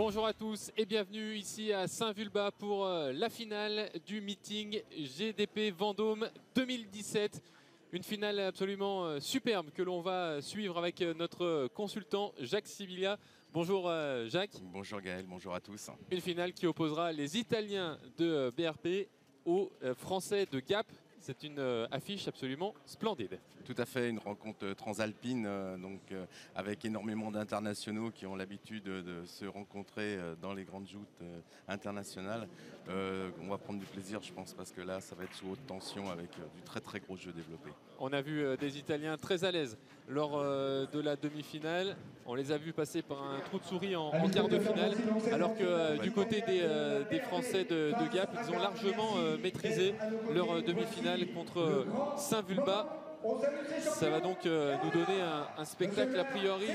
Bonjour à tous et bienvenue ici à Saint-Vulbas pour la finale du meeting GDP Vendôme 2017. Une finale absolument superbe que l'on va suivre avec notre consultant Jacques Sibilia. Bonjour Jacques. Bonjour Gaël, bonjour à tous. Une finale qui opposera les Italiens de BRP aux Français de Gap. C'est une affiche absolument splendide. Tout à fait, une rencontre transalpine avec énormément d'internationaux qui ont l'habitude de se rencontrer dans les grandes joutes internationales. On va prendre du plaisir, je pense, parce que là, ça va être sous haute tension avec du très très gros jeu développé. On a vu des Italiens très à l'aise lors de la demi-finale. On les a vus passer par un trou de souris en quart de finale, alors que du côté des Français de Gap, ils ont largement maîtrisé leur demi-finale contre Saint-Vulbas. Ça va donc nous donner un spectacle a priori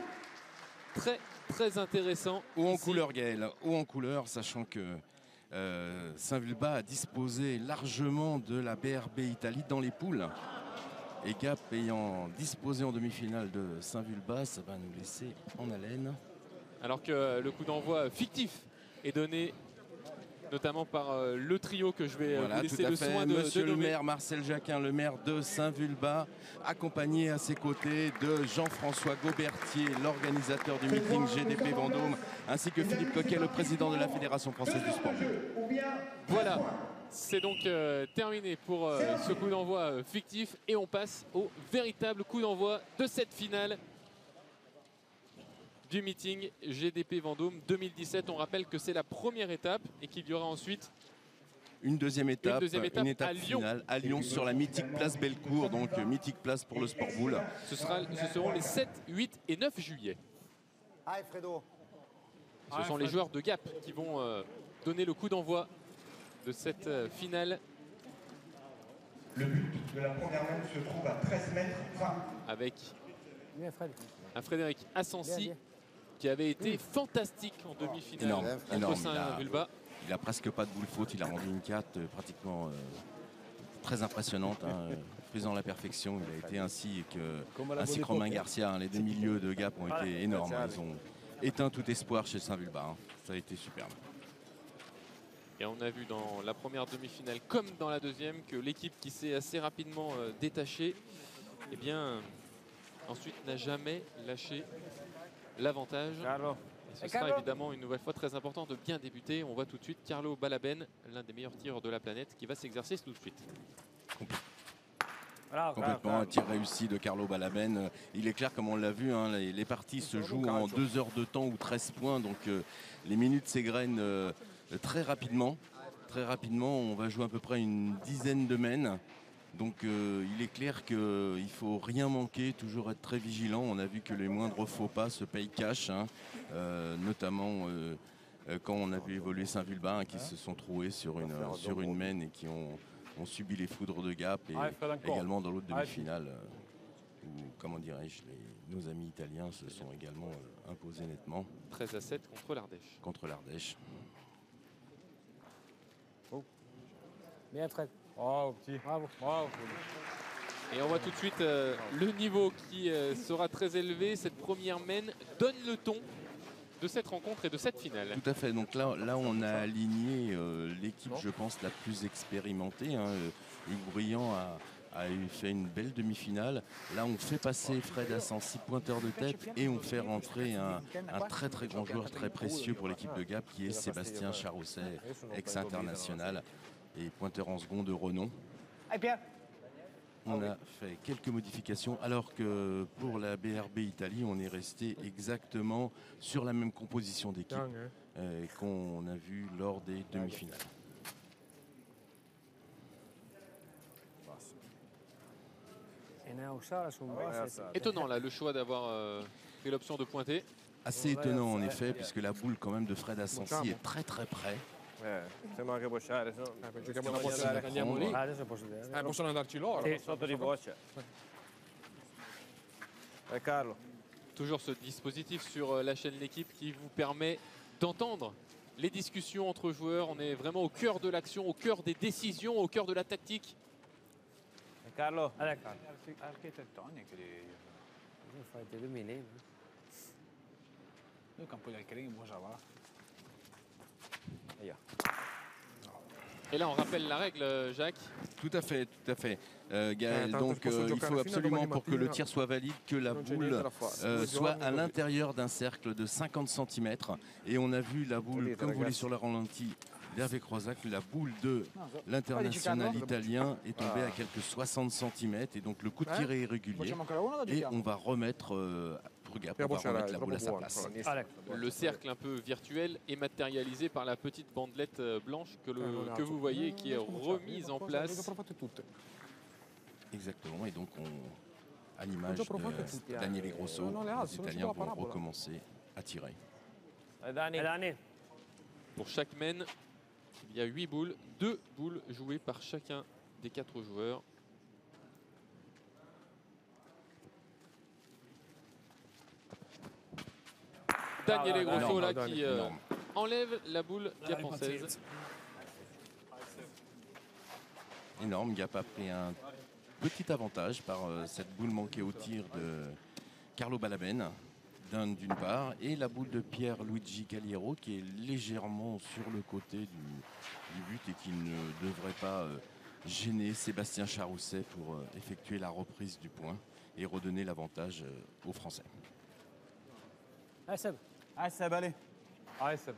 très intéressant. Haut en couleur Gaël, haut en couleur, sachant que Saint-Vulbas a disposé largement de la BRB Italie dans les poules. Et Gap ayant disposé en demi-finale de Saint-Vulbas, ça va nous laisser en haleine. Alors que le coup d'envoi fictif est donné notamment par le trio que je vais vous laisser le soin de Monsieur le nommer. maire Marcel Jacquin, le maire de Saint-Vulbas, accompagné à ses côtés de Jean-François Gaubertier, l'organisateur du meeting GDP Vendôme, ainsi que Philippe Coquet, le président de la Fédération française du sport. Voilà, c'est donc terminé pour ce coup d'envoi fictif et on passe au véritable coup d'envoi de cette finale du meeting GDP Vendôme 2017. On rappelle que c'est la première étape et qu'il y aura ensuite une deuxième étape à Lyon. Finale à Lyon sur la mythique place Bellecour, donc mythique place pour le sport boule. Ce seront les 7, 8 et 9 juillet. Ce sont les joueurs de Gap qui vont donner le coup d'envoi de cette finale. Le but de la première manche se trouve à 13 mètres 20. Avec un Frédéric Assensi qui avait été fantastique en demi-finale contre Saint-Vulbas. Il a presque pas de boule faute, il a rendu une 4 pratiquement très impressionnante, faisant la perfection. Il a été ainsi que Romain Garcia, les deux milieux de Gap ont été énormes. Ils ont éteint tout espoir chez Saint-Vulbas. Ça a été superbe. Et on a vu dans la première demi-finale comme dans la deuxième que l'équipe qui s'est assez rapidement détachée, eh bien, ensuite n'a jamais lâché l'avantage. Et ce sera évidemment une nouvelle fois très important de bien débuter. On voit tout de suite Carlo Balaben, l'un des meilleurs tireurs de la planète, qui va s'exercer tout de suite. Complètement un tir réussi de Carlo Balaben. Il est clair, comme on l'a vu, les parties se jouent en 2 heures de temps ou 13 points. Donc les minutes s'égrènent très rapidement. Très rapidement, on va jouer à peu près une dizaine de mènes. Donc il est clair qu'il ne faut rien manquer, toujours être très vigilant. On a vu que les moindres faux pas se payent cash, notamment quand on a vu évoluer Saint-Vulbas, qui se sont troués sur une mène et qui ont subi les foudres de Gap, et également dans l'autre demi-finale où, comment dirais-je, nos amis italiens se sont également imposés nettement. 13-7 contre l'Ardèche. Contre l'Ardèche. Bien Fred. Oh, petit. Bravo. Bravo. Et on voit tout de suite le niveau qui sera très élevé. Cette première mène donne le ton de cette rencontre et de cette finale. Tout à fait. Donc là on a aligné l'équipe, je pense, la plus expérimentée. Hugues Briand a fait une belle demi-finale. Là, on fait passer Fred Assensi, pointeur de tête, et on fait rentrer un très très grand joueur très précieux pour l'équipe de Gap, qui est Sébastien Charosset, ex-international et pointeur en second de renom. On a fait quelques modifications, alors que pour la BRB Italie, on est resté exactement sur la même composition d'équipe qu'on a vu lors des demi-finales. Étonnant là, le choix d'avoir fait l'option de pointer. Assez étonnant en effet, puisque la boule quand même de Fred Assensi est très très près. Sembra che può uscire. Giochiamo andiamo lì. Adesso posso vedere. Possono andarci loro. Sotto di voce. Carlo. Toujours ce dispositif sur la chaîne L'équipe qui vous permet d'entendre les discussions entre joueurs. On est vraiment au cœur de l'action, au cœur des décisions, au cœur de la tactique. Carlo. Architettoniche. Fate 2000. Et là, on rappelle la règle, Jacques. Tout à fait, tout à fait. Gaël, donc il faut absolument, pour que le tir soit valide, que la boule soit à l'intérieur d'un cercle de 50 cm. Et on a vu la boule, comme vous voulez sur le ralenti d'Hervé Croisac, la boule de l'international italien est tombée à quelques 60 cm. Et donc le coup de tir est irrégulier. Et on va remettre, pour Gap, on va remettre la boule à sa place. Le cercle un peu virtuel est matérialisé par la petite bandelette blanche que vous voyez qui est remise en place. Exactement, et donc à l'image de Daniele Grosso, les Italiens vont recommencer à tirer. Pour chaque mène, il y a 8 boules, 2 boules jouées par chacun des 4 joueurs. Daniele Grosso là qui enlève la boule gapençaise. Énorme, Gap a pris un petit avantage par cette boule manquée au tir de Carlo Balaben, d'une part, et la boule de Pierluigi Caliero qui est légèrement sur le côté du but et qui ne devrait pas gêner Sébastien Charousset pour effectuer la reprise du point et redonner l'avantage aux Français. Allez, Seb. Allez, Seb, allez. Allez, Seb.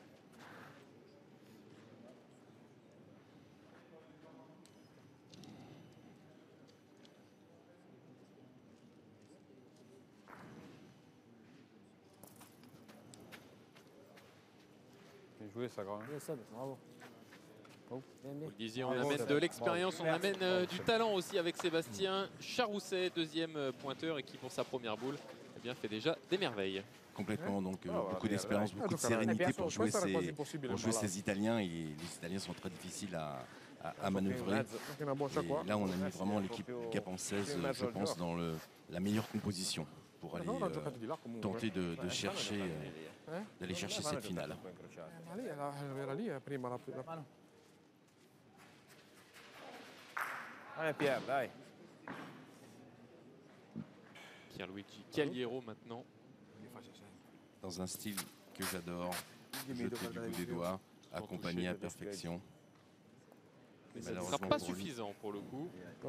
Bien joué, ça, quand même. Allez, Seb, bravo. Bien, bien. Vous le disiez, on amène de l'expérience, on amène du talent aussi avec Sébastien Charousset, deuxième pointeur et qui pour sa première boule eh bien, fait déjà des merveilles. Complètement, donc beaucoup d'expérience, beaucoup de sérénité pour jouer ces Italiens. Et les Italiens sont très difficiles à manœuvrer. Et là, on a mis vraiment l'équipe gapençaise, je pense, dans la meilleure composition pour aller tenter de chercher, d'aller chercher cette finale. Allez, Pierre, dai. Pierluigi Caliero maintenant. Dans un style que j'adore, jeter du bout des doigts, accompagné à perfection. Mais ça ne sera pas suffisant pour le coup.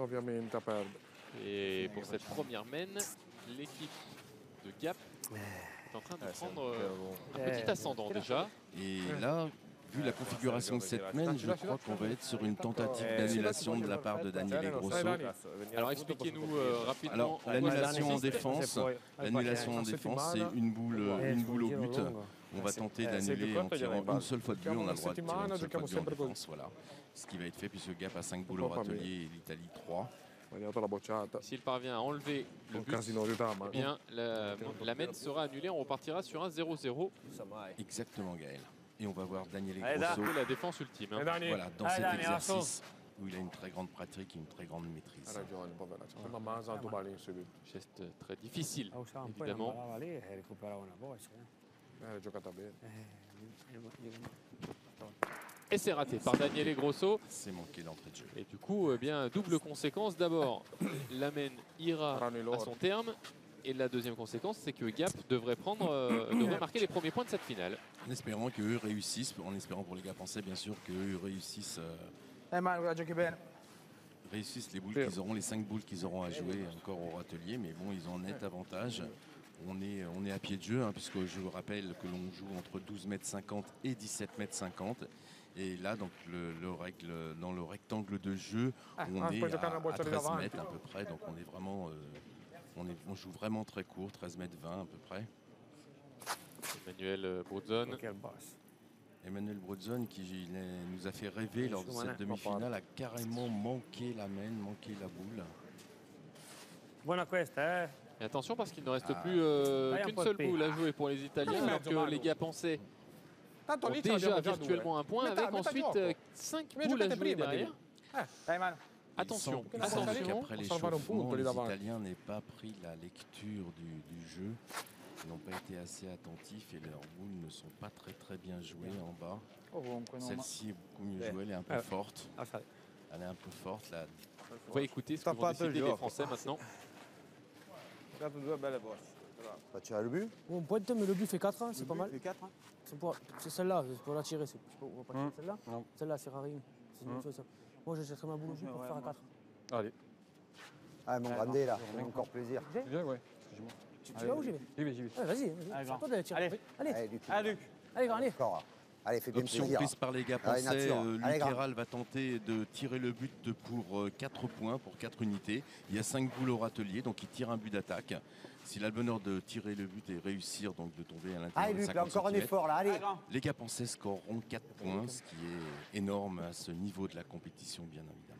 Et pour cette première mène, l'équipe de Gap est en train de prendre un petit ascendant déjà. Et là, vu la configuration de cette mène, je crois qu'on va être sur une tentative d'annulation de la part de Daniele Grosso. Alors expliquez-nous rapidement. Alors l'annulation en défense, c'est une boule au but. On va tenter d'annuler en tirant une seule fois de but. On a le droit de tirer une seule fois de but en défense. Voilà. Ce qui va être fait puisque Gap a 5 boules au râtelier et l'Italie 3. S'il parvient à enlever le but, eh bien, la mène sera annulée. On repartira sur un 0-0. Exactement, Gaël. Et on va voir Daniele C'est Grosso la défense ultime. Hein. voilà, dans cet exercice où il a une très grande pratique et une très grande maîtrise. Geste très difficile, évidemment. Et c'est raté par Daniele Grosso. C'est manqué d'entrée de jeu. Et du coup, eh bien, double conséquence. D'abord, la mène ira à son terme. Et la deuxième conséquence, c'est que Gap devrait marquer les premiers points de cette finale. En espérant qu'eux réussissent, en espérant pour les Gapençais bien sûr qu'eux réussissent les boules qu'ils auront, les 5 boules qu'ils auront à jouer encore au râtelier. Mais bon, ils ont un net avantage. On est à pied de jeu, hein, puisque je vous rappelle que l'on joue entre 12,50 m et 17,50 m. Et là, donc, dans le rectangle de jeu, on est à 13 mètres à peu près. Donc on est vraiment... on joue vraiment très court, 13,20 m à peu près. Emmanuel Bruzzone. Emmanuel Bruzzone qui nous a fait rêver lors de cette demi-finale, a carrément manqué la main, manqué la boule. Et attention parce qu'il ne reste plus qu'une seule boule à jouer pour les Italiens, alors que les Gapençais ont déjà virtuellement un point, avec ensuite 5 boules à jouer derrière. Attention, attention. Après l'échauffement, les Italiens n'aient pas pris la lecture du jeu. Ils n'ont pas été assez attentifs et leurs boules ne sont pas très bien jouées en bas. Celle-ci est beaucoup mieux jouée, elle est un peu forte. Elle est un peu forte là. On va écouter ce que vont décider les Français maintenant. Ho dato 2 belle bosse. Pas tirer le but. Bon, pointe, mais le but fait 4, hein, c'est pas mal. fait 4. Hein. C'est celle-là, c'est pour la tirer. On va pas tirer celle-là. Non. Celle-là, c'est Rarine. C'est une bonne chose, ça. Moi, je jetterai ma boule au but pour faire à 4. Allez. Ah, mon Grandé, là, fais-moi encore plaisir. Viens, ouais. Excuse-moi. Tu vas où j'y vais? J'y vais, j'y vais. Ouais, vas-y, Allez, c'est à grand. toi de la tirer. Allez. Allez, Allez, Luc. Ah, Luc. allez, grand, allez. Encore. Allez, fais bien Option plaisir. prise par les gars Allez, pensais, nature. Allez, grand. Lukeral va tenter de tirer le but pour 4 points, pour 4 unités. Il y a 5 boules au râtelier, donc il tire un but d'attaque. S'il a le bonheur de tirer le but et réussir donc de tomber à l'intérieur Allez, de Luc, 50 là, encore un centimètres, effort, là, allez. Allez, grand. les gars pensais scoreront 4 points, ce qui est énorme à ce niveau de la compétition, bien évidemment.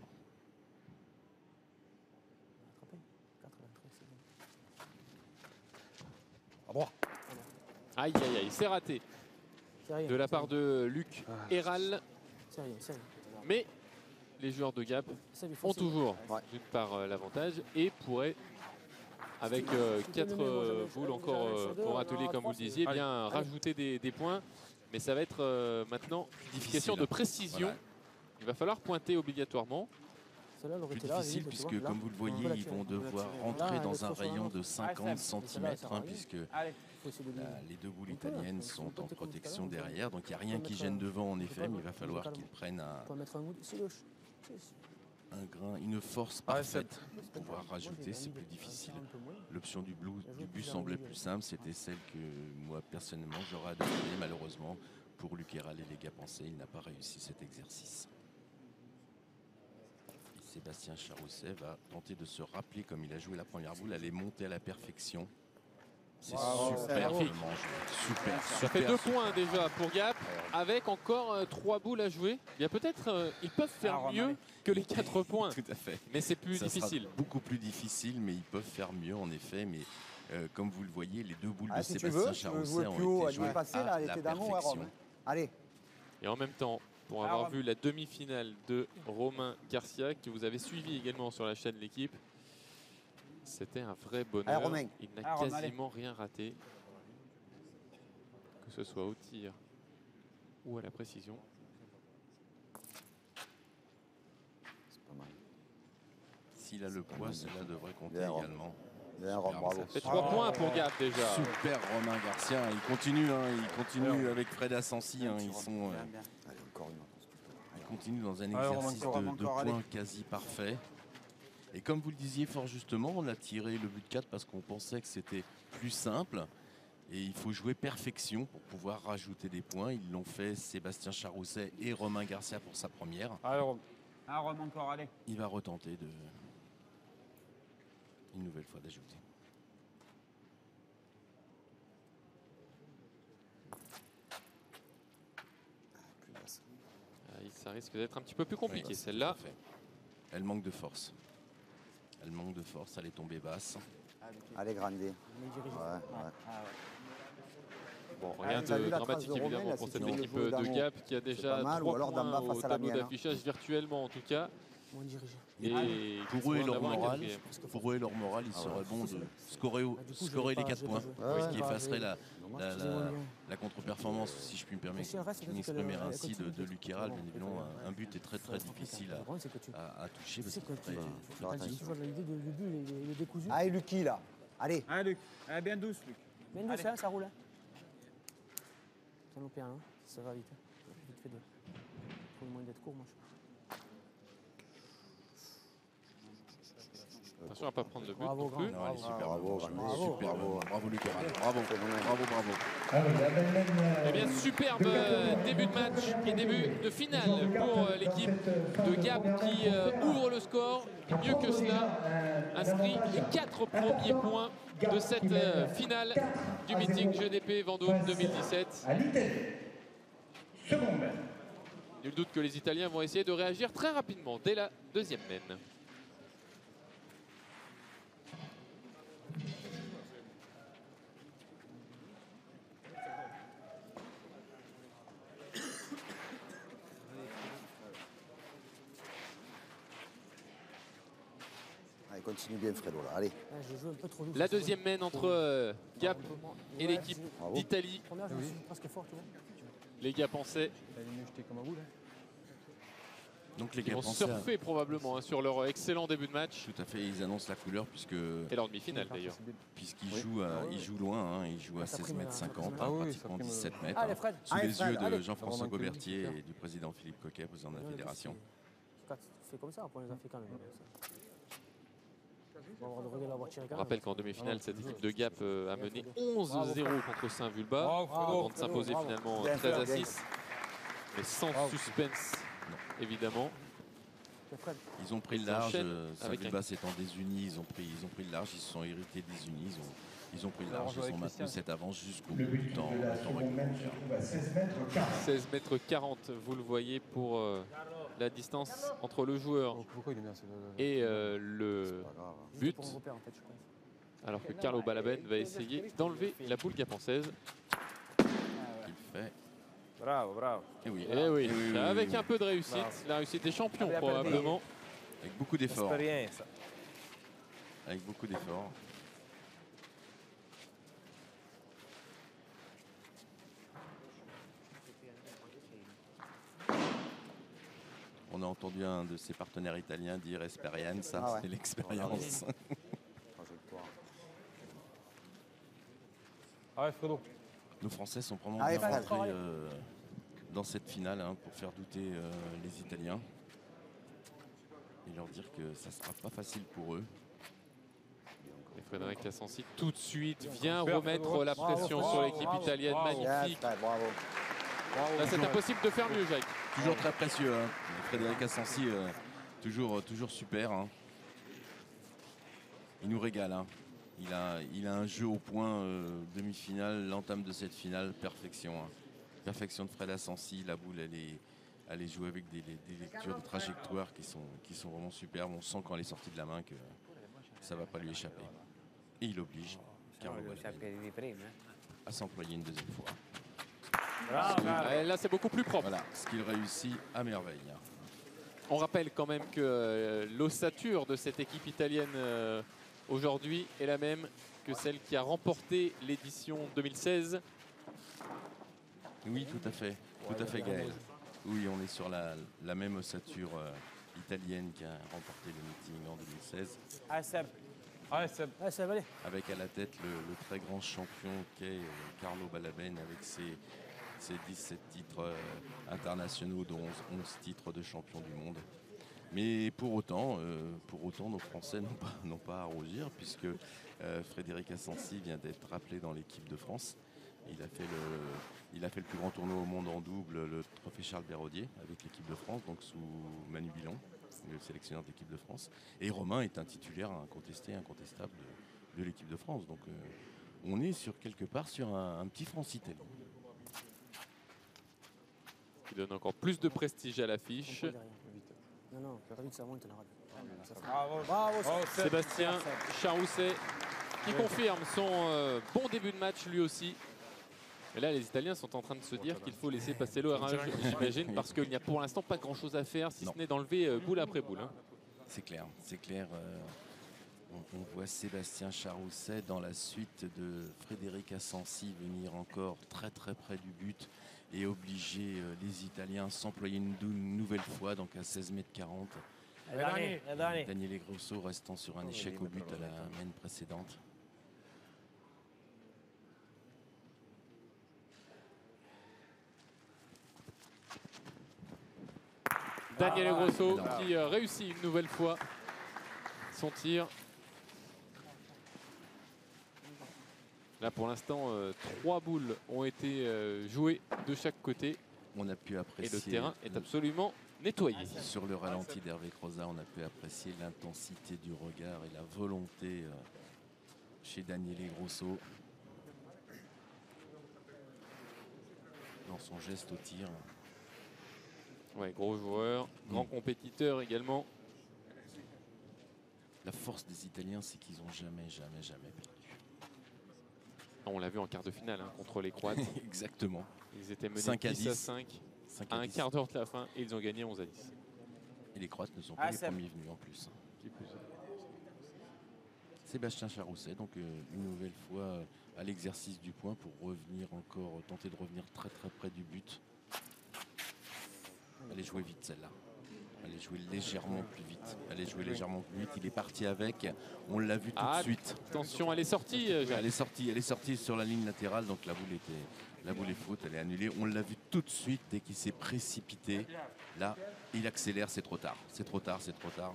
Aïe, aïe, aïe, c'est raté C'est rien. de la part de Luc Héral. C'est rien, c'est rien. Mais les joueurs de Gap Ça, il faut ont essayer. toujours Ouais. d'une part l'avantage et pourraient, avec 4 boules encore pour atelier comme vous le disiez, Allez. bien rajouter des points. Mais ça va être maintenant une Difficile. question de précision. Voilà. Il va falloir pointer obligatoirement. Celle-là, elle aurait Plus été là. difficile limite, tu puisque, vois, comme là. vous le On voyez, peut la ils tirer, vont on peut la devoir tirer. rentrer Là, elle dans est un trop sur rayon un de 50 Celle-là, cm, elle sert à rien. puisque Allez. Faut essayer de les deux boules On peut, italiennes on sont peut en mettre comme protection tout à l'heure, derrière, donc il n'y a rien peut qui mettre gêne un- devant en on peut effet, pas mais il va mettre falloir musicalement. qu'ils prennent On peut mettre un bout. C'est gauche. un grain, une force Ouais, parfaite pour pouvoir Moi, j'ai rajouter, c'est envie plus de- difficile. un peu moins. L'option du joue but plus semblait arrondie, plus elle. simple, c'était celle que moi personnellement j'aurais adoptée, malheureusement pour Lukeral et les gars pensés, il n'a pas réussi cet exercice. Et Sébastien Charousset va tenter de se rappeler comme il a joué la première boule, elle est montée à la perfection. C'est super Magnifique. joué, super, Ça fait super, 2 super. points déjà pour Gap, avec encore 3 boules à jouer. Il y a peut-être, ils peuvent faire Ah, mieux Romain. que les 4 points, Tout à fait. mais c'est plus Ça sera difficile. beaucoup plus difficile, mais ils peuvent faire mieux en effet. Mais comme vous le voyez, les deux boules Ah, de si tu Sébastien veux, tu veux Charousset jouer plus haut, ont elle été jouées est passée, là, à elle la était d'Amont à perfection. Rome. Allez, Et en même temps, pour Alors, avoir vu la demi-finale de Romain Garcia, que vous avez suivi également sur la chaîne L'Équipe, c'était un vrai bonheur. Allez, Romain. Il n'a Ah, Romain, quasiment rien raté, que ce soit au tir ou à la précision. c'est pas mal. S'il a le poids, cela devrait compter Bien, Rome. également. Bien, Rome, bravo. Ça fait 3 points pour Gap déjà. Super Romain Garcia, il continue avec Fred Assensi. Hein, ils Allez, encore une. continuent dans un Alors, exercice encore, de encore, points allez. quasi parfait. Et comme vous le disiez fort justement, on a tiré le but 4 parce qu'on pensait que c'était plus simple. Et il faut jouer perfection pour pouvoir rajouter des points. Ils l'ont fait, Sébastien Charousset et Romain Garcia pour sa première. Allez, Rome. Ah, Rome encore, allez. Il va retenter de une nouvelle fois d'ajouter. Ça risque d'être un petit peu plus compliqué Oui, celle-là. tout à fait. Elle manque de force. Elle manque de force, elle est tombée basse. Allez, Grandé. On est dirigé. Ouais, ouais. Bon, rien t'as vu de la dramatique trace de Romain, évidemment là, pour si cette tu veux le équipe jouer de d'Amont. Gap qui a déjà pas mal, ou 3 alors d'en points bas au face à la tableau mienne, hein. d'affichage virtuellement en tout cas. Moins dirigé. Et Et pour eux et ils leur vont en avoir un morale, quatrième. pour eux et leur morale, il serait bon de scorer, Ah, du coup, je scorer vais les pas- 4 je vais points. pas jouer. Ouais, Ce qui ouais. effacerait Dommage. la contre-performance, si je puis me permettre, Si elle reste, c'est-à-dire m'exprimer qu'elle- ainsi elle de continue. Lukeral. Bien évidemment, un but est très difficile Le problème, c'est que tu à toucher parce sais qu'il que est très, faire quand attention. tu vois l'idée du but, il est décousu. Allez, Lucky, là. Allez. Allez, Luc. Allez, bien douce, Luc. Même Allez. ça roule. Hein. Ça nous perd, hein. Ça va vite. Hein. Vite fait de. Faut le moyen d'être court, moi. Attention à ne pas prendre le but Bravo, non grand. plus. Non, elle est super Bravo, bonne. Grandé. Super Bravo. bonne. Bravo Lukeral. Bravo. Bravo. Ah oui, la belle Eh bien, superbe début de match et début de finale pour l'équipe de Gap qui ouvre le score. Mieux que cela, inscrit les 4 premiers points de cette finale du meeting GDP Vendôme 2017. à l'Italie. Seconde. Nul doute que les Italiens vont essayer de réagir très rapidement dès la deuxième mène. Allez, continue bien, Fredo, là. Allez. Ah, j'ai joué un peu trop vite. La deuxième mène entre Gap et l'équipe Bravo. d'Italie. Première, je me suis presque fort, tu vois. Les Gapençais Elle est mieux jetée comme un boule. Donc les Ils vont Gapençais, surfer probablement hein, sur leur excellent début de match. tout à fait, ils annoncent la couleur puisque Et leur demi-finale d'ailleurs. puisqu'ils Oui. jouent, ils jouent loin, hein, ils jouent à Ça 16 prime, mètres ça 50, prime. hein, Ah oui, pratiquement ça prime, 17 mètres, Allez, hein, Fred. sous Allez, les Fred, yeux de allez. Jean-François Vraiment que Gobertier oui, et du président Philippe Coquet, président de la fédération. Tu fais comme ça pour les Africains. On va avoir de regarder la voiture. On rappelle qu'en demi-finale, cette équipe de Gap a mené 11-0 contre Saint-Vulbas Bravo, avant de Fredo. s'imposer bravo. finalement Bien 13 fait, à 6. Mais sans suspense, évidemment. Fred, Ils ont pris le Ils large, enchaînent avec Saint-Vulbas s'étant désunis, ils ont pris le large, ils se sont hérités désunis, ils ont pris le large, ils ont maintenu cette avance jusqu'au Le bout du but temps, de la temps seconde mène se réglementaire. trouve à 16 mètres 40. 16 mètres 40, vous le voyez pour la distance entre le joueur Pourquoi il est bien et le Pas grave. but. pour un repère en fait, je pense. Alors que Carlo Balaben va essayer d'enlever la boule gapençaise. Il fait. Bravo, bravo. Et oui, Et oui, oui, oui, avec oui. un peu de réussite, la réussite des champions Ah, probablement. Avec beaucoup d'efforts. Expérience. Avec beaucoup d'efforts. On a entendu un de ses partenaires italiens dire expérience, ça Ah ouais. c'est l'expérience. Trajectoire. Allez, Fredo. Nos Français sont vraiment Allez, bien Fred. rentrés dans cette finale hein, pour faire douter les Italiens et leur dire que ça ne sera pas facile pour eux. Et Frédéric Assensi tout de suite vient Super, remettre Fredo. la pression Bravo, sur l'équipe bravo, italienne. bravo. Magnifique. Bien, Fred, bravo. Là, c'est impossible de faire mieux, Jacques. Toujours très précieux. Hein. Frédéric Assensi, toujours super. Hein. Il nous régale. Hein. Il a un jeu au point demi-finale, l'entame de cette finale, perfection. Hein. Perfection de Fred Assensi. La boule, elle est jouée avec des lectures de trajectoire qui sont vraiment superbes. On sent quand elle est sortie de la main que ça ne va pas lui échapper. Et il oblige Carlo Balaben à s'employer une deuxième fois. Là, c'est beaucoup plus propre. Voilà, ce qu'il réussit à merveille. On rappelle quand même que l'ossature de cette équipe italienne aujourd'hui est la même que celle qui a remporté l'édition 2016. Oui, tout à fait Gaël. Oui, on est sur la même ossature italienne qui a remporté le meeting en 2016, Allez, Seb. Allez, Seb. Allez, ça va aller. avec à la tête le très grand champion qu'est Carlo Balaben avec ses 17 titres internationaux, dont 11 titres de champion du monde. Mais pour autant, nos Français n'ont pas à rougir, puisque Frédéric Assensi vient d'être rappelé dans l'équipe de France. Il a fait le plus grand tournoi au monde en double, le trophée Charles Berrodier, avec l'équipe de France, donc sous Manu Bilon, le sélectionneur de l'équipe de France. Et Romain est un titulaire incontestable de l'équipe de France. Donc on est quelque part sur un petit France-Italie. Qui donne encore plus de prestige à l'affiche. Non, non, très vite, ça monte, Narad. Bravo. Bravo, Bravo, Seb. Sébastien Charousset qui confirme son bon début de match lui aussi. Et là, les Italiens sont en train de se dire qu'il faut laisser passer l'orage, j'imagine, parce qu'il n'y a pour l'instant pas grand-chose à faire, si Non. ce n'est d'enlever boule après boule. Hein. C'est clair. On voit Sébastien Charousset dans la suite de Frédéric Assensi venir encore très très près du but et obliger les Italiens à s'employer une nouvelle fois, donc à 16 mètres 40. Daniele Grosso restant sur un échec au but à la main précédente. Daniele Grosso qui réussit une nouvelle fois son tir. Là pour l'instant, 3 boules ont été jouées de chaque côté On a pu et apprécier le terrain est absolument nettoyé. sur le ralenti d'Hervé Croza, on a pu apprécier l'intensité du regard et la volonté chez Daniele Grosso dans son geste au tir. Ouais, gros joueur, grand compétiteur également. La force des Italiens, c'est qu'ils n'ont jamais perdu. On l'a vu en quart de finale hein, contre les Croates. Exactement. Ils étaient menés 5 à 10 à 10. 5 5 à à un 10. quart d'heure de la fin et ils ont gagné 11 à 10. Et les Croates ne sont pas Ah, les Seb. premiers venus en plus. Qui plus est. Sébastien Charousset, donc une nouvelle fois à l'exercice du point pour tenter de revenir très très près du but. Allez jouer vite celle-là. Allez jouer légèrement plus vite. Allez jouer légèrement plus vite. Il est parti avec. On l'a vu tout Ah, de suite. Attention, elle est sortie. Oui, Jacques. elle est sortie sur la ligne latérale, donc la boule est faute, elle est annulée. On l'a vu tout de suite dès qu'il s'est précipité. Là, il accélère, c'est trop tard. C'est trop tard, c'est trop tard.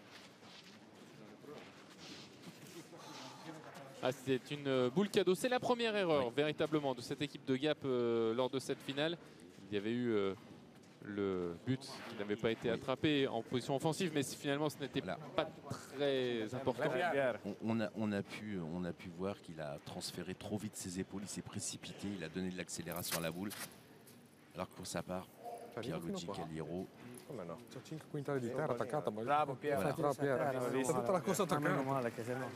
Ah, c'est une boule cadeau. C'est la première erreur véritablement de cette équipe de Gap lors de cette finale. Il y avait eu le but qui n'avait pas été attrapé en position offensive, mais finalement ce n'était Voilà. pas très important. Pierre. On a pu voir qu'il a transféré trop vite ses épaules, il s'est précipité, il a donné de l'accélération à la boule. Alors que pour sa part, Pierluigi Caliero, Come no? C'ho 5 quintali di terra attaccata, ma Bravo Piero. Voilà. bravo Piero. Sta tutta la cosa Meno attaccata. male che se no.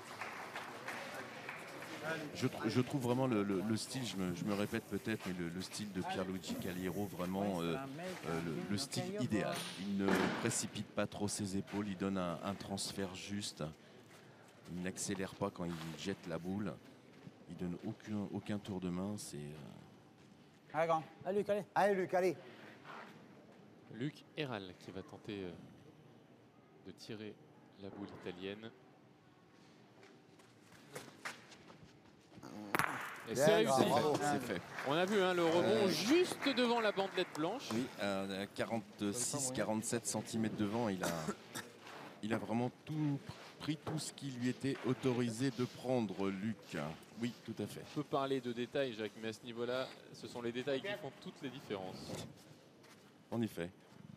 je trouve vraiment le style, je me répète peut-être, mais le style de Pierluigi Caliero, vraiment le style idéal. Il ne précipite pas trop ses épaules, il donne un transfert juste. Il n'accélère pas quand il jette la boule. Il donne aucun tour de main. C'est Allez, grand. Allez, Luc, allez. Allez, Luc, allez. Luc Héral qui va tenter de tirer la boule italienne. Et Bien, c'est réussi. bravo. c'est fait. On a vu le rebond juste devant la bandelette blanche. Oui, à 46-47 cm devant, il a vraiment pris tout ce qui lui était autorisé de prendre, Luc. Oui, tout à fait. On peut parler de détails, Jacques, mais à ce niveau-là, ce sont les détails qui font toutes les différences. En effet.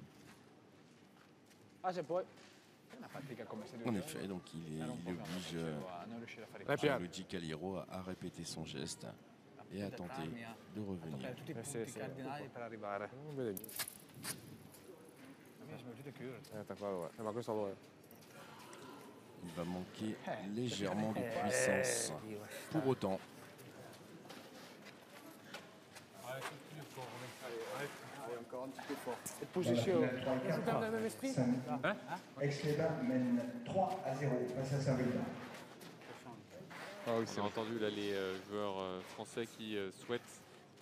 Ah, se può. En effet, donc il oblige Pierluigi Caliero à répéter son geste et à tenter de revenir. Tutti i punti cardinali per arrivare. Non vede niente. Attaccato, ma questo lo è. Il va manquer légèrement de puissance. Pour autant, Position. Dans le même esprit. Aix-les-Bains mène 3-0 face à Saint-Brieuc. Ah oui, On a entendu là les joueurs français qui souhaitent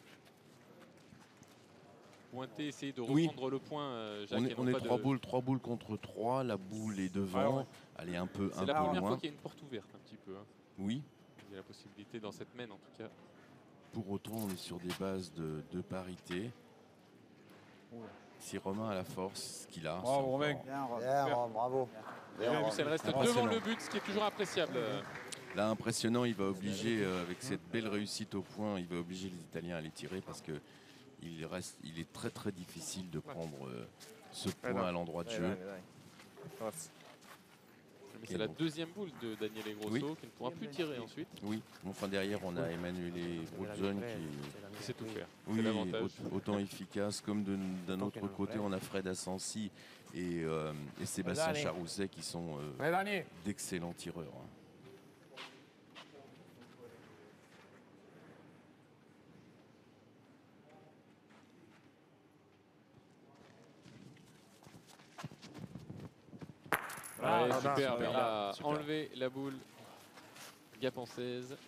pointer, essayer de Oui. reprendre le point. Jacques, et non on est pas de- 3 boules contre 3. La boule est devant. Elle est un peu C'est la première fois loin. qu'il y a une porte ouverte un petit peu. Oui. Il y a la possibilité dans cette main en tout cas. Pour autant, on est sur des bases de parité. Si Romain a la force, ce qu'il a, Bravo, c'est Romain. encore- Bien, Rome, bravo. Et en plus, elle reste Impressionnant. devant le but, ce qui est toujours appréciable. Là, impressionnant, il va obliger, avec cette belle réussite au point, il va obliger les Italiens à les tirer parce que il est très très difficile de prendre ce point à l'endroit de jeu. Forza. Mais c'est la deuxième boule de Daniele Grosso Oui. qui ne pourra plus tirer ensuite. Oui, enfin derrière, on a Emanuele Bruzzone Il sait tout faire. C'est oui, l'avantage. autant efficace, comme d'un autre côté, on a Fred Assensi et Sébastien Charousset qui sont Dani. d'excellents tireurs. Ouais, Ah, super, super. il a Super. enlevé la boule. Gap en 16.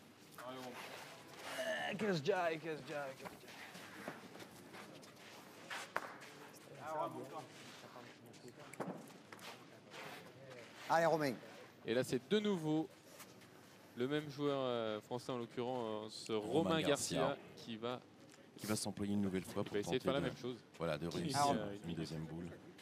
Che sgiai, che sgiai. Allez, Romain. Et là, c'est de nouveau le même joueur français, en l'occurrence Romain Garcia, qui va s'employer une nouvelle fois pour essayer de tenter faire la même chose. voilà, de réussir Ah, une deuxième boule.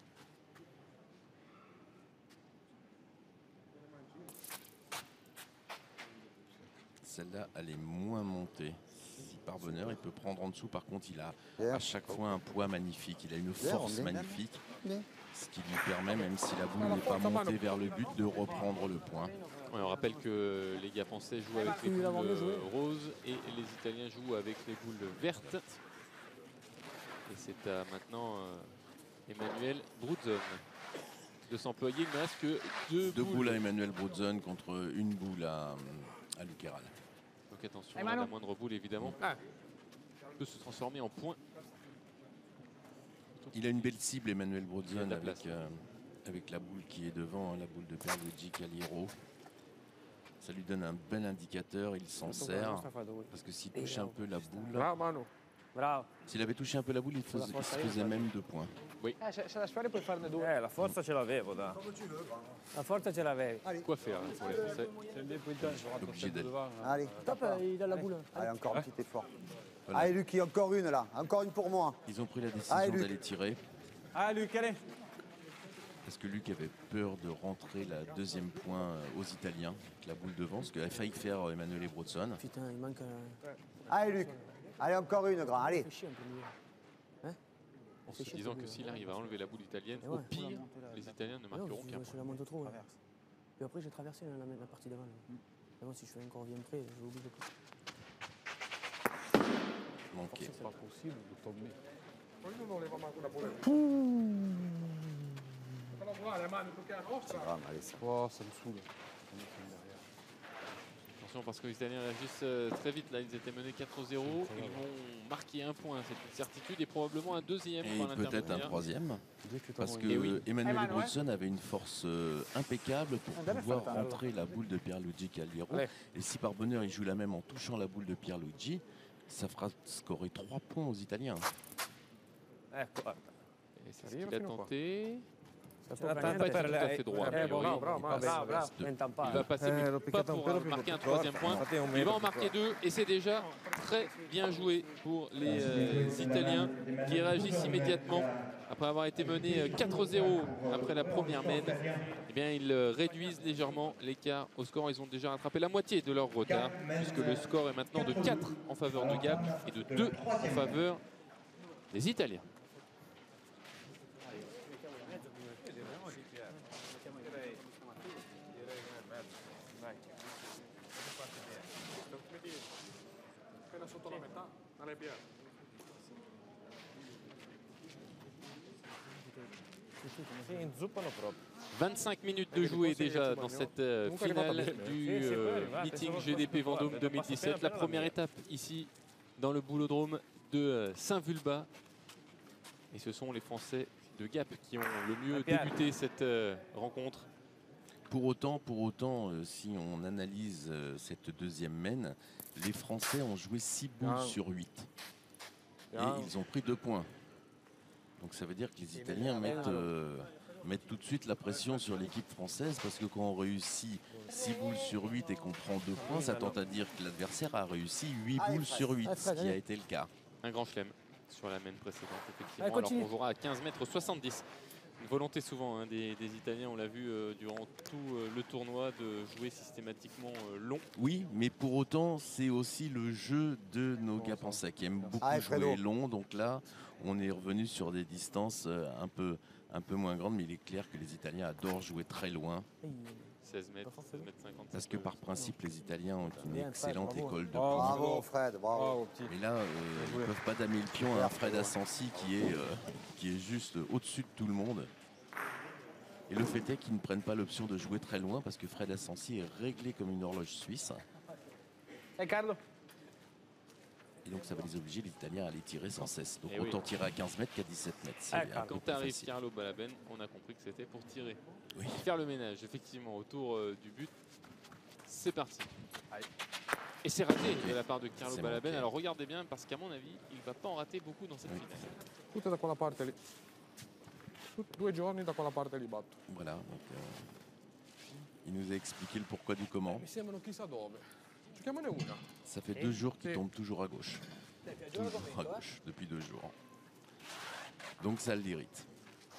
Celle-là, elle est moins montée. Si par bonheur, il peut prendre en dessous. Par contre, il a Bien. à chaque fois un poids magnifique. Il a une Bien, force bien, bien. magnifique. Bien. Ce qui lui permet, même si la boule n'est pas montée vers le but, de reprendre le point. Ouais, on rappelle que les Gap-Français jouent avec les boules roses et les Italiens jouent avec les boules vertes. Et c'est à maintenant Emmanuel Bruzzone de s'employer. Il ne reste que deux boules à Emmanuel Bruzzone contre une boule à Luc Héral. Donc attention, là, la moindre boule évidemment peut se transformer en point. Il a une belle cible, Emmanuel Bruzzone, Il a de la avec la boule qui est devant, hein, la boule de Pierluigi Caliero. Ça lui donne un bel indicateur, il s'en sert. Parce que s'il touche un peu la boule, Bravo Manu. Bravo. S'il avait touché un peu la boule, il se faisait même 2 points. Se la sfera puoi farne due. La forza ce l'avevo, dai. La forza ce l'avevi. Quoi faire hein, pour les Français? Obligé d'aller. Allez, Top, il a la boule. allez, encore un petit effort. Voilà. Allez, Lucky, encore une là. Encore une pour moi. Ils ont pris la décision Allez, Luc. d'aller tirer Allez, Luc, allez. parce que Luc avait peur de rentrer la deuxième point aux Italiens, avec la boule devant, ce qu'avait failli faire Emanuele Brozon. Putain, il manque. Allez, Luc. Allez, encore une, grand. Allez. Fait chier un peu mieux. En se disant que s'il arrive à enlever la boule italienne, Et au ouais. pire, les Italiens ne marqueront qu'un Je point. la monte trop. Ouais. Puis après, j'ai traversé la partie d'avant. Mais bon, si je fais encore bien près, j'ai oublié de couper. Manqué. Pas possible de tomber. Ah, allez, ça. Oh, ça me saoule. Attention parce que les Italiens réagissent très vite. Là, ils étaient menés 4-0. Ils vont marquer un point, c'est une certitude, et probablement un deuxième Et par peut-être un l'intermédiaire. troisième, parce que Eh oui. Emanuele Brozon avait une force impeccable pour pouvoir rentrer la boule de Pierluigi Cagliero. Allez. Et si par bonheur il joue la même en touchant la boule de Pierluigi, ça fera scorer 3 points aux Italiens. Ecco, guarda. Et c'est ce qu'il a tenté. Ça Il va pas être tout à fait droit. mais oui. Bravo. Il Il va passer, mais pas pour marquer un troisième point. Il va en marquer 2 et c'est déjà très bien joué pour les Italiens qui réagissent immédiatement. Après avoir été menés 4-0 après la première mène, eh bien, ils réduisent légèrement l'écart au score. Ils ont déjà rattrapé la moitié de leur retard, puisque le score est maintenant de 4 en faveur de Gap et de 2 en faveur des Italiens. Sì, inzuppano proprio. 25 minutes de jouer déjà dans cette finale du meeting GDP Vendôme 2017. La première étape ici dans le boulodrome de Saint-Vulbas. Et ce sont les Français de Gap qui ont le mieux débuté cette rencontre. Pour autant, si on analyse cette deuxième mène, les Français ont joué 6 boules sur 8. Et ils ont pris 2 points. Donc ça veut dire que les Italiens mettent tout de suite la pression sur l'équipe française, parce que quand on réussit 6 boules sur 8 et qu'on prend 2 points, ça tente à dire que l'adversaire a réussi 8 boules sur 8, ce qui a été le cas. Un grand chelem sur la mène précédente, effectivement, Allez, alors continue. qu'on jouera à 15,70 m. Une volonté souvent des Italiens, on l'a vu durant tout le tournoi, de jouer systématiquement long. Oui, mais pour autant, c'est aussi le jeu de nos Gapençais qui aiment beaucoup jouer long. Donc là, on est revenu sur des distances un peu moins grandes, mais il est clair que les Italiens adorent jouer très loin. 16 mètres, 16 mètres 50. Parce que par principe, les Italiens ont une excellente école de Bravo. pointe. Bravo, Fred, bravo. Bravo, petit. Et là, ils ne peuvent pas damer le pion à un Fred Assensi qui est juste au-dessus de tout le monde. Et le fait est qu'ils ne prennent pas l'option de jouer très loin, parce que Fred Assensi est réglé comme une horloge suisse. Hey, Carlo. Et donc ça va les obliger, les Italiens, à les tirer sans cesse. Donc Et autant oui. tirer à 15 mètres qu'à 17 mètres. C'est un peu Quand plus arrive facile. Carlo Balaben, on a compris que c'était pour tirer. Oui. Faire le ménage, effectivement, autour du but. C'est parti. Et c'est raté de la part de Carlo C'est Balaben. manqué. Alors regardez bien, parce qu'à mon avis, il ne va pas en rater beaucoup dans cette Oui. finale. Tutte da quella parte lì. 2 giorni da quella parte lì batto. Voilà. Donc, il nous a expliqué le pourquoi du comment. Mi sembrano chissà dove. Giochiamone una. Ça fait 2 jours qu'il tombe toujours à gauche. Toujours à gauche, depuis 2 jours. Donc ça l'irrite.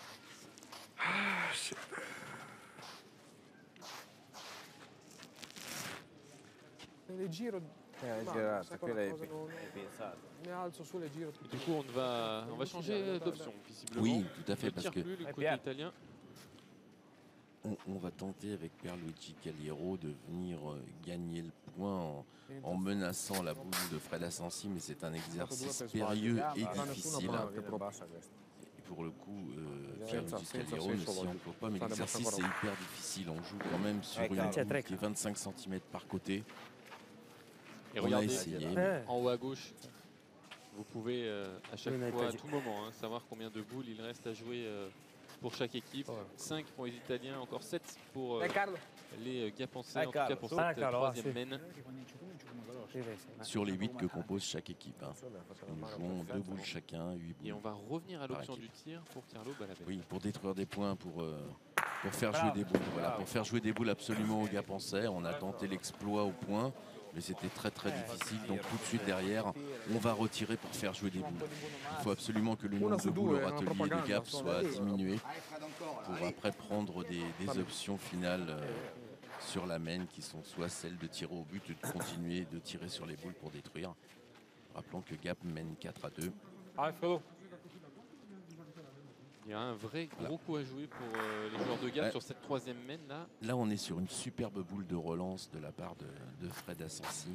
Le giro. girata, sai quella è cosa mi alzo su le giro. Et du coup, on va changer d'option, visiblement. Oui, tout à fait, Ne parce tire que plus le côté Pierre. italien. on va tenter avec Pierluigi Cagliero de venir gagner le point en menaçant la boule de Fred Assensi, mais c'est un exercice périlleux et difficile. Et pour le coup, Pierluigi Cagliero ne s'y emploie pas, mais l'exercice est hyper difficile. On joue quand même sur une boule qui est 25 cm par côté. Et On a regardez, essayé. en haut à gauche, vous pouvez à chaque Oui, mais fois, à t'as- tout moment, savoir combien de boules il reste à jouer pour chaque équipe. 5 pour les Italiens, encore 7 pour Hey, Carlo. les Gapençais, en tout cas pour cette troisième main. Sur les 8 que compose chaque équipe. Hein. Nous jouons 2 boules chacun, 8 boules. Et on va revenir à l'option par du équipe. tir pour Carlo Balabé. Oui, pour détruire des points, pour faire jouer des boules. Voilà, pour faire jouer des boules absolument aux Gapençais. On a tenté l'exploit au point, mais c'était très très difficile. Donc tout de suite derrière, on va retirer pour faire jouer des boules. Il faut absolument que le nombre de boules au râtelier de Gap soit diminué pour après prendre des options finales sur la main qui sont soit celles de tirer au but ou de continuer de tirer sur les boules pour détruire. Rappelons que Gap mène 4-2. Allez, Fredo. Il y a un vrai gros coup à jouer pour les joueurs de Gap sur cette troisième main là. Là, on est sur une superbe boule de relance de la part de Fred Assensi.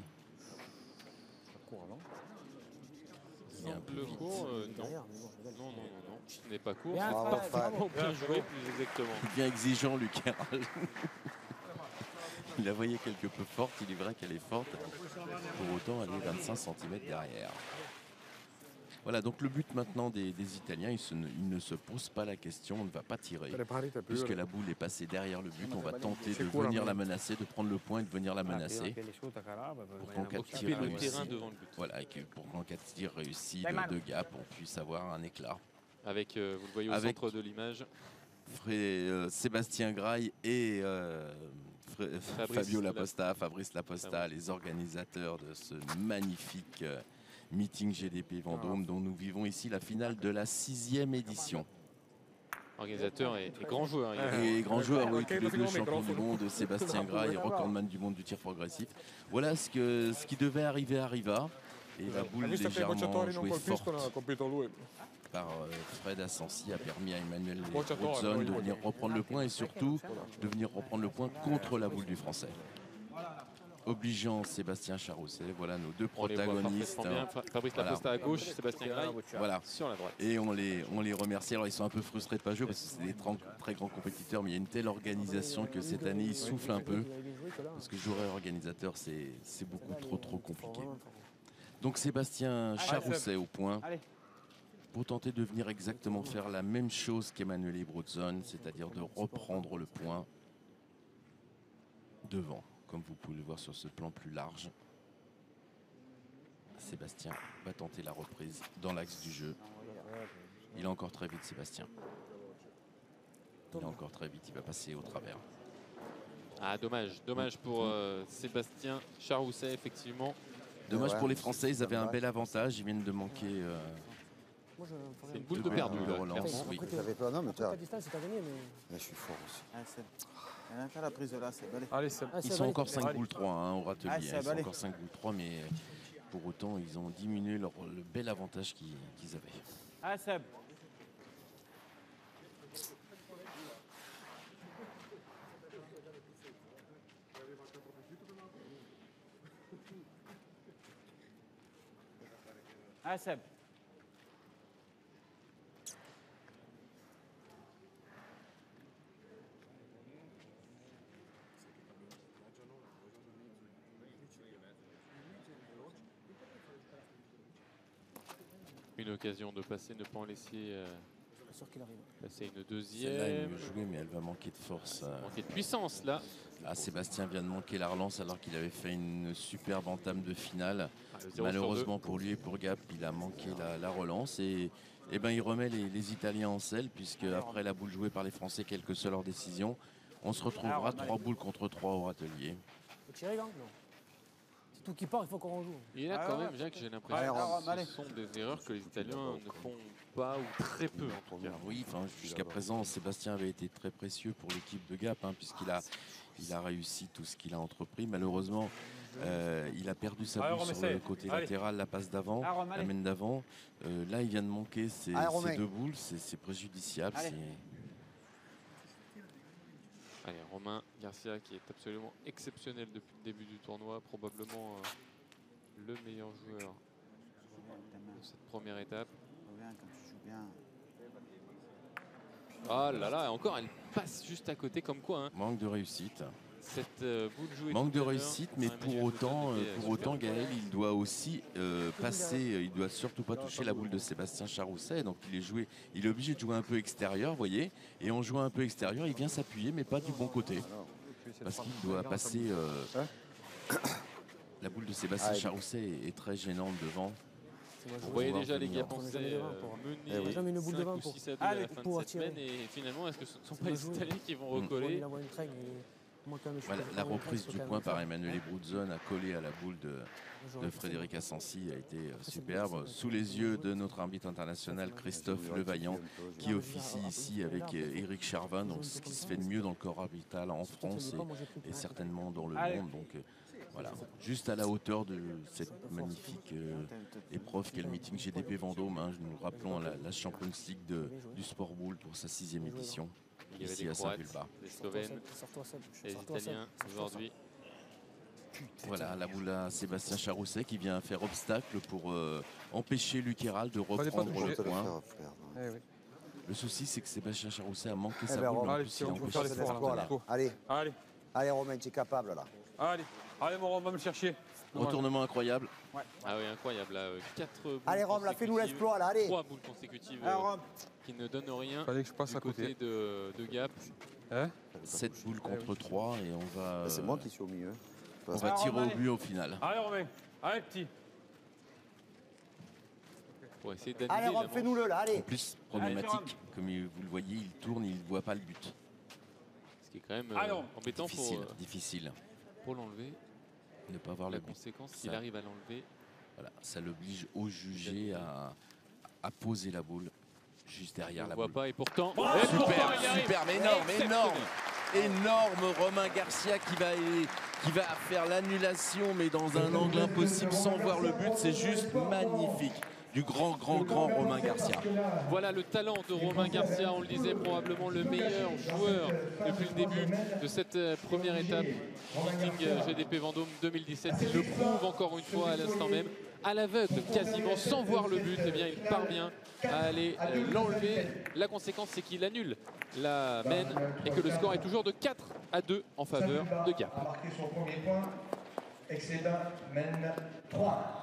Il est un peu Le vite. court, non. Derrière, mais bon, je regarde. Non, ce n'est pas court. Bien, Bravo, Fred. Fred. Bien joué, plus exactement. Bien exigeant, Lucaral. Il la voyait quelque peu forte, il est vrai qu'elle est forte. Pour autant, elle est 25 cm derrière. Voilà, donc le but maintenant des Italiens, ils ne se posent pas la question, on ne va pas tirer. Puisque la boule est passée derrière le but, on va tenter de venir la menacer, de prendre le point et de venir la menacer. Pour qu'en cas de Occuper tir le réussi, terrain devant le but. voilà, et pour qu'en cas de tir réussi de Gap, on puisse avoir un éclat. Avec, vous le voyez au Avec- centre de l'image, Sébastien Graille et Fabio Laposta, Fabrice Laposta, Fabrice. les organisateurs de ce magnifique meeting GDP Vendôme dont nous vivons ici la finale de la 6e édition. organisateur et grand joueur. Et grand joueur, oui, tous les deux champions du monde, Sébastien Graille, recordman du monde du tir progressif. Voilà ce qui devait arriver arriva. Et la boule légèrement jouée forte par Fred Assensi a permis à Emmanuel Brodzon de venir reprendre le point et surtout de venir reprendre le point contre la boule du Français. Obligeant Sébastien Charousset, voilà nos deux On les voit protagonistes. parfaitement bien. Fabrice Voilà. Laposta à gauche, Sébastien Graille Voilà. sur la droite. Et on les remercie. Alors ils sont un peu frustrés de pas jouer parce que c'est des très grands compétiteurs, mais il y a une telle organisation que cette année ils soufflent un peu. Parce que joueur et organisateur, c'est beaucoup trop compliqué. Donc Sébastien Charousset au point pour tenter de venir exactement faire la même chose qu'Emmanuel Brodzon, c'est-à-dire de reprendre le point devant, comme vous pouvez le voir sur ce plan plus large. Sébastien va tenter la reprise dans l'axe du jeu. Il est encore très vite, Sébastien. Il est encore très vite, il va passer au travers. Ah, dommage pour Sébastien Charousset, effectivement. Dommage Ouais, pour les Français, ils avaient un dommage. bel avantage, ils viennent de manquer C'est une boule de perdu, de là, relance. clairement. Oui. Vous savez pas, non, mais À distance, c'est à gagner, mais. je suis fort aussi. la prise là, c'est balai. Allez, c'est Ah, Ils c'est sont vrai. encore 5 boules 3 hein, au râtelier. Ah, c'est Ils sont abalé. encore 5 boules 3, mais pour autant, ils ont diminué le bel avantage qu'ils avaient. Ah, Seb. Ah, Seb. Une occasion de passer, ne pas en laisser Je suis pas sûr qu'il arrive. passer une Celle-là est deuxième. mieux jouée, mais elle va manquer de force. Manquer de puissance, là. Ah, Sébastien vient de manquer la relance alors qu'il avait fait une superbe entame de finale. Ah, le 0 sur Malheureusement pour lui et pour Gap, il a manqué la relance et ben, il remet les Italiens en selle puisque après la boule jouée par les Français, quelle que soit leur décision, on se retrouvera 3 boules contre 3 au râtelier. Faut tirer, gang? Non. C'est tout qui part, il faut qu'on rejoue. Et là, quand même, Jacques, j'ai Allez, l'impression Rome, que allez. ce sont des erreurs que les Italiens ne font pas ou très peu, en tout cas. Oui, enfin, jusqu'à présent, Sébastien avait été très précieux pour l'équipe de Gap hein, puisqu'il a réussi tout ce qu'il a entrepris. Malheureusement, il a perdu sa Allez, boule Rome, sur le essaye. côté Allez. latéral, la passe d'avant, Ah, Rome, la allez. main d'avant. Là, il vient de manquer ces Allez, Romain. 2 boules, c'est préjudiciable. Allez. Allez, Romain Garcia qui est absolument exceptionnel depuis le début du tournoi, probablement le meilleur joueur de cette première étape. Ah là là, encore elle passe juste à côté comme quoi. Hein. Manque de réussite. Cette boule jouée. Manque tout de à l'heure réussite, mais par pour Emmanuel autant, Brodzon était pour autant, super. Gaël, il doit aussi passer, il doit surtout pas toucher la boule de Sébastien Charousset, donc il est obligé de jouer un peu extérieur, vous voyez, et en jouant un peu extérieur, il vient s'appuyer, mais pas du bon côté. parce qu'il doit passer. La boule de Sébastien Charousset est très gênante devant. Vous voyez déjà les Gapençais mener Jamais une boule 5 devant ou pour- 6 à 2 à la fin pour de cette attirer. semaine. Et finalement, est-ce que ce ne sont Ça pas va les jouer. Italiens qui vont Il recoller? avoir une traîne et moi, quand même, je Voilà, peux la faire une reprise traîne, du faut quand point même par faire. Emanuele Bruzzone a collé à la boule de Frédéric Assensi a été superbe, sous les yeux de notre arbitre international Christophe Levaillant, qui officie ici avec Éric Charvin, donc ce qui se fait de mieux dans le corps arbitral en France et certainement dans le monde. Donc voilà, juste à la hauteur de cette magnifique épreuve qu'est le meeting GDP Vendôme. Hein. Nous rappelons la Champions League du Sport Boule pour sa 6e édition, Il y avait ici des à Croates, Saint-Vulbas. des Slovènes, des Italiens aujourd'hui. Voilà, la boule à Sébastien Charousset qui vient faire obstacle pour empêcher Luc Héral de reprendre le point. Eh oui. Le souci, c'est que Sébastien Charousset a manqué Eh sa ben, boule, mais en allez, plus, si il a on peut empêché faire ses l'effort, là. partenaires. Allez, Allez, allez Romain, tu es capable là. allez. Allez, mon Romain, va me chercher. Retournement incroyable. Ah oui, incroyable. Là, 4 boules Allez Rome, là, fais-nous consécutives, l'exploit là, allez. 3 boules consécutives Allez, Rome. qui ne donnent rien Fallait que je passe du à côté. côté de Gap. Hein 7 boules contre 3 et C'est moi qui suis au milieu. on va tirer au but au final. Allez, Romain. Allez, petit. Pour essayer Allez d'annuler la Rome, manche. fais-nous-le là, En allez. plus, Allez, problématique, comme vous le voyez, il tourne, il ne voit pas le but. Ce qui est quand même Allons. embêtant Difficile pour l'enlever. de ne pas voir La le but. conséquence, s'il Ça. arrive à l'enlever, Voilà, ça l'oblige au jugé à poser la boule juste on derrière ne la voit boule. pas. Et pourtant, Super, il arrive. super, mais énorme, Exceptionnel. énorme Romain Garcia qui va faire l'annulation, mais dans un angle impossible sans voir le but. C'est juste magnifique. Du grand Romain Garcia. Voilà le talent de Romain Garcia, on le disait, probablement le meilleur joueur depuis le début de cette première étape meeting GDP Vendôme 2017. Il le prouve encore une fois à l'instant même, à l'aveugle, quasiment sans voir le but. Eh bien, il parvient à aller l'enlever. La conséquence, c'est qu'il annule la mène et que le score est toujours de 4 à 2 en faveur de Gap. A marqué son premier point. Excellent mène 3.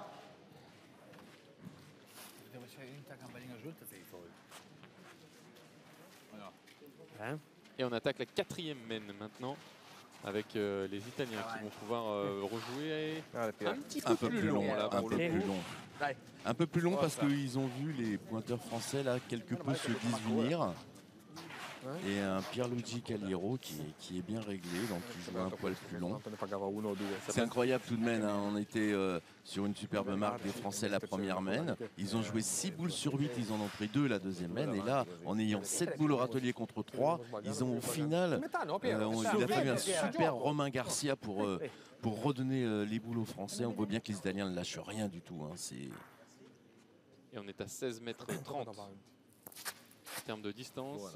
Et on attaque la 4e mène maintenant avec les Italiens qui vont pouvoir rejouer un petit peu, plus long là un pour peu le plus coup. long. Un peu plus long parce qu'ils ont vu les pointeurs français là quelque peu se disunir. Et un Pierluigi Caliero qui est bien réglé, donc il joue un poil plus long. C'est incroyable tout de même, hein. On était sur une superbe marque des Français la première mène. Ils ont joué 6 boules sur 8, ils en ont pris 2 la deuxième mène. Et là, en ayant 7 boules au râtelier contre 3, ils ont au final, il a fallu un super Romain Garcia pour redonner les boules aux Français. On voit bien que les Italiens ne lâchent rien du tout. Hein. Et on est à 16 mètres 30 en termes de distance.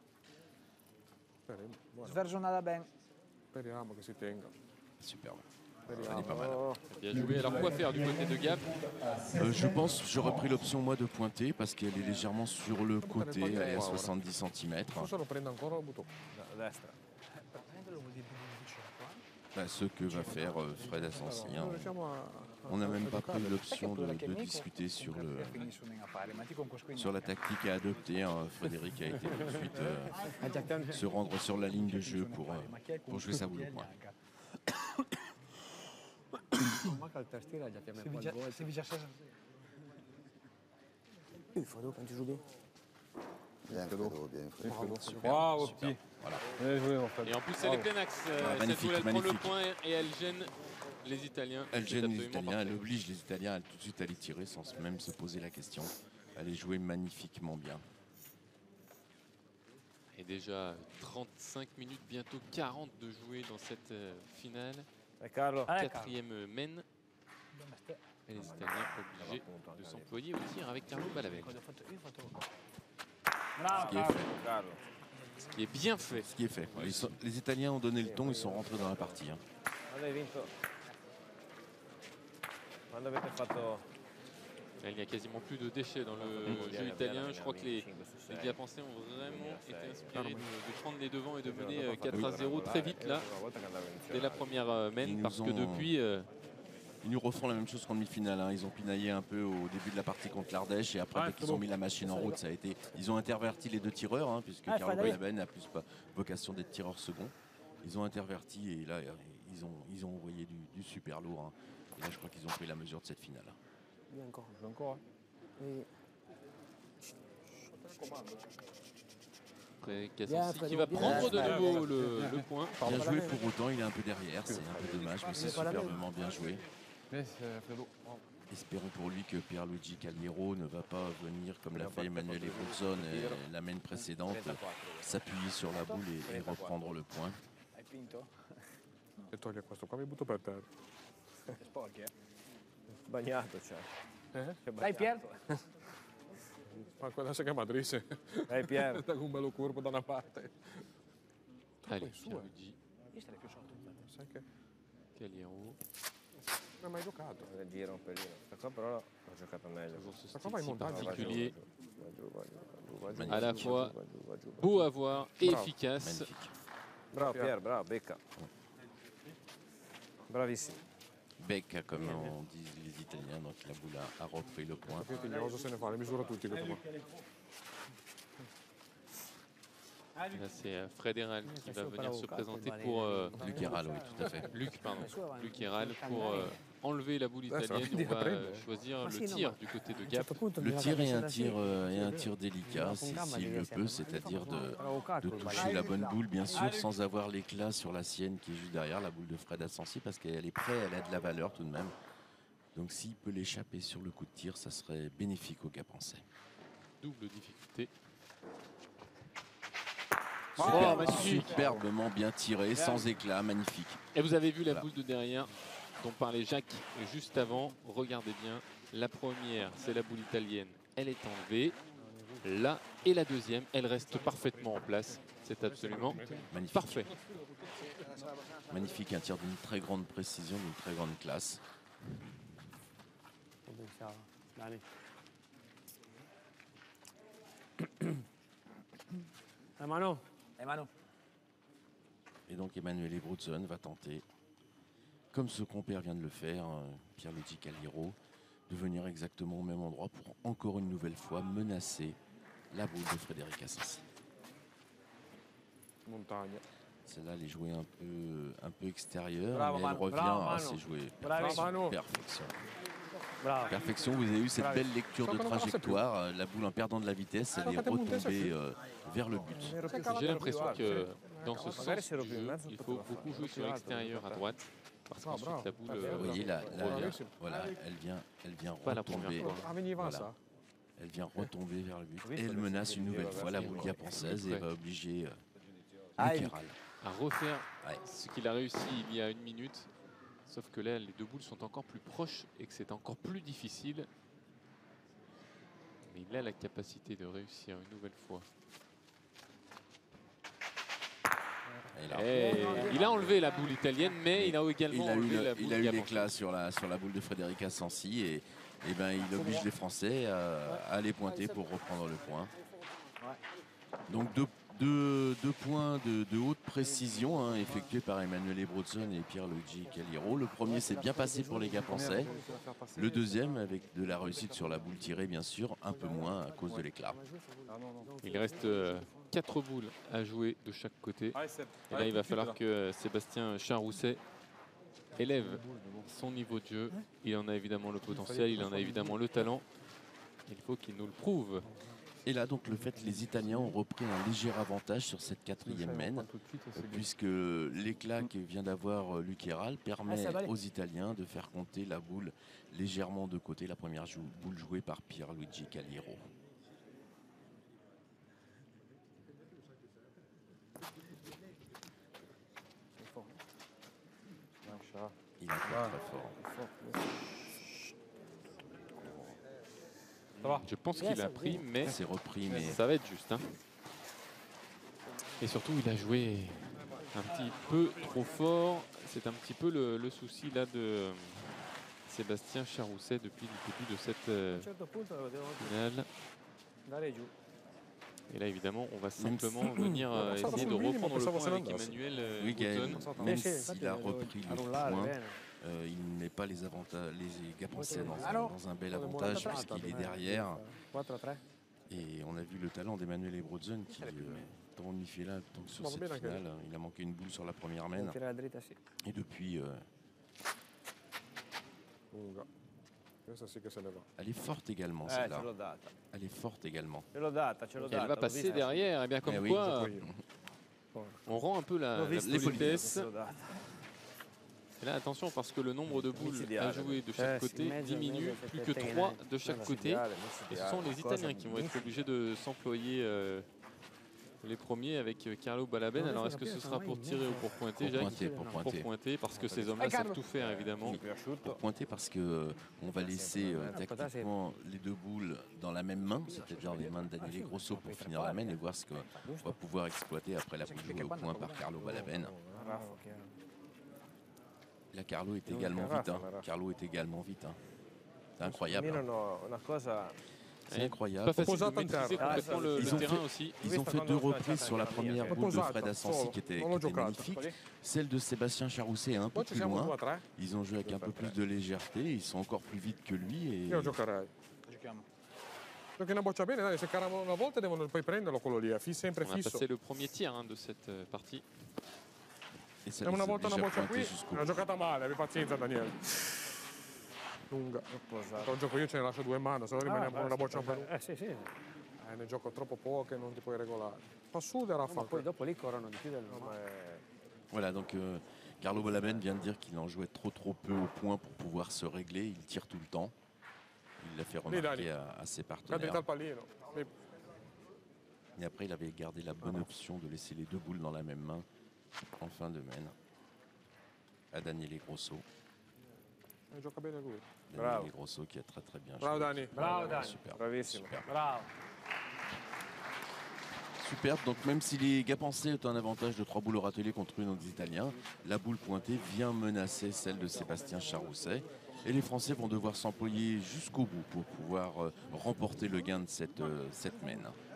Svergionnata ben. Speriamo che si tenga. Superbe. Elle est pas mal. Bien joué. Alors quoi faire du côté de Gap? Je pense que j'aurais pris l'option moi de pointer parce qu'elle est légèrement sur le côté, elle est à 70 cm. Forse lo prendo ancora o butto? Ce que va faire Fred Assensi. Hein. On n'a même pas pris l'option de discuter sur la tactique à adopter. Hein. Frédéric a été tout de suite se rendre sur la ligne de jeu pour jouer sa boule au point. Fredo, quand tu joues bien. Bien, Fredo, bien, Fredo. Bravo, petit. Voilà. Bien joué, mon frère. Et en plus, elle est plein axe. Cette magnifique, boule, elle prend le magnifique. point et elle gêne les Italiens. Elle C'est gêne les absolument Italiens, parfait. elle oblige les Italiens à tout de suite aller tirer sans même se poser la question. Elle est jouée magnifiquement bien. Et déjà 35 minutes, bientôt 40 de jouer dans cette finale. Carlo. 4e mène. Et les Italiens obligés de s'employer au tir avec Carlo Balavec. Bravo, qui est Carlo. fait. Carlo. Ce qui est bien fait. Ce qui est fait. Les Italiens ont donné le ton, ils sont rentrés dans la partie. Hein. Quando hai vinto? Quando avete fatto? Là, il n'y a quasiment plus de déchets dans le jeu italien. Je crois que les Gapençais ont vraiment été inspirés de prendre les devants et de mener 4-0 très vite là, dès la première mène, Ils parce nous que ont- depuis, Ils nous refont la même chose qu'en demi-finale. Hein. Ils ont pinaillé un peu au début de la partie contre l'Ardèche et après, dès qu'ils ont mis la machine en route, ça a été. Ils ont interverti les deux tireurs, hein, puisque Carlo Frédéric. Balaben a plus pas vocation d'être tireur second. ils ont interverti et là, ils ont envoyé du super lourd. Hein. Et là, je crois qu'ils ont pris la mesure de cette finale. Bien encore. Joue encore. Et Après, Bien, Cassanci qui Fredo, va bien. prendre de Bien. nouveau le point. Bien pas joué la même. pour autant, il est un peu derrière, c'est un peu dommage, mais c'est pas la même. superbement bien joué. Fredo. Espérons pour lui que Pierluigi Caliero ne va pas venir, comme l'a fait Emanuele Bruzzone et la main précédente, s'appuyer sur la boule et reprendre le point. Hai vinto? E toglie questo qua, mi butto per terra. Sporchi, Sbagliato, cioè. Che Dai Pier. Ma quella si chiama Drisse. Dai Pier. Da un bello curvo da una parte. Allez, su, Pierluigi Io starei più sotto. Sai che Caliero. non hai mai giocato. Gira un pelino. Questa qua però l'ho giocata meglio. Toujours ce Ça style va, ils si montent pas, particulier, Va giù, va giù, va giù, va giù, à la va giù, fois va giù, va giù. beau à voir et Bravo. efficace. Magnifique. Bravo Pier, bravo, becca. Bravissimo. Becca, comme on dit les Italiens, donc la boule a repris le point. Che Tignoso se ne fa, le misura tutti questo qua. Là, c'est Frédéral qui va venir se présenter pour Luc Héral, oui, tout à fait. Luc, pardon. Luc Héral pour enlever la boule ça va italienne. finir On va après, mais- choisir Ah, le si, non, tir ma- du côté de A un Gap. certo punto Le bisogna tir est capirci un da tir délicat, s'il le peut, c'est-à-dire de calcolo, toucher la bonne boule, bien sûr, sans avoir l'éclat sur la sienne qui est juste derrière, la boule de Fred Assensi, parce qu'elle est prête, elle a de la valeur tout de même. Donc s'il peut l'échapper sur le coup de tir, ça serait bénéfique au Gapençais. Double difficulté. Superbe- magnifique. superbement bien tiré, sans éclat, magnifique. Et vous avez vu la Voilà. boule de derrière dont parlait Jacques juste avant. Regardez bien. La première, c'est la boule italienne. Elle est enlevée. Là, et la deuxième, elle reste parfaitement en place. C'est absolument Magnifique. parfait. Magnifique, un tir d'une très grande précision, d'une très grande classe. Dani. La mano. La mano. Et donc Emanuele Bruzzone va tenter, comme ce compère vient de le faire, Pierluigi Caliero, de venir exactement au même endroit pour encore une nouvelle fois menacer la boule de Frédéric Assensi. Montagna. Celle-là, elle est jouée un peu extérieure, Bravo, mais elle Manu. revient. Bravo, Ah, Manu. c'est joué. Bravo, Perfection. Manu. Perfection. Bravo. Perfection, vous avez eu cette Bravo. belle lecture de Sono ancora trajectoire. La boule en perdant de la vitesse, elle est Sono ancora retombée vers le but. J'ai l'impression que dans ce Magari sens se lo du più in jeu, mezzo il faut poteva beaucoup farlo. jouer sur l'extérieur à droite. Parce Ah, qu'ensuite bravo. la boule Vous voyez, là, revient. voilà, elle vient Pas la retomber. première fois. Ah, veniva Voilà. ça. Elle vient retomber vers le but. Oui, Et elle faut menace laisser une nouvelle dire, fois la merci. boule diaponçaise et va obliger Ah, Luc il- Héral. À refaire Ouais. ce qu'il a réussi il y a une minute. Sauf que là, les deux boules sont encore plus proches et que c'est encore plus difficile. Mais il a la capacité de réussir une nouvelle fois. Et là, Et il a enlevé la boule italienne, mais il a également il a enlevé la boule il a eu diaponçaise. l'éclat sur la boule de Frédéric Assensi et ben, il oblige les Français à aller pointer pour reprendre le point. Donc deux points de haute précision hein, effectués par Emanuele Bruzzone et Pierluigi Caliero. Le premier s'est bien passé pour les Gapençais. Le deuxième, avec de la réussite sur la boule tirée, bien sûr, un peu moins à cause de l'éclat. Il reste 4 boules à jouer de chaque côté. Et là, il va falloir que Sébastien Charousset élève son niveau de jeu. Il en a évidemment le potentiel, il en a évidemment le talent. Il faut qu'il nous le prouve. Et là, donc, le fait que les Italiens ont repris un léger avantage sur cette quatrième mène, puisque l'éclat que vient d'avoir Luc Héral permet ça va aller. aux Italiens de faire compter la boule légèrement de côté, la première boule jouée par Pierluigi Caliero. Il est encore très fort. Je pense qu'il a pris, mais C'est repris, mais ça va être juste. Hein. Et surtout, il a joué un petit peu trop fort. C'est un petit peu le souci là de Sébastien Charousset depuis le début de cette A un certo punto lo devo finale. andare giù. Et là, évidemment, on va Même simplement venir essayer de reprendre le point avec Emmanuel oui, Gaël, Bruzzone. même Sì, s'il infatti a devo repris le arruolare point, bene. il ne met pas les avantages, les Gapençais dans Alors, un bel avantage puisqu'il est derrière. 4-3. Et on a vu le talent d'Emanuele Brozzen qui, tant en demi-finale, tant que sur cette finale, il a manqué une boule sur la première main. Tira la dritta, sì. Et depuis, Lunga. Questa sì che se ne va. elle est forte également, Ce celle-là. l'ho data. Elle est forte également. Ce l'ho data, ce l'ho Et data. elle va l'ho passer vista. derrière. Et bien comme Eh oui, quoi, Poi on rend un peu la L'ho vista, politesse. ce l'ho data. Et là, attention, parce que le nombre de boules à Micidiale. jouer de chaque côté diminue, plus que 3 de chaque côté. Et ce sont les Italiens qui vont être obligés de s'employer les premiers avec Carlo Balaben. Alors, est-ce que ce sera pour tirer ou pour pointer, Jacques? Pour Pour pointer. pointer, parce que ces hommes-là savent tout faire, évidemment. Pour pointer parce que on va laisser tactiquement les deux boules dans la même main, c'est-à-dire dans les mains de Daniele Grosso pour finir la main et voir ce qu'on va pouvoir exploiter après la boule jouée au point par Carlo Balaben. Là, Carlo est également vite. Hein. Carlo est également vite. Hein. C'est incroyable. Hein. Milano, una cosa. C'est Pas incroyable. facile de Posata a maîtriser terra. complètement le Ils ont terrain fait- aussi. Ils ont fait deux reprises sur la première boule de Fred Assensi qui était magnifique. Celle de Sébastien Charousset est un peu Poi ci plus siamo loin. 2-3. Ils ont joué avec un peu plus de légèreté. Ils sont encore plus vite que lui. Et Io giocherei. Perché ne boccia bene, dai, se carano una volta devono poi prenderlo quello lì, è sempre On a fisso. passé le premier tiers de cette partie. et ça E una laisse volta una déjà boccia pointer qui, jusqu'au l'ha bout. giocata male, abbi pazienza Daniele. Lunga. Lo gioco io ce ne lascio due in mano, se no rimaniamo con una boccia per Sì, sì. ne gioco troppo poche, non ti puoi regolare. Fa su e Raffa. Ma poi dopo lì corrono di più del No, ma normale. è- Voilà, donc Carlo Balaben vient de dire qu'il en jouait trop peu au point pour pouvoir se régler. Il tire tout le temps. Il l'a fait remarquer à ses Cadete partenaires. al pallino. Sì. Et après, il avait gardé la bonne option de laisser les deux boules dans la même main en fin de main à Daniele Grosso. Gioca bene lui. Daniele Grosso qui a très très bien Bravo joué. Dani. Bravo Dani. Super. Bravissimo. Super. Bravo. Superbe, donc même si les gars pensaient ont un avantage de 3 boules au râtelier contre une des Italiens, la boule pointée vient menacer celle de Sébastien Charousset. Et les Français vont devoir s'employer jusqu'au bout pour pouvoir remporter le gain de cette main.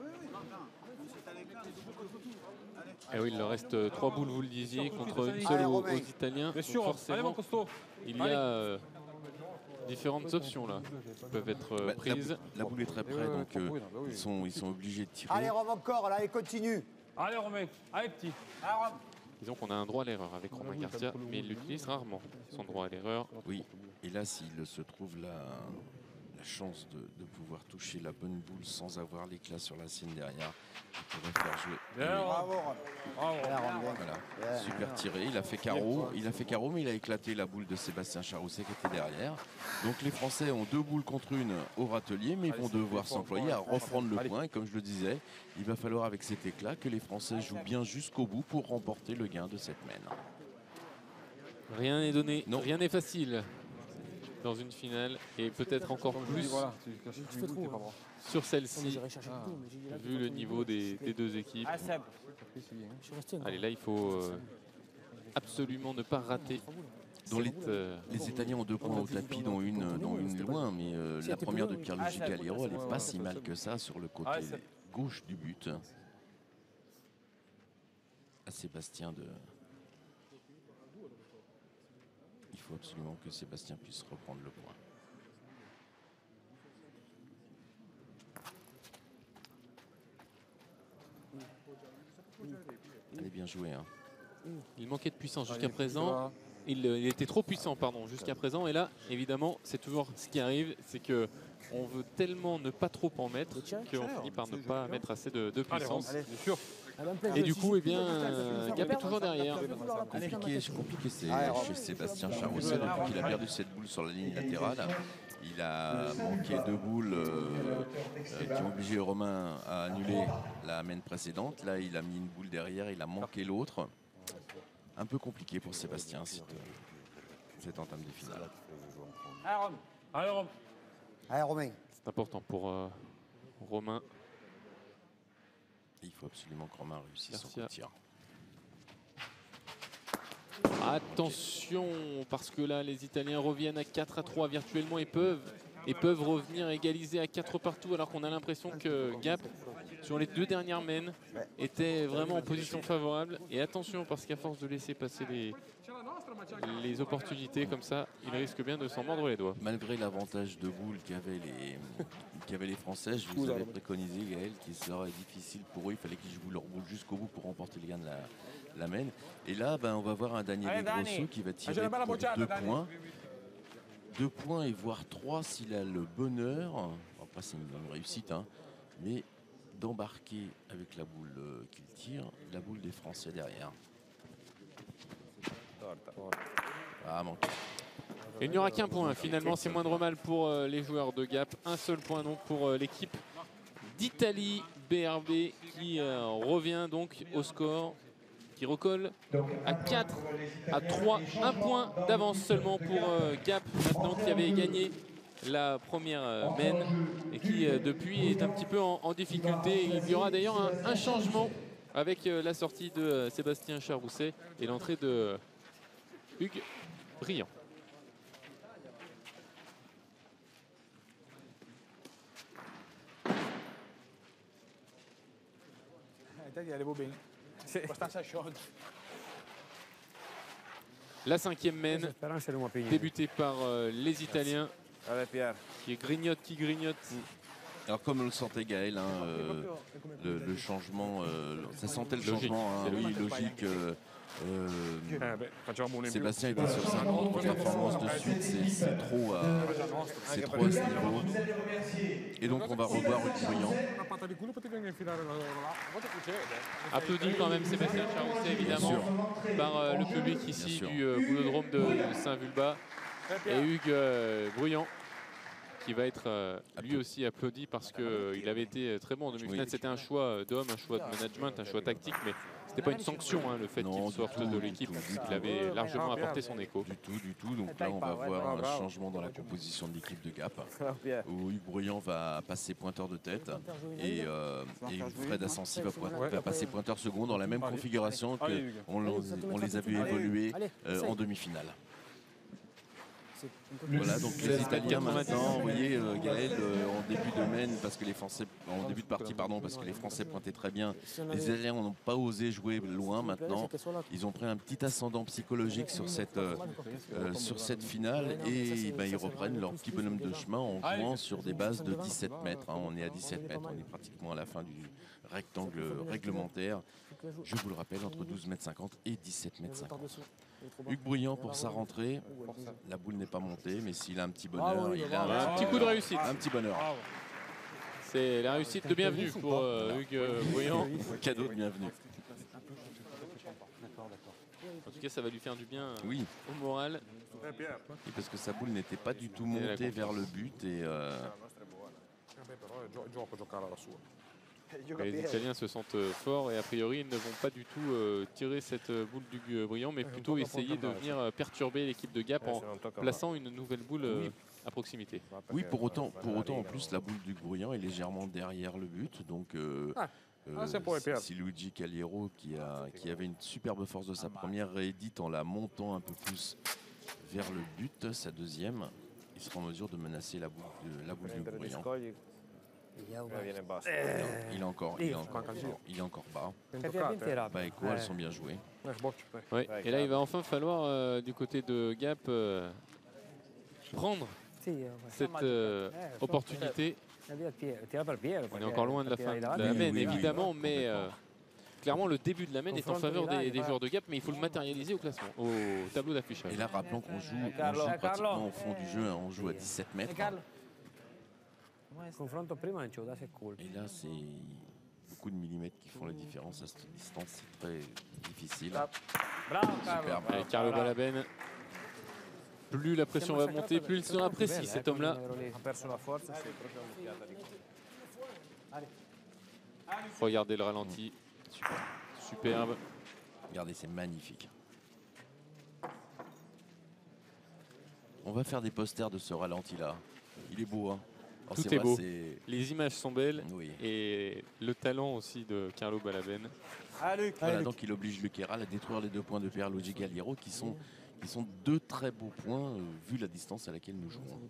Et oui, il leur reste 3 boules, vous le disiez, contre une seule aux Italiens. Donc forcément, il y a différentes options là qui peuvent être prises. La boule est très près, donc ils sont obligés de tirer. Allez, Rome encore, là, allez, continue. Allez Romain, allez petit. Disons qu'on a un droit à l'erreur avec Romain Garcia, mais il l'utilise rarement, son droit à l'erreur. Oui, et là, s'il se trouve la chance de pouvoir toucher la bonne boule sans avoir l'éclat sur la sienne derrière, il pourrait faire jouer. Bravo, Rome. Bien, Rome, bien. Voilà, Bien. super tiré. Il a fait carreau, mais il a éclaté la boule de Sébastien Charousset qui était derrière. Donc les Français ont 2 boules contre une au râtelier, mais ils vont devoir s'employer à reprendre le point. Et comme je le disais, il va falloir avec cet éclat que les Français jouent bien jusqu'au bout pour remporter le gain de cette main. Rien n'est donné, Non. rien n'est facile dans une finale, et peut-être encore plus Je fais trop. Hein. sur celle-ci, J'irai chercher le tout, mais j'ai dit là, vu le niveau des deux équipes. Ah Seb. Je suis resté encore. Allez, là, il faut absolument ne pas rater. Dont les, cette, les Italiens ont 2 points au tapis, dont une loin, mais la première de Pierluigi Galliero, elle n'est pas si mal que ça sur le côté gauche du but. À Sébastien de... Il faut absolument que Sébastien puisse reprendre le point. Elle est bien jouée. Hein. Il manquait de puissance jusqu'à présent. Il était trop puissant, pardon, jusqu'à présent. Et là, évidemment, c'est toujours ce qui arrive, c'est que on veut tellement ne pas trop en mettre qu'on finit par ne pas mettre assez de puissance. Et du coup, eh bien, Gap est toujours derrière. Compliqué, c'est chez Sébastien Charousset depuis qu'il a perdu cette boule sur la ligne latérale. Il a manqué 2 boules qui ont obligé Romain à annuler la main précédente. Là, il a mis une boule derrière, il a manqué l'autre. Un peu compliqué pour Sébastien cette entame de finale. Allez Rome. Allez Rome. Allez, Romain. C'est important pour Romain. Et il faut absolument que Romain réussisse son coup de tir. Attention, parce que là, les Italiens reviennent à 4-3 virtuellement et peuvent revenir égaliser à 4 partout, alors qu'on a l'impression que Gap sur les 2 dernières mènes était vraiment en position favorable. Et attention, parce qu'à force de laisser passer les opportunités comme ça, il risque bien de s'en mordre les doigts. Malgré l'avantage de boule qu'avaient les Français, je vous avais préconisé, Gaël, qu'il serait difficile pour eux. Il fallait qu'ils jouent leur boule jusqu'au bout pour remporter le gain de la mène. Et là, on va voir un Daniele Grosso qui va tirer pour 2 points. 2 points et voire 3 s'il a le bonheur. Après, c'est une réussite, hein, mais d'embarquer avec la boule qu'il tire, la boule des Français derrière. Ah, manqué. Et il n'y aura qu'un point. Finalement, c'est moindre mal pour les joueurs de Gap. Un seul point donc pour l'équipe d'Italie BRB qui revient donc au score, qui recolle à 4 à 3. Un point d'avance seulement pour Gap maintenant, qui avait gagné la première mène et qui depuis est un petit peu en difficulté. Il y aura d'ailleurs un changement avec la sortie de Sébastien Charousset et l'entrée de Hugues Briand. La 5e mène, débutée par les Italiens, qui grignote. Alors comme le sentait Gaël, hein, le changement, ça sentait le changement, hein, oui, logique. Sébastien était sur 50 performances de suite, c'est trop à ce niveau. Et donc on va revoir Hugues Briand. Applaudi quand même Sébastien Charousset évidemment par le public ici du boulodrome de Saint-Vulbas. Et Hugues Briand qui va être lui aussi applaudi parce qu'il avait été très bon en demi-finale. C'était un choix d'homme, un choix de management, un choix tactique, mais c'était pas une sanction, hein, le fait qu'il sorte de l'équipe. Il avait largement apporté son écho. Du tout. Donc là, on va voir un changement dans la composition de l'équipe de Gap, où Hugues Briand va passer pointeur de tête et Fred Assensi va passer pointeur second dans la même configuration qu'on les a vus évoluer en demi-finale. Voilà, donc les Italiens maintenant, vous voyez Gaël en début de mène, en début de partie, parce que les Français pointaient très bien. Les Italiens n'ont pas osé jouer loin maintenant. Ils ont pris un petit ascendant psychologique sur cette finale et ils reprennent leur petit bonhomme de chemin en jouant sur des bases de 17 mètres. Hein. On est à 17 mètres, on est pratiquement à la fin du rectangle réglementaire. Je vous le rappelle, entre 12,50 m et 17,50 m. Hugues Briand pour sa rentrée. La boule n'est pas montée, mais s'il a un petit bonheur, il a un petit coup de réussite. Un petit bonheur. C'est la réussite de bienvenue pour Hugues Briand. Cadeau de bienvenue. En tout cas, ça va lui faire du bien au moral. Et parce que sa boule n'était pas du tout montée vers le but. Les Italiens se sentent forts et a priori ils ne vont pas du tout tirer cette boule d'Hugues Briand, mais plutôt essayer de venir perturber l'équipe de Gap en plaçant une nouvelle boule à proximité. Oui, pour autant en plus la boule d'Hugues Briand est légèrement derrière le but, donc si Luigi Caliero qui avait une superbe force de sa première réédite en la montant un peu plus vers le but, sa deuxième, il sera en mesure de menacer la boule d'Hugues Briand. Il est encore bas. Baeko, elles sont bien jouées. Ouais. Et là, il va enfin falloir, du côté de Gap, prendre cette opportunité. On est encore loin de la fin de la mène, évidemment, mais clairement, le début de la mène est en faveur des joueurs de Gap, mais il faut le matérialiser au classement, au tableau d'affichage. Et là, rappelons qu'on joue pratiquement au fond du jeu, hein, on joue à 17 mètres. Et là, c'est beaucoup de millimètres qui font la différence à cette distance. C'est très difficile. Superbe. Allez, Carlo Balaben. Plus la pression va monter, plus il sera précis, cet homme-là. Regardez le ralenti. Superbe. Regardez, c'est magnifique. On va faire des posters de ce ralenti-là. Il est beau, hein. Alors tout est beau. Les images sont belles et le talent aussi de Carlo Balaben. Voilà, donc il oblige Luc Héral à détruire les 2 points de Pierluigi Caliero qui sont 2 très beaux points vu la distance à laquelle nous jouons.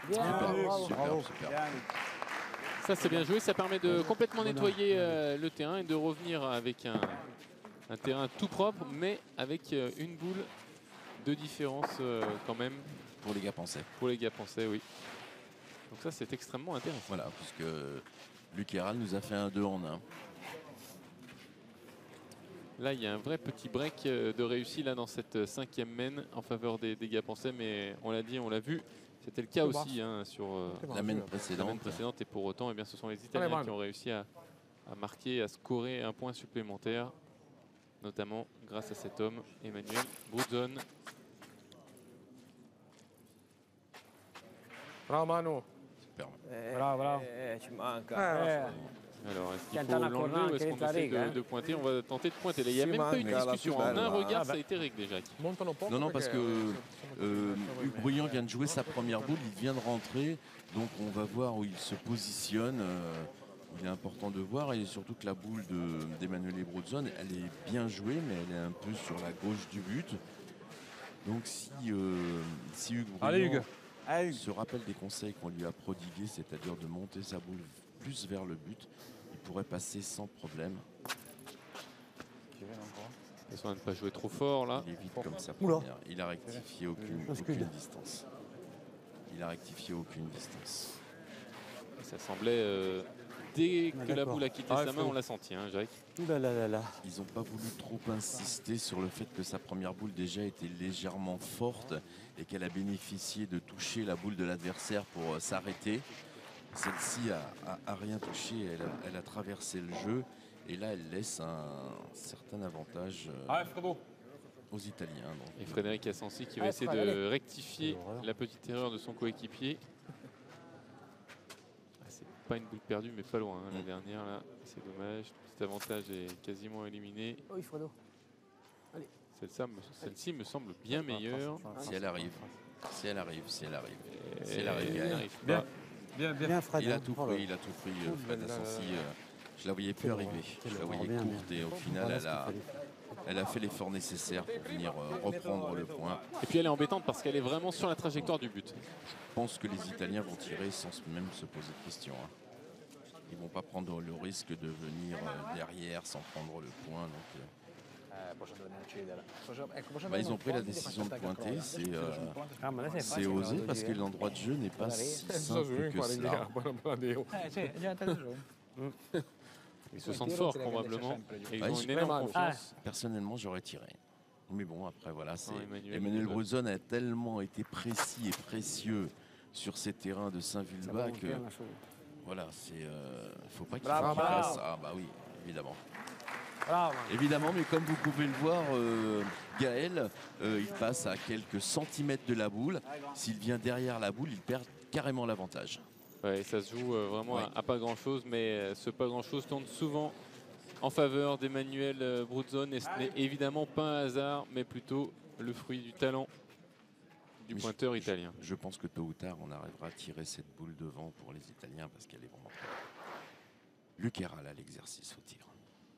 Bien, bravo. Super. Ça, c'est bien joué. Ça permet de complètement nettoyer le terrain et de revenir avec un terrain tout propre, mais avec une boule de différence quand même. Pour les gars pensais. Pour les gars pensais, oui. Donc ça, c'est extrêmement intéressant. Voilà, puisque Luc Héral nous a fait un 2 en 1. Là, il y a un vrai petit break de réussi là dans cette 5e main en faveur des gars pensais, mais on l'a dit, on l'a vu. C'était le cas aussi hein, sur La main la précédente. main précédente, et pour autant, eh bien, ce sont les Italiens qui ont réussi à marquer, à scorer un point supplémentaire, notamment grâce à cet homme, Emmanuel Bruzzone. Bravo Manu. Super. Bravo. Ci manca. Alors, est-ce qu'il faut Cantana l'enlever Corona ou est-ce che qu'on la essaie riga, de pointer? On va tenter de pointer. Là, il n'y a Si même pas eu de manca la discussion. più En bella. un regard, ça a été réglé, Jacques. Montano poco. Non, parce perché que Hugues Bruyant vient de jouer sa première boule, il vient de rentrer, donc on va voir où il se positionne. Il est important de voir, et surtout que la boule d'Emmanuel Bruzzone, elle est bien jouée, mais elle est un peu sur la gauche du but. Donc si Hugues Bruyant se rappelle des conseils qu'on lui a prodigués, c'est-à-dire de monter sa boule plus vers le but, il pourrait passer sans problème. Attention à ne pas jouer trop fort là. Il évite comme ça. Oula. Il a rectifié aucune distance. Il a rectifié aucune distance. Et ça semblait, dès que la boule a quitté sa main, on l'a senti, hein, Jacques. Ouh là là là là. Ils n'ont pas voulu trop insister sur le fait que sa première boule déjà était légèrement forte et qu'elle a bénéficié de toucher la boule de l'adversaire pour s'arrêter. Celle-ci a rien touché, elle a traversé le jeu, et là elle laisse un certain avantage aux Italiens. Donc, Et Frédéric Assensi qui va essayer de rectifier la petite erreur de son coéquipier. C'est pas une boule perdue, mais pas loin. Hein, la dernière, là, c'est dommage. Petit avantage est quasiment éliminé. Oui, Fredo. Celle-ci me semble bien meilleure. si elle arrive, Gaël. N'arrive Bien. pas. Bien, Fred. Il a tout pris, Fred Assensi. Je la voyais plus arriver. Je la voyais courte, et au final, elle a fait l'effort nécessaire pour venir reprendre le point. Et puis elle est embêtante parce qu'elle est vraiment sur la trajectoire du but. Je pense que les Italiens vont tirer sans même se poser de questions. Hein. Ils ne vont pas prendre le risque de venir derrière sans prendre le point. Donc, ils ont pris la décision de pointer. C'est osé parce que l'endroit de jeu n'est pas si simple que ça. Ils se sentent forts probablement et ils Ouais, ont une énorme confiance. Personnellement, j'aurais tiré. Mais bon, après, voilà, c'est Emmanuel Bruzzone a tellement été précis et précieux sur ces terrains de Saint-Vulbas que voilà, faut pas qu'il fasse. Ah bah oui, évidemment. Évidemment, mais comme vous pouvez le voir, Gaël, il passe à quelques centimètres de la boule. S'il vient derrière la boule, il perd carrément l'avantage. Ouais, ça se joue vraiment à pas grand-chose, mais ce pas grand-chose tourne souvent en faveur d'Emmanuel Bruzzone, et ce n'est évidemment pas un hasard, mais plutôt le fruit du talent du pointeur italien. Je pense que tôt ou tard, on arrivera à tirer cette boule devant pour les Italiens parce qu'elle est vraiment très bonne. Luc Héral à l'exercice au tir.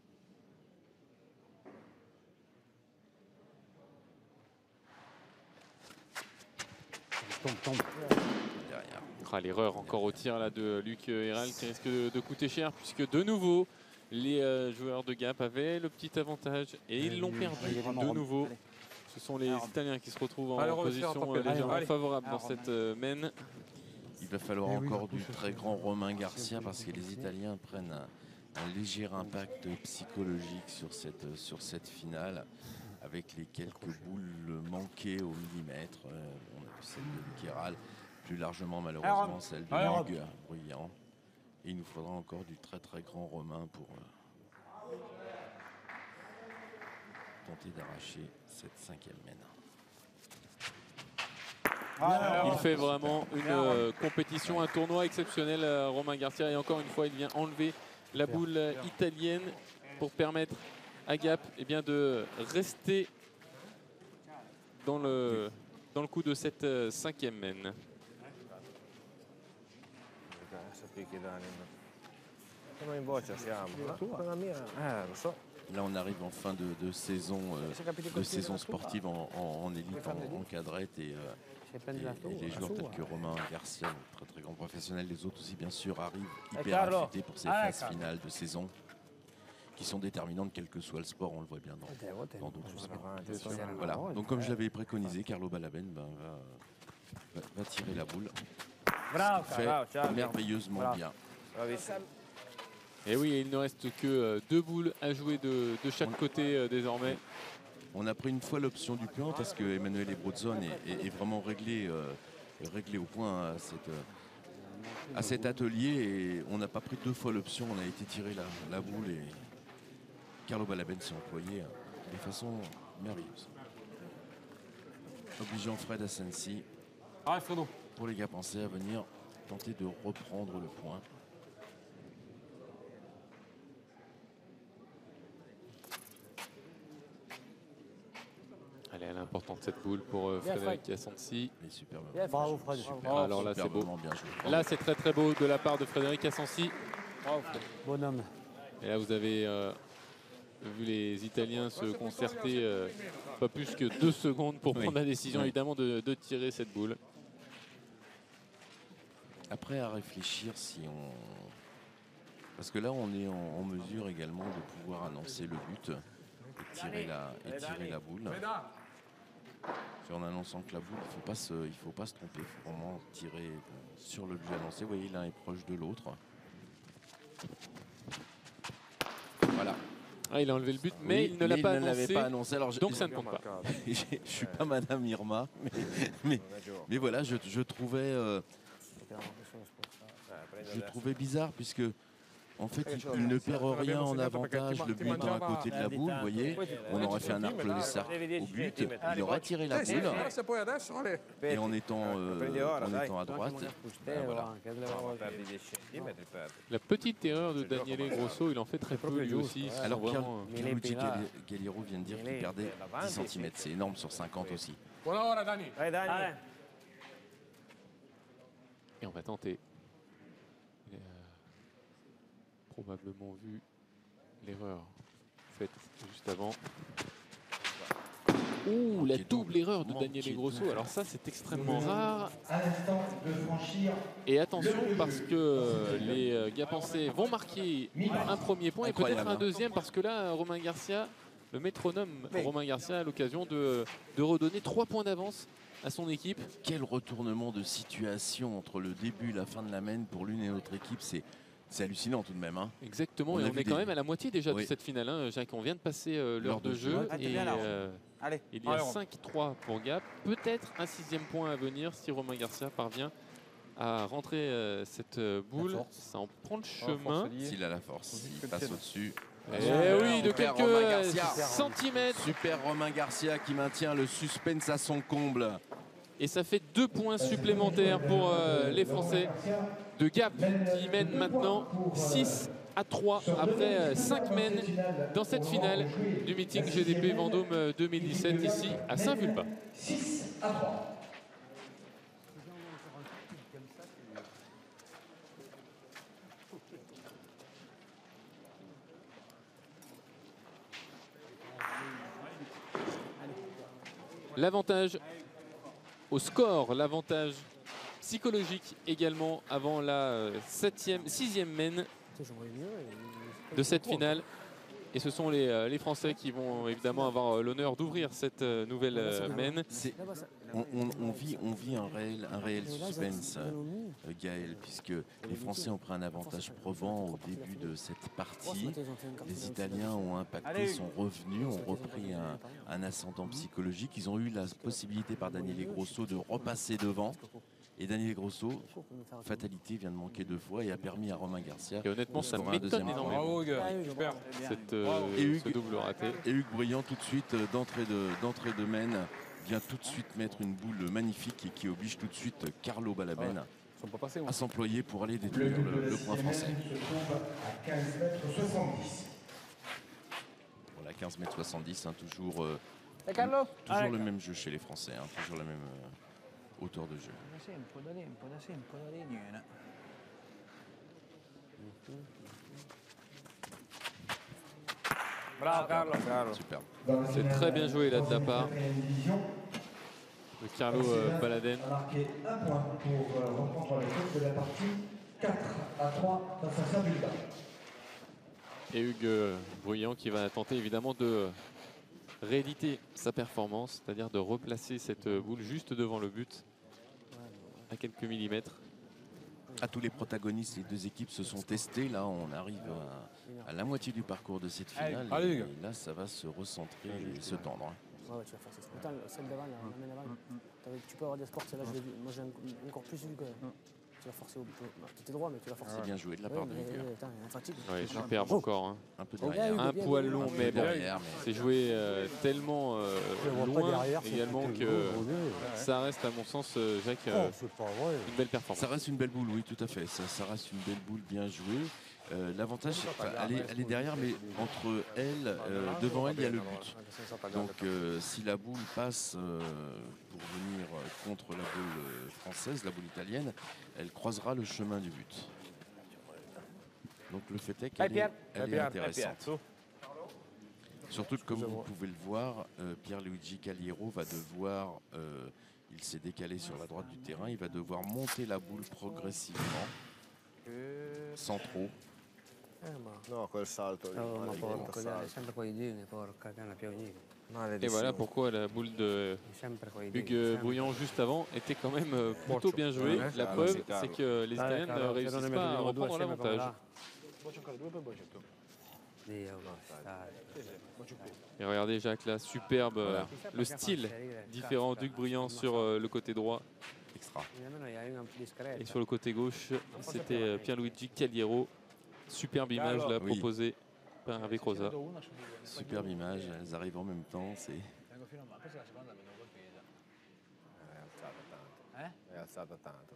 Tombe. Derrière. L'erreur encore au tir là de Luc Héral qui risque de coûter cher, puisque de nouveau les joueurs de Gap avaient le petit avantage et ils l'ont perdu de nouveau. Ce sont les Italiens qui se retrouvent en position légèrement favorable dans cette main. Il va falloir encore du très grand Romain Garcia parce que les Italiens prennent un léger impact psychologique sur cette finale avec les quelques boules manquées au millimètre. On a vu celle de Luc Héral, plus largement malheureusement celle de Hugues Bruyant. Et il nous faudra encore du très très grand Romain pour tenter d'arracher cette 5e main. Il fait vraiment une compétition, un tournoi exceptionnel, Romain Garcia. Et encore une fois, il vient enlever la boule italienne pour permettre à Gap bien, de rester dans le coup de cette 5e main. Là, on arrive en fin de saison sportive en élite, en cadrette, et prendi la tua. Et les la joueurs sua. tels que Romain Garcia, très très grand professionnel, les autres aussi bien sûr arrivent hyper Carlo. affûtés pour ces phases finales de saison qui sont déterminantes quel que soit le sport, on le voit bien dans d'autres sports. Voilà, donc comme je l'avais préconisé, Carlo Balaben va tirer la boule. Bravo, Fait bravo, ciao. merveilleusement Bravo. bien. Bravissimo. Et oui, il ne reste que 2 boules à jouer de chaque côté désormais. On a pris une fois l'option du point parce que Emanuele Brozzone est vraiment réglé au point à cet atelier et on n'a pas pris 2 fois l'option, on a été tiré la boule et Carlo Balaben s'est employé de façon merveilleuse. Obligeant Fred Asensi Ah, Fredo. pour les gars pensés à venir tenter de reprendre le point. Allez, elle est importante cette boule pour Frédéric Asensi. Mais superbe. Bravo, Fred. Alors là, c'est beau. Superbement bien joué. Là, c'est très très beau de la part de Frédéric Asensi. Bonhomme. Et là, vous avez vu les Italiens se concerter pas plus que 2 secondes pour prendre la décision, évidemment, de tirer cette boule. Après, à réfléchir si on... Parce que là, on est en mesure également de pouvoir annoncer le but et tirer la boule. Et en annonçant que la boule, il ne faut pas se tromper. Il faut vraiment tirer sur le but annoncé. Vous voyez, l'un est proche de l'autre. Voilà. Ah, il a enlevé le but, mais il ne l'a pas annoncé. Alors, donc ça ne compte pas. Je ne suis pas Madame Irma, mais voilà, je trouvais bizarre puisque en fait il ne perd rien en avantage, le but étant à côté de la boule, vous voyez, on aurait fait un arc de cercle au but, il aurait tiré la boule Se poi adesso, allez. et en étant à droite, voilà. La petite erreur de Daniele Grosso, il en fait très peu lui aussi. Alors Vraiment, Pierluigi Galliero vient de dire qu'il perdait 10 cm, c'est énorme sur 50 aussi. Buona ora, Dani. Vai, Dani. Et on va tenter. Il a probablement vu l'erreur faite juste avant. Ouh, la double erreur de Daniele Grosso. Alors ça, c'est extrêmement rare. À l'instant de franchir Et attention parce que les Gapençais vont marquer un premier point et peut-être Incroyable, un deuxième parce que là, Romain Garcia, le métronome Romain Garcia a l'occasion de redonner 3 points d'avance à son équipe. Quel retournement de situation entre le début et la fin de la main pour l'une et l'autre équipe, c'est hallucinant tout de même. Hein. Exactement, On et a on vu est quand des- même à la moitié déjà de Oui. cette finale. Hein. Jacques, on vient de passer l'heure de jeu Ah, t'es et bien là. Allez. il y a 5-3 pour Gap. Peut-être un 6e point à venir si Romain Garcia parvient à rentrer cette boule. Ça en prend le chemin. S'il a la force, il passe au-dessus. Eh oui, de Super Romain quelques Garcia. centimètres. Super Romain Garcia qui maintient le suspense à son comble. Et ça fait 2 points supplémentaires pour les Français de Gap qui mènent maintenant 6-3 après 5 mènes dans cette finale du meeting GDP Vendôme 2017 ici à Saint-Vulbas. 6-3. L'avantage au score, l'avantage psychologique également avant la 6e mène de cette finale. Et ce sont les Français qui vont évidemment avoir l'honneur d'ouvrir cette nouvelle mène. On vit un réel suspense, Gaël, puisque les Français ont pris un avantage probant au début de cette partie. Les Italiens ont impacté, sont revenus, ont repris un ascendant psychologique. Ils ont eu la possibilité par Daniele Grosso de repasser devant. Et Daniele Grosso, fatalité, vient de manquer 2 fois et a permis à Romain Garcia Et honnêtement, de ça scorer un m'étonne deuxième point. énormément. Bravo, gars. Super. Ce double raté. Et Hugues Briand, tout de suite, d'entrée de mène, vient tout de suite mettre une boule magnifique et qui oblige tout de suite Carlo Balaben Ils sont pas passés, moi. à s'employer pour aller détruire le point français. Se trouve à 15 mètres 70. Voilà, 15 mètres 70, hein, toujours Carlo. le même jeu chez les Français, hein, toujours la même hauteur de jeu. Bravo, Carlo. Superbe. Dans le C'est final très bien joué là de la part. 64e division, de Carlo Baladen. A marqué un point pour reprendre le compte de la partie 4-3 face à Saint-Bulba. Et Hugues Bruyant qui va tenter évidemment de rééditer sa performance, c'est-à-dire de replacer cette boule juste devant le but à quelques millimètres. À tous les protagonistes, les deux équipes se sont testées. Là, on arrive à la moitié du parcours de cette finale. Allez, Et là, ça va se recentrer et se tendre. Ouais, tu vas forcer. Autant celle d'avant, la main avant. Tu peux avoir des sports, celle-là, je l'ai vu. Moi, j'ai encore plus vu que tu vas forcer au bout. Tu étais droit, mais tu vas forcer. C'est bien joué de la part de Hugues. Attends, on fatigue. Ouais, superbe encore. Hein. Un peu derrière. Un poil long, Un peu mais bon, derrière, mais- c'est joué tellement loin également que ça reste, à mon sens, Jacques, une belle performance. Ça reste une belle boule, oui, tout à fait. Ça reste une belle boule bien jouée. L'avantage, elle est derrière, mais entre elle, devant elle, il y a le but. Donc, si la boule passe pour venir contre la boule française, la boule italienne, elle croisera le chemin du but. Donc, le fait est qu'elle est intéressante. Surtout que, comme vous pouvez le voir, Pierluigi Caliero va devoir, il s'est décalé sur la droite du terrain, il va devoir monter la boule progressivement, sans trop. No, quel salto lì. Ma maledetto porco, dai, salto. sempre coi dini, porca, che è una pionica. Et Maledissimo. voilà pourquoi la boule de Sempre coi dini. Hugues Bruyant juste avant était quand même plutôt bien jouée. La preuve, c'est que les Italiens ne réussissent pas à reprendre l'avantage. Dio, basta. Et regardez Jacques là, superbe, le style différent d'Hugues Bruyant sur le côté droit. Extra. Nemmeno gli hai una discreta. Et sur le côté gauche, c'était Pierluigi Caliero. Superbe image là, Oui. proposée par avec Rosa. Superbe image, elles arrivent en même temps. C'est È alzata tanto.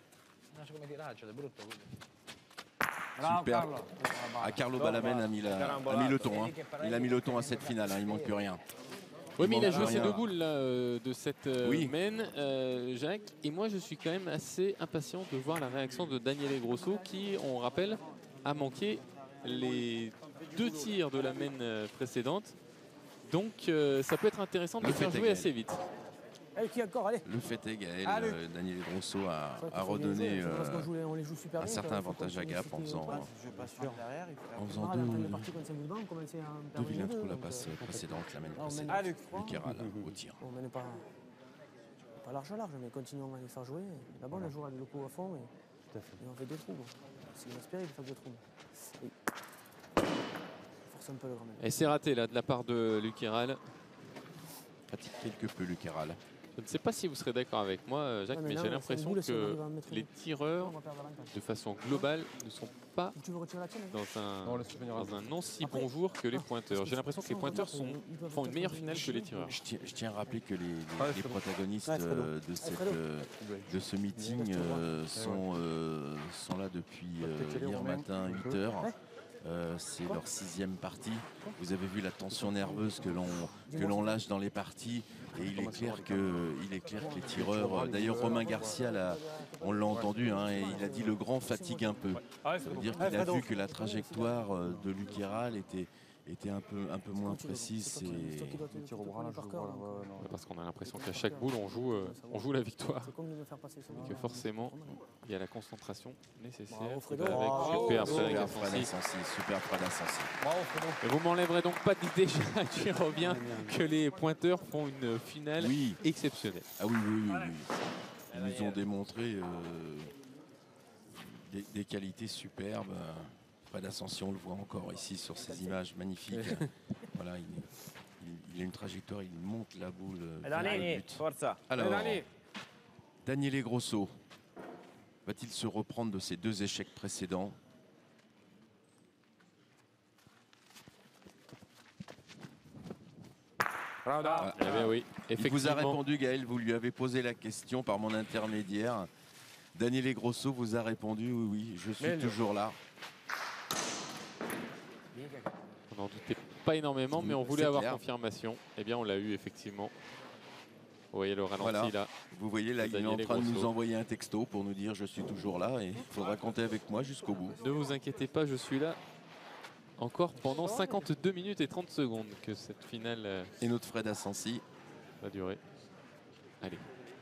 super. Ah, Carlo Balamen a mis le ton. Hein. Il a mis le ton à cette finale, hein. Il manque plus rien. Oui, mais il a manque joué rien. ces deux boules là, de cette Oui. main, Jacques. Et moi, je suis quand même assez impatient de voir la réaction de Daniele Grosso, qui, on rappelle, a manqué les 2 tirs de la main précédente. Donc, ça peut être intéressant de Le le faire fait est jouer que- assez vite. Allez, qui encore, allez. Le fait est, Gaël, Allez. Daniel Grosso a C'est vrai qu'il faut bien redonné jouer, parce qu'on les joue super un bien, certain quoi. Il faut avantage à continuer Gap en à faisant, en faisant Ah, la première deux partie contre Saint-Bulban, on commençait à en deux perdre vilains deux, trous la donc, passe précédente, la main on mène précédente. 3. Luqueral au tir. On mène pas large, mais continuons à les faire jouer. Là-bas, on joue le coup à fond et on fait 2 trous. C'est inespéré de faire 2 trous. Oui. Force un peu le grand même. Et c'est raté là de la part de Luqueral. Fatigue quelque peu Luqueral. Je ne sais pas si vous serez d'accord avec moi, Jacques, Ouais, mais mais là, j'ai c'est l'impression une boule, si on que arrive à en mettre les une. tireurs, On va perdre l'avantage. de façon globale, ne sont pas Tu veux retirer la tienne hein dans un non si bon jour que les pointeurs. J'ai l'impression que les pointeurs font une meilleure finale que les tireurs. Je tiens à rappeler que les protagonistes de ce meeting sont là depuis hier matin 8 heures. C'est leur 6e partie. Vous avez vu la tension nerveuse que l'on lâche dans les parties. Et il est clair que les tireurs... D'ailleurs, Romain Garcia, on l'a entendu, hein, et il a dit le grand fatigue un peu. Ça veut dire qu'il a vu que la trajectoire de Luqueral était un peu moins précise. Parce qu'on a l'impression qu'à chaque boule, on joue la victoire. C'est comme de me faire passer ça. Et que forcément, il y a la concentration nécessaire. Bravo, qui Fredo. va avec. Bravo. Super, Frédéric Super Asensi. Fred Asensi, super Fred Asensi. Et vous m'enlèverez donc pas d'idée, qui revient que les pointeurs font une finale Oui. exceptionnelle. Ah oui. Ils nous ont démontré des qualités superbes. Fred Ascension, on le voit encore ici sur ces images magnifiques. Voilà, il a une trajectoire, il monte la boule vers le but. Forza. Alors, Daniele Grosso va-t-il se reprendre de ses 2 échecs précédents? Ah, eh bien oui, Il vous a effectivement. répondu, Gaël, vous lui avez posé la question par mon intermédiaire. Daniele Grosso vous a répondu, oui, je suis toujours là. On n'en doutait pas énormément, mais on voulait C'est avoir clair. confirmation. Eh bien, on l'a eu effectivement. Vous voyez le ralenti Voilà. là. Vous voyez, là, il est en Daniele train de nous Grosso. envoyer un texto pour nous dire je suis toujours là et il faudra compter avec moi jusqu'au bout. Ne vous inquiétez pas, je suis là encore pendant 52 minutes et 30 secondes que cette finale Et notre Fred Asensi, va durer. Allez.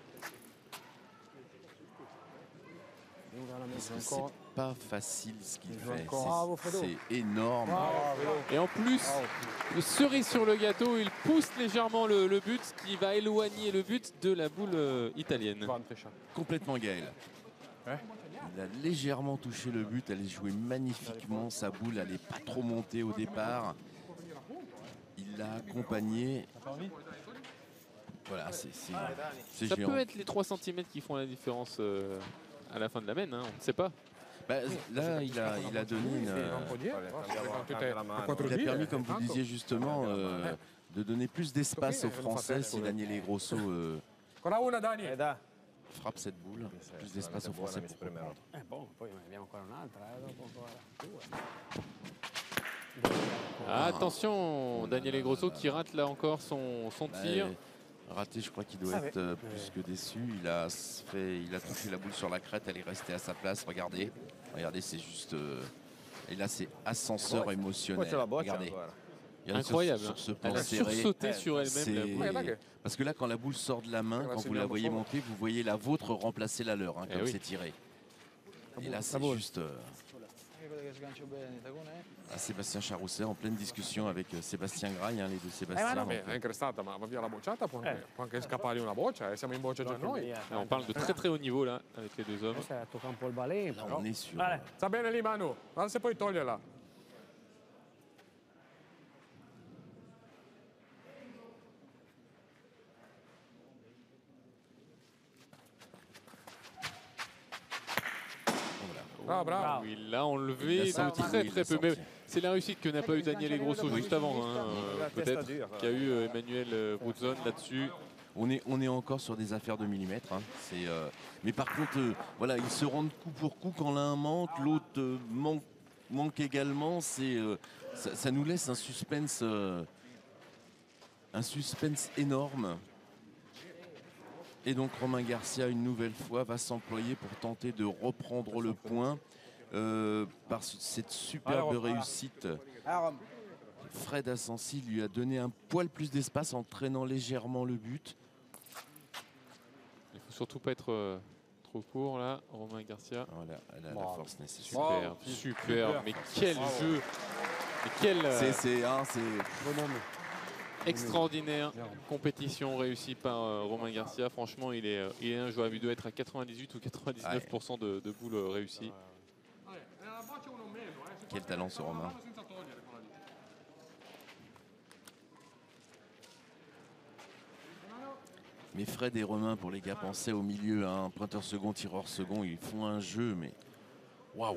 C'est pas facile ce qu'il fait. Bravo, Fredo. C'est énorme. Et en plus, cerise sur le gâteau, il pousse légèrement le but, ce qui va éloigner le but de la boule italienne. Complètement Gaël. Il a légèrement touché le but, elle est jouée magnifiquement. Sa boule, elle n'est pas trop montée au départ. Il l'a accompagnée. Voilà, c'est Ça géant. peut être les 3 cm qui font la différence à la fin de la mène, hein, on ne sait pas. Bah, là, il a donné une. Il a permis, comme vous disiez justement, de donner plus d'espace aux Français si Daniele Grosso frappe cette boule. Plus d'espace aux Français pour reprendre. Bon, poi ne abbiamo ancora un'altra. Dopo Attention, Daniele Grosso qui rate là encore son tir. Raté, je crois qu'il doit être plus que déçu. Il a touché la boule sur la crête, elle est restée à sa place. Regardez, c'est juste. Et là, c'est ascenseur émotionnel. Regardez. Incroyable. Sur ce Elle plan a serré, sursauté sur elle-même. La boule. parce que là, quand la boule sort de la main, quand vous la voyez monter, vous voyez la vôtre remplacer la leur, comme c'est tiré. Et là, c'est juste. Sébastien Charousset en pleine discussion avec Sébastien Graille, les deux Sébastien. È increstata, ma va via la bocciata, può anche scappare una boccia e siamo in boccia già noi. Là, on parle de très très haut niveau là, avec les deux hommes. Questo tocca un po' il balè, però. On est sûr. Sta bene lì Manu, guarda se puoi toglierla. Ah, bravo. Il l'a enlevé de très très peu. Mais c'est la réussite que n'a pas eu Daniele Grosso juste avant, hein, peut-être, qu'il y a eu Emmanuel Bruzzone là-dessus. On est encore sur des affaires de millimètres. Mais par contre, voilà, ils se rendent coup pour coup quand l'un manque, l'autre manque également. Ça nous laisse un suspense énorme. Et donc Romain Garcia, une nouvelle fois, va s'employer pour tenter de reprendre le point par cette superbe réussite. Fred Assensi lui a donné un poil plus d'espace en traînant légèrement le but. Il ne faut surtout pas être trop court là, Romain Garcia. Voilà, elle a la force nécessaire. Super, mais quel jeu, mais quel extraordinaire compétition réussie par Romain Garcia. Franchement, il est injouable. Il doit être à 98 ou 99% de boules réussies. Quel talent ce Romain. Mais Fred et Romain, pour les gars, pensaient au milieu, pointeur second, tireur second, ils font un jeu, mais waouh!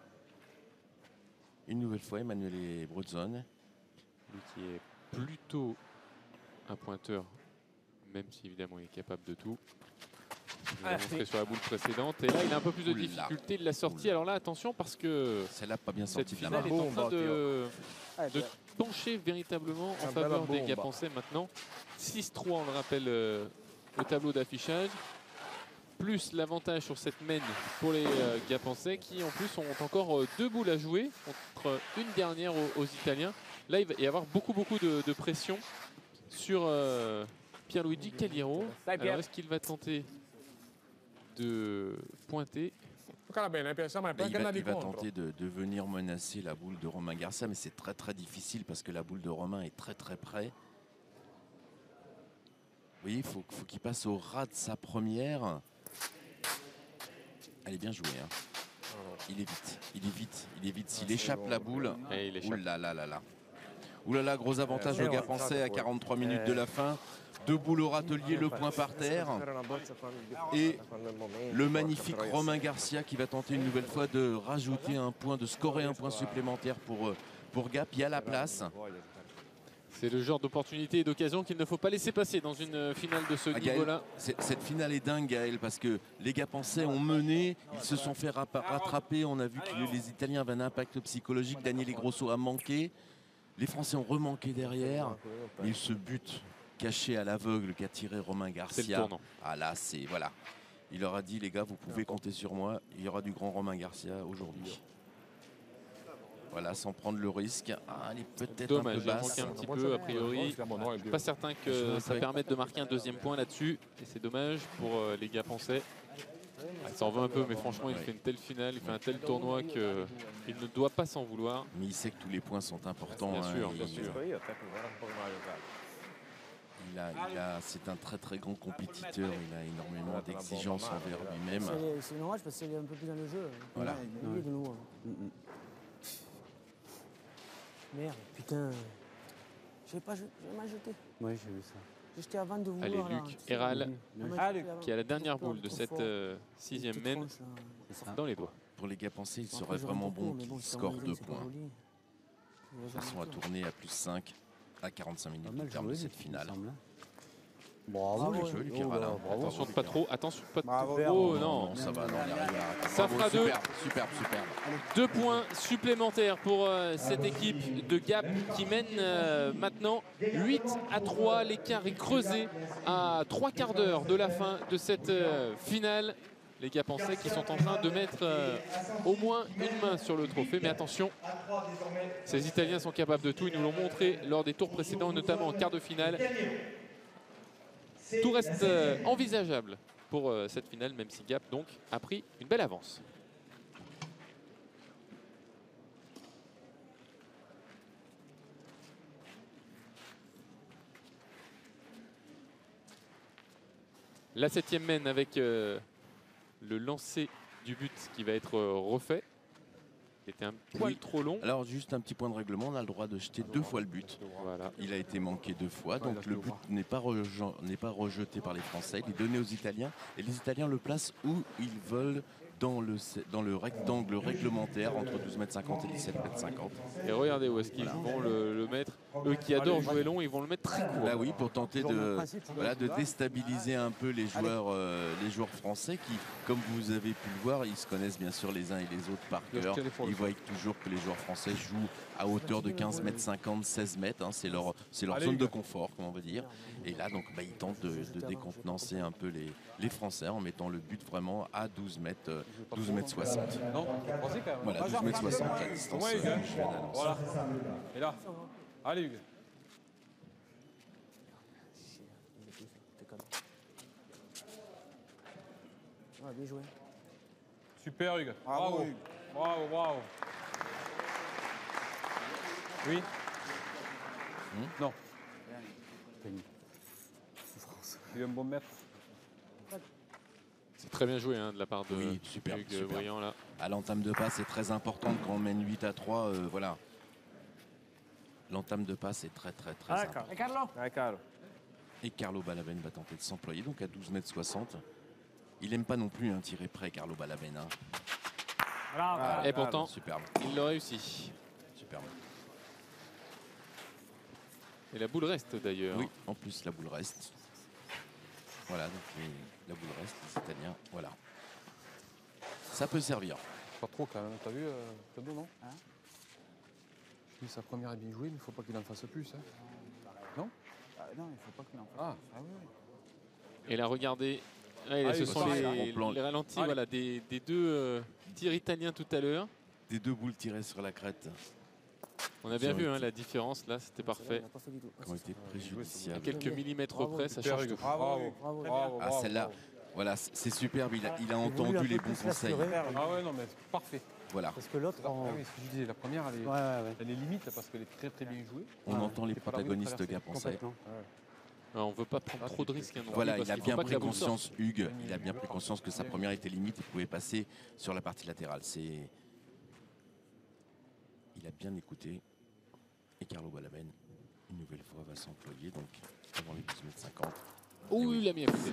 Une nouvelle fois, Emmanuel Bruzzone. Lui qui est plutôt un pointeur, même si évidemment il est capable de tout. Il l'a montré sur la boule précédente. Et là, il a un peu plus de difficulté de la sortie. Alors là, attention parce que celle-là pas bien cette sortie de la main. finale est en train de pencher véritablement en faveur des Gapençais maintenant. 6-3, on le rappelle, au tableau d'affichage. Plus l'avantage sur cette mène pour les Gapençais qui en plus ont encore 2 boules à jouer contre une dernière aux Italiens. Là, il va y avoir beaucoup de pression sur Pierluigi Caliero. Alors, est-ce qu'il va tenter de pointer? Il va tenter de venir menacer la boule de Romain Garcia, mais c'est très difficile parce que la boule de Romain est très près. Vous voyez, il faut qu'il passe au ras de sa première. Elle est bien jouée. Il est vite. S'il échappe la boule, oulala, gros avantage au Gapençais à 43 minutes de la fin. 2 boules au râtelier, le point par terre. Et le magnifique Romain Garcia qui va tenter une nouvelle fois de rajouter un point, de scorer un point supplémentaire pour Gap. Il y a la place. C'est le genre d'opportunité et d'occasion qu'il ne faut pas laisser passer dans une finale de ce niveau-là. Cette finale est dingue, Gaël, parce que les Gapençais ont mené, ils se sont fait rattraper. On a vu que les Italiens avaient un impact psychologique. Daniele Grosso a manqué. Les Français ont remanqué derrière. Mais ce but caché à l'aveugle qu'a tiré Romain Garcia. C'est le tournant. Ah là, voilà. Il leur a dit, les gars, vous pouvez compter sur moi. Il y aura du grand Romain Garcia aujourd'hui. Voilà, sans prendre le risque. Ah, elle est peut-être un Dommage, peu il a basse. manqué un petit peu a priori. Pas certain que ça permette de marquer un deuxième point là-dessus. Et c'est dommage pour les gars pensais. Il s'en veut un peu, mais franchement, il fait une telle finale, il fait un tel tournoi qu'il ne doit pas s'en vouloir. Mais il sait que tous les points sont importants. Bien hein, sûr, et bien sûr. C'est un très très grand compétiteur. Il a énormément d'exigences envers lui-même. C'est dommage parce qu'il est un peu plus dans le jeu. Voilà. Il est de nouveau. Merde, putain. J'ai mal jeté. Oui, j'ai vu ça. J'ai jeté avant de vous Allez, voir. Luc Héral, Allez, qui a la dernière boule de cette 6e main dans les doigts. Pour les gars pensés, il serait vraiment bon qu'il score 2 points. De toute façon, à tourner à plus 5 à 45 minutes du terme de cette finale. Bravo, Bien joué, Luc Héral. Attention de pas trop, attention de pas Bravo. trop. Oh non, Ça va, non, on y arrive. Ça fera 2. Superbe. 2 points supplémentaires pour cette équipe de Gap qui mène maintenant 8-3. L'écart est creusé à 3 quarts d'heure de la fin de cette finale. Les Gapensais qui sont en train de mettre au moins une main sur le trophée. Mais attention, ces Italiens sont capables de tout. Ils nous l'ont montré lors des tours précédents, notamment en quart de finale. Tout reste envisageable pour cette finale, même si Gap donc a pris une belle avance. La 7e mène avec le lancer du but qui va être refait. Il était un poil trop long. Alors, juste un petit point de règlement, on a le droit de jeter 2 fois le but. Voilà. Il a été manqué 2 fois, donc le but n'est pas rejeté par les Français, il est donné aux Italiens. Et les Italiens le placent où ils veulent dans le rectangle réglementaire entre 12,50 m et 17,50 m. Et regardez où est-ce qu'ils vont le mettre. Eux qui adorent jouer long, ils vont le mettre très court. Là oui, pour tenter de déstabiliser un peu les joueurs français qui, comme vous avez pu le voir, ils se connaissent bien sûr les uns et les autres par cœur. Ils voient toujours que les joueurs français jouent à hauteur de 15,50 m, 16 mètres. Hein, c'est leur zone de confort, comme on va dire. Et là, donc, ils tentent de décontenancer un peu les Français en mettant le but vraiment à 12 mètres 60. Non, pensez quand même. Voilà, 12 mètres 60 la distance que je viens d'annoncer. Voilà. Et là, allez Hugues. Ah, bien joué. Super Hugues. Bravo. Bravo. Oui. Non. Il y a un bon mètre. C'est très bien joué hein, de la part de super. Hugues Briand là. À l'entame de passe, c'est très important quand on mène 8-3. Voilà. L'entame de passe est très important. Et Carlo Et Carlo Balaben va tenter de s'employer, donc à 12,60 m. Il n'aime pas non plus un tirer près, Carlo Balaben. Hein. Et pourtant, superbe. il l'a réussi. Superbe. Et la boule reste d'ailleurs. Oui, en plus la boule reste. Voilà, donc la boule reste, les Italiens, voilà. Ça peut servir. Pas trop quand même, t'as vu Pablo, non Je dis sa première est bien jouée, mais il ne faut pas qu'il en fasse plus. Hein. Non Non, il ne faut pas qu'il en fasse. Ah oui. Et là, regardez, ce sont les ralentis voilà, des deux tirs italiens tout à l'heure. Des 2 boules tirées sur la crête. On a bien vu la différence, là, c'était parfait. Qui ont été préjudiciables. À quelques millimètres près, ça change tout. Bravo. Ah, celle-là, voilà, c'est superbe, il a entendu les bons conseils. Ah ouais, non, mais parfait. Voilà. Parce que l'autre, Ah oui, ce que je disais, la première, elle est limite là, parce qu'elle est très bien jouée. On entend les protagonistes gapençais. On ne veut pas prendre trop de risques. Hein, voilà, il a bien pris la boule sorte. conscience, Hugues, il a bien pris conscience que sa première était limite et pouvait passer sur la partie latérale. Il a bien écouté. Et Carlo Balaben, une nouvelle fois, va s'employer donc avant les 12,50 m. Oh, il a mis à côté.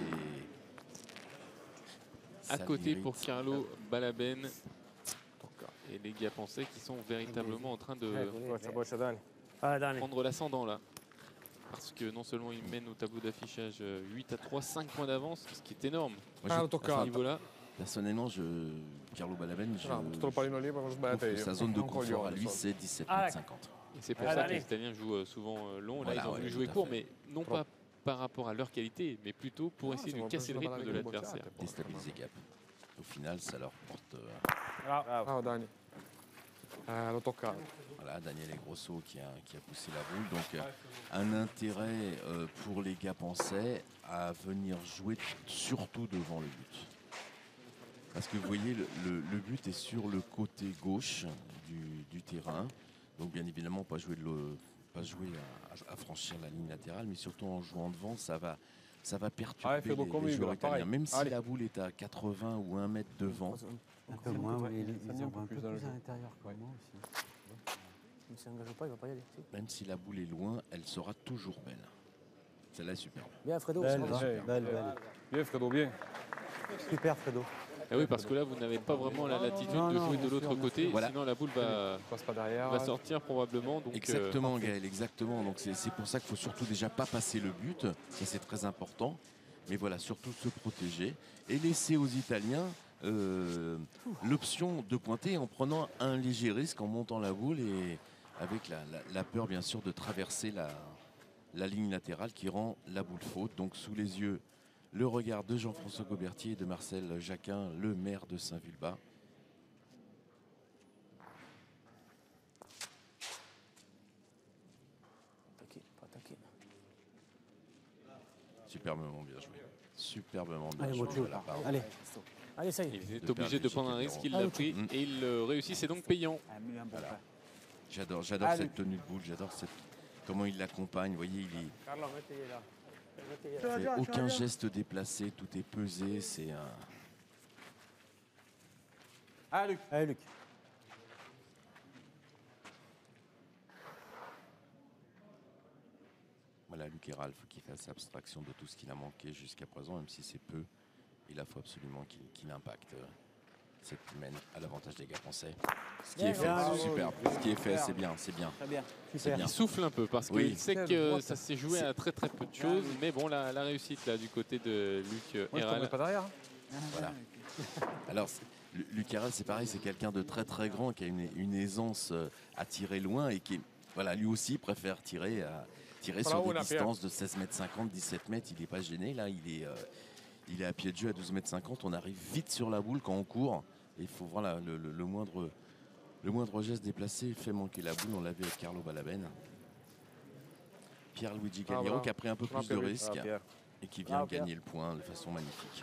À Ça côté mérite. pour Carlo Balaben. Et les Gapensais qui sont véritablement en train de prendre l'ascendant là. Parce que non seulement ils mènent au tableau d'affichage 8-3, 5 points d'avance, ce qui est énorme à ce niveau-là. Personnellement, Carlo Balaben, je Sto pallino lì, proprio trouve sbagliate que io. sa zone de Un confort à coglione, lui, insomma. c'est 17,50 m. Et c'est pour ça que les Italiens jouent souvent long. Là, Voilà, ils ont voulu ouais, jouer tout à court, fait. mais non pas par rapport à leur qualité, mais plutôt pour essayer de casser le rythme de l'adversaire. Déstabiliser Gap. Au final, ça leur porte. Bravo Dani. L'ho toccato. Voilà, Daniele Grosso qui a poussé la boule. Donc un intérêt pour les Gapençais à venir jouer surtout devant le but. Parce que vous voyez, le but est sur le côté gauche du terrain. Donc bien évidemment, pas jouer à franchir la ligne latérale, mais surtout en jouant devant, ça va perturber les joueurs italiens. Même si la boule est à 80 ou 1 mètre devant. Un peu moins, oui, ils ont un peu plus à l'intérieur que moi aussi. Il ne s'engage pas, il ne va pas y aller. Même si la boule est loin, elle sera toujours belle. Celle-là est superbe. Bien, Fredo. Belle. Bien, Fredo, bien. Super, Fredo. Et oui, parce que là, vous n'avez pas vraiment la latitude de jouer de l'autre côté. Voilà. Sinon, la boule Passe pas derrière. va sortir probablement. Donc, Exactement, Gaël, exactement. Donc c'est pour ça qu'il faut surtout déjà pas passer le but. Ça, c'est très important. Mais voilà, surtout se protéger et laisser aux Italiens l'option de pointer en prenant un léger risque en montant la boule et avec la peur, bien sûr, de traverser la ligne latérale qui rend la boule faute. Donc sous les yeux, le regard de Jean-François Gobertier et de Marcel Jacquin, le maire de Saint-Vulbas. Attaquer. Superbement bien joué. Superbement bien Allez, joué. Mocho. Voilà, pardon. Allez, ça y est. il est obligé de prendre un risque, il l'a pris et il réussit, c'est donc payant. Voilà. J'adore cette tenue de boule, j'adore comment il l'accompagne. Vous voyez, il fait aucun geste déplacé, tout est pesé. C'est un. Allez, Luc. Voilà, Luc Héral, il faut qu'il fasse abstraction de tout ce qu'il a manqué jusqu'à présent, même si c'est peu. Il faut absolument qu'il impacte cette mène à l'avantage des Gapençais. Ce qui est fait, c'est superbe. Ce qui est fait, c'est bien, c'est bien. Très bien. C'est bien. Il souffle un peu parce Oui. qu'il sait que ça s'est joué à très très peu de choses. Mais bon, la réussite là du côté de Luc Moi, je Héral. tomberai pas derrière. Voilà. Alors, Luc Héral, c'est pareil, c'est quelqu'un de très très grand qui a une aisance à tirer loin et qui, voilà, lui aussi préfère tirer sur des distances de 16 mètres 50, 17 mètres. Il n'est pas gêné. Là, il est à pied de jeu à 12 mètres 50. On arrive vite sur la boule quand on court. Et il faut voir le moindre geste déplacé fait manquer la boule. On l'a vu avec Carlo Balaben. Pierluigi Galliero qui a pris un peu plus de risques et qui vient gagner le point de façon magnifique.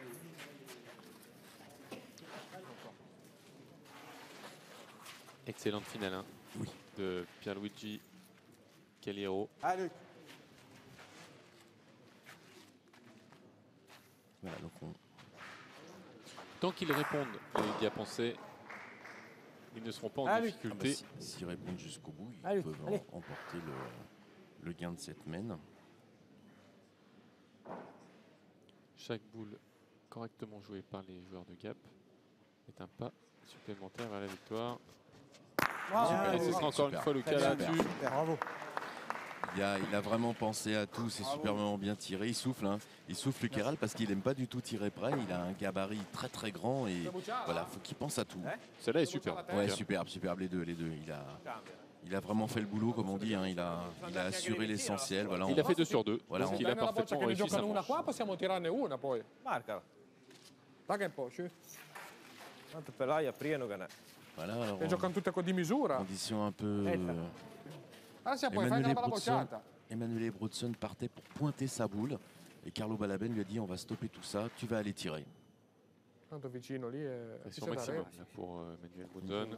Excellente finale de Pierluigi Galliero. Allez. Voilà, donc Tant qu'ils répondent, les Gapençais, ils ne seront pas en difficulté. S'ils répondent jusqu'au bout, ils Allez, peuvent allez. emporter le gain de cette mène. Chaque boule correctement jouée par les joueurs de Gap est un pas supplémentaire vers la victoire. Bravo. Et ce sera encore une fois le cas là-dessus. Bravo. Il a vraiment pensé à tout, c'est superbement bien tiré. Il souffle, Luc Héral, parce qu'il n'aime pas du tout tirer près. Il a un gabarit très très grand et voilà, faut qu'il pense à tout. Celle-là est superbe. Ouais, superbe, les deux. Il a vraiment fait le boulot, comme on dit. Il a assuré l'essentiel. Voilà, Il a fait 2 sur 2. Voilà, Donc il a parfaitement réussi sa manche. Qua possiamo tirarne una poi. Marcala. Dai che poi. Tanto per l'aia prieno che ne. Voilà, alors, E giocano tutte di misura. condition un peu. Ah, si puoi fare la bocciata. Emmanuel Brodson partait pour pointer sa boule et Carlo Balaben lui a dit on va stopper tout ça, tu vas aller tirer. Tanto vicino lì è Pression maximum là, pour Manuel Brodson.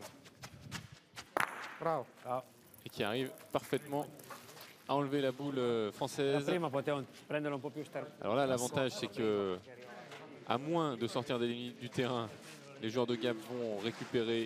Bravo. Et qui arrive parfaitement à enlever la boule française. Alors là, l'avantage, c'est que, à moins de sortir des limites du terrain, les joueurs de Gap vont récupérer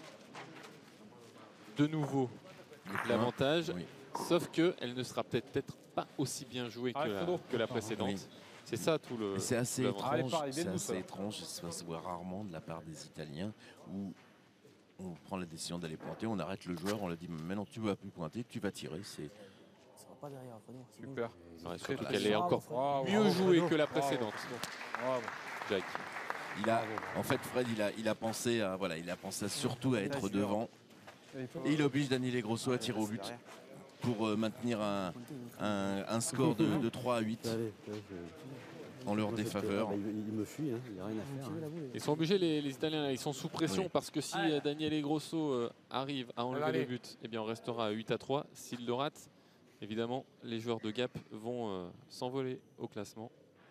de nouveau l'avantage. Oui. Sauf qu'elle ne sera peut-être pas aussi bien jouée que la précédente. Oui. C'est ça tout le. C'est assez tout l'avantage. étrange, ça se voit rarement de la part des Italiens où on prend la décision d'aller pointer, on arrête le joueur, on lui dit maintenant tu ne vas plus pointer, tu vas tirer. Ça va pas derrière, Fredo. Super. Ouais, surtout qu'elle est encore mieux jouée que la précédente. Jack. En fait, Fred, il a pensé surtout à être devant. Et il oblige Daniele Grosso à tirer au but pour maintenir un score de 3 à 8. en leur défaveur. Il me fuit, hein, il n'y a rien à faire. Ils sont obligés, les Italiens, ils sont sous pression parce que si Daniele Grosso arrive à enlever le but, eh bien on restera à 8-3. S'il le rate, évidemment, les joueurs de Gap vont s'envoler au classement.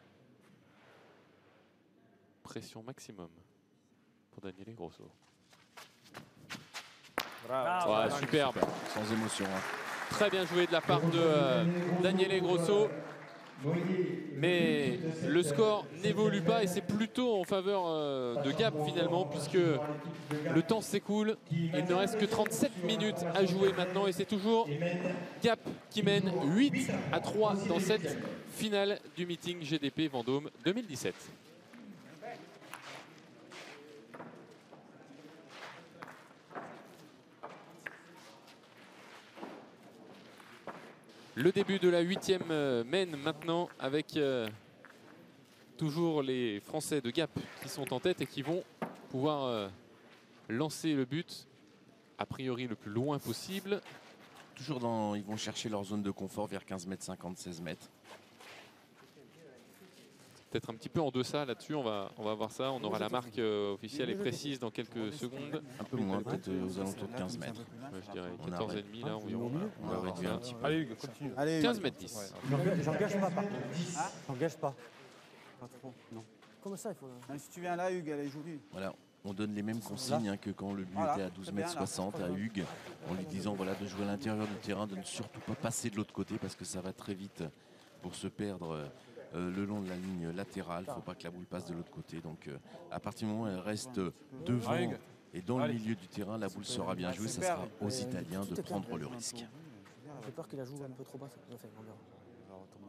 Pression maximum pour Daniele Grosso. Bravo. Ouais, superbe. Sans émotion. Hein. Très bien joué de la part de Daniele Grosso. Mais le score n'évolue pas et c'est plutôt en faveur de Gap finalement, puisque le temps s'écoule. Il ne reste que 37 minutes à jouer maintenant et c'est toujours Gap qui mène 8-3 dans cette finale du meeting GDP Vendôme 2017. Le début de la 8e mène maintenant avec toujours les Français de Gap qui sont en tête et qui vont pouvoir lancer le but a priori le plus loin possible. Toujours ils vont chercher leur zone de confort vers 15 mètres 50, 16 mètres. Peut-être un petit peu en deçà là-dessus, on va voir ça. On aura la marque officielle et précise dans quelques secondes. Un peu moins, peut-être aux alentours de 15 mètres. Ouais, je dirais 14,5 là environ. On va réduire un petit peu. Allez, Hugues, continue. 15 mètres 10. J'engage pas par contre. J'engage pas. Pas trop, non. Comme ça, il faut. Si tu viens là, Hugues, elle est jolie. Voilà, on donne les mêmes consignes hein, que quand le but était à 12 mètres 60 à Hugues, en lui disant voilà, de jouer à l'intérieur du terrain, de ne surtout pas passer de l'autre côté parce que ça va très vite pour se perdre le long de la ligne latérale. Il ne faut pas que la boule passe de l'autre côté. Donc à partir du moment où elle reste devant et dans le milieu du terrain, la boule sera bien jouée. Ça sera aux Italiens de prendre le risque. J'ai peur qu'il la joue un peu trop bas. On verra. On va retourner.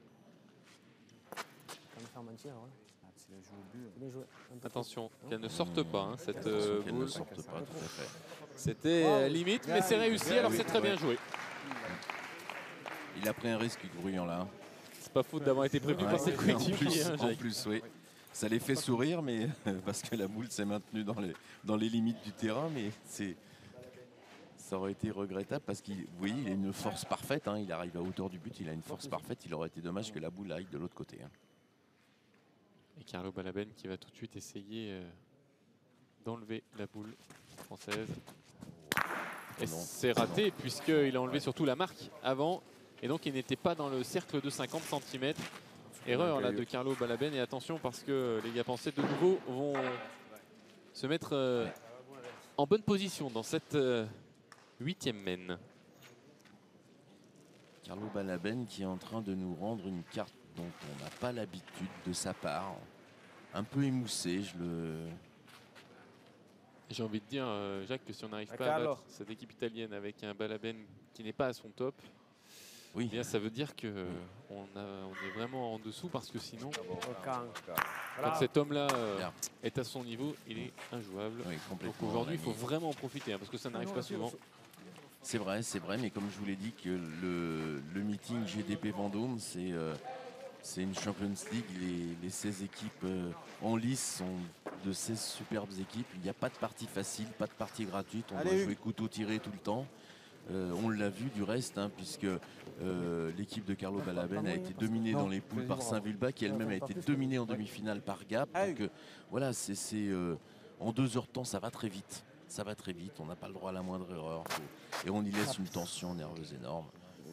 On va faire mentir alors là. S'il a joué au but. Bien joué. Attention, qu'elle ne sorte pas hein, cette Qu'elle ne boule. sorte pas, tout à fait. C'était limite, mais c'est réussi. Alors c'est très bien joué. Il a pris un risque, Bruyant là. C'est pas faute d'avoir été prévenu par ses coéquipiers. En plus, oui. Ça les fait sourire, mais parce que la boule s'est maintenue dans les limites du terrain, mais ça aurait été regrettable parce qu'il il a une force parfaite. Hein. Il arrive à hauteur du but, il a une force parfaite. Il aurait été dommage que la boule aille de l'autre côté. Hein. Et Carlo Balaben qui va tout de suite essayer d'enlever la boule française. Et c'est raté puisqu'il a enlevé surtout la marque avant. Et donc il n'était pas dans le cercle de 50 cm. Erreur là de Carlo Balaben. Et attention parce que les Gapençais de nouveau vont se mettre en bonne position dans cette 8e mène. Carlo Balaben qui est en train de nous rendre une carte dont on n'a pas l'habitude de sa part. Un peu émoussé, J'ai envie de dire, Jacques, que si on n'arrive pas à battre cette équipe italienne avec un Balaben qui n'est pas à son top, eh bien, ça veut dire qu'on est vraiment en dessous parce que sinon, quand cet homme-là est à son niveau, il est injouable. Oui, donc aujourd'hui, il faut vraiment en profiter hein, parce que ça n'arrive pas souvent. C'est vrai, mais comme je vous l'ai dit, que le meeting GDP Vendôme, c'est une Champions League. Les 16 équipes en lice sont de 16 superbes équipes. Il n'y a pas de partie facile, pas de partie gratuite. On doit jouer couteau tiré tout le temps. On l'a vu du reste, hein, puisque l'équipe de Carlo Balaben a été dominée dans les poules par Saint-Vulbas, qui elle-même a été dominée en demi-finale par Gap. Donc voilà, en 2 heures de temps, ça va très vite. Ça va très vite, on n'a pas le droit à la moindre erreur. Et on y laisse une tension nerveuse énorme.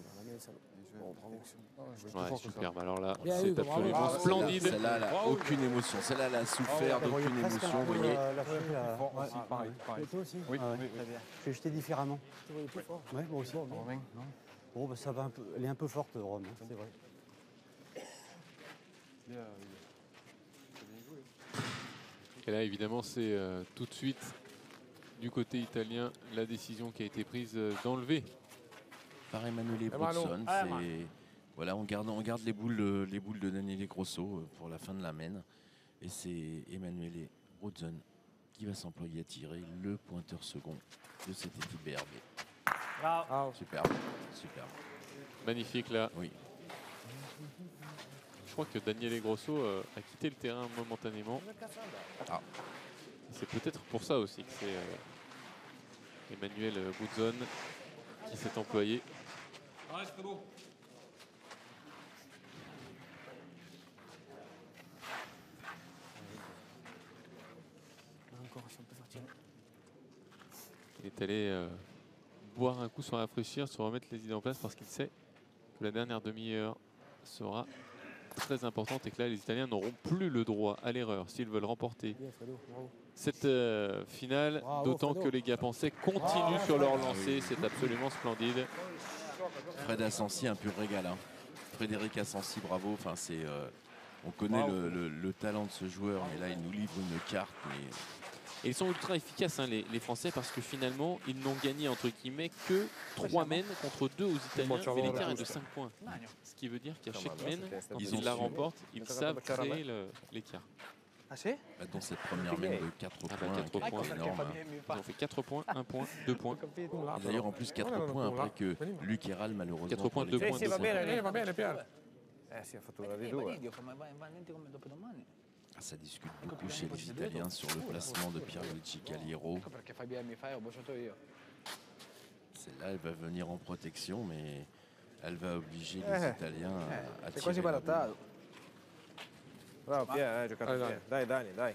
Ouais, superbe. Alors là, c'est absolument splendide. Celle-là, elle n'a aucune émotion. Celle-là, elle a souffert d'aucune émotion. Vous voyez. Pareil. Toi aussi. Oui, très bien. Je vais jeter différemment. Ouais, moi aussi. Bon, bah, ça va un peu. Elle est un peu forte, Rome, hein, c'est vrai. Et là, évidemment, c'est tout de suite du côté italien la décision qui a été prise d'enlever. Par Emanuele Bruzon, voilà, on garde les boules de Daniele Grosso pour la fin de la mène. Et c'est Emanuele Bruzon qui va s'employer à tirer le pointeur second de cette équipe BRB. Superbe. Magnifique là. Oui. Je crois que Daniele Grosso a quitté le terrain momentanément. C'est peut-être pour ça aussi que c'est Emanuele Bruzon qui s'est employé. Il est allé boire un coup, se rafraîchir, se remettre les idées en place parce qu'il sait que la dernière demi-heure sera très importante et que là, les Italiens n'auront plus le droit à l'erreur s'ils veulent remporter cette finale. D'autant que les Gapençais continuent sur leur lancée. C'est absolument splendide. Fred Assensi, un pur régal. Hein. Frédéric Assensi, bravo. Enfin, on connaît le talent de ce joueur, mais là, il nous livre une carte. Et ils sont ultra efficaces, hein, les Français, parce que finalement, ils n'ont gagné, entre guillemets, que 3 mènes contre 2 aux Italiens. Mais l'écart est de 5 points. Ce qui veut dire qu'à chaque mène, quand ils la remportent, ils savent créer l'écart. Dans cette première mène de 4 points, 4 points. Énorme. Ils ont fait 4 points, 1 point, 2 points. D'ailleurs, en plus, 4 points après que Luc Héral, malheureusement. 4 points, 2 points. Si ha fatto una di due. Ça discute beaucoup chez les Italiens sur le placement de Pierluigi Caliero. Celle-là, elle va venir en protection, mais elle va obliger les Italiens à tirer la boule. Bravo Pier, hai giocato bene. Dai Dani, dai.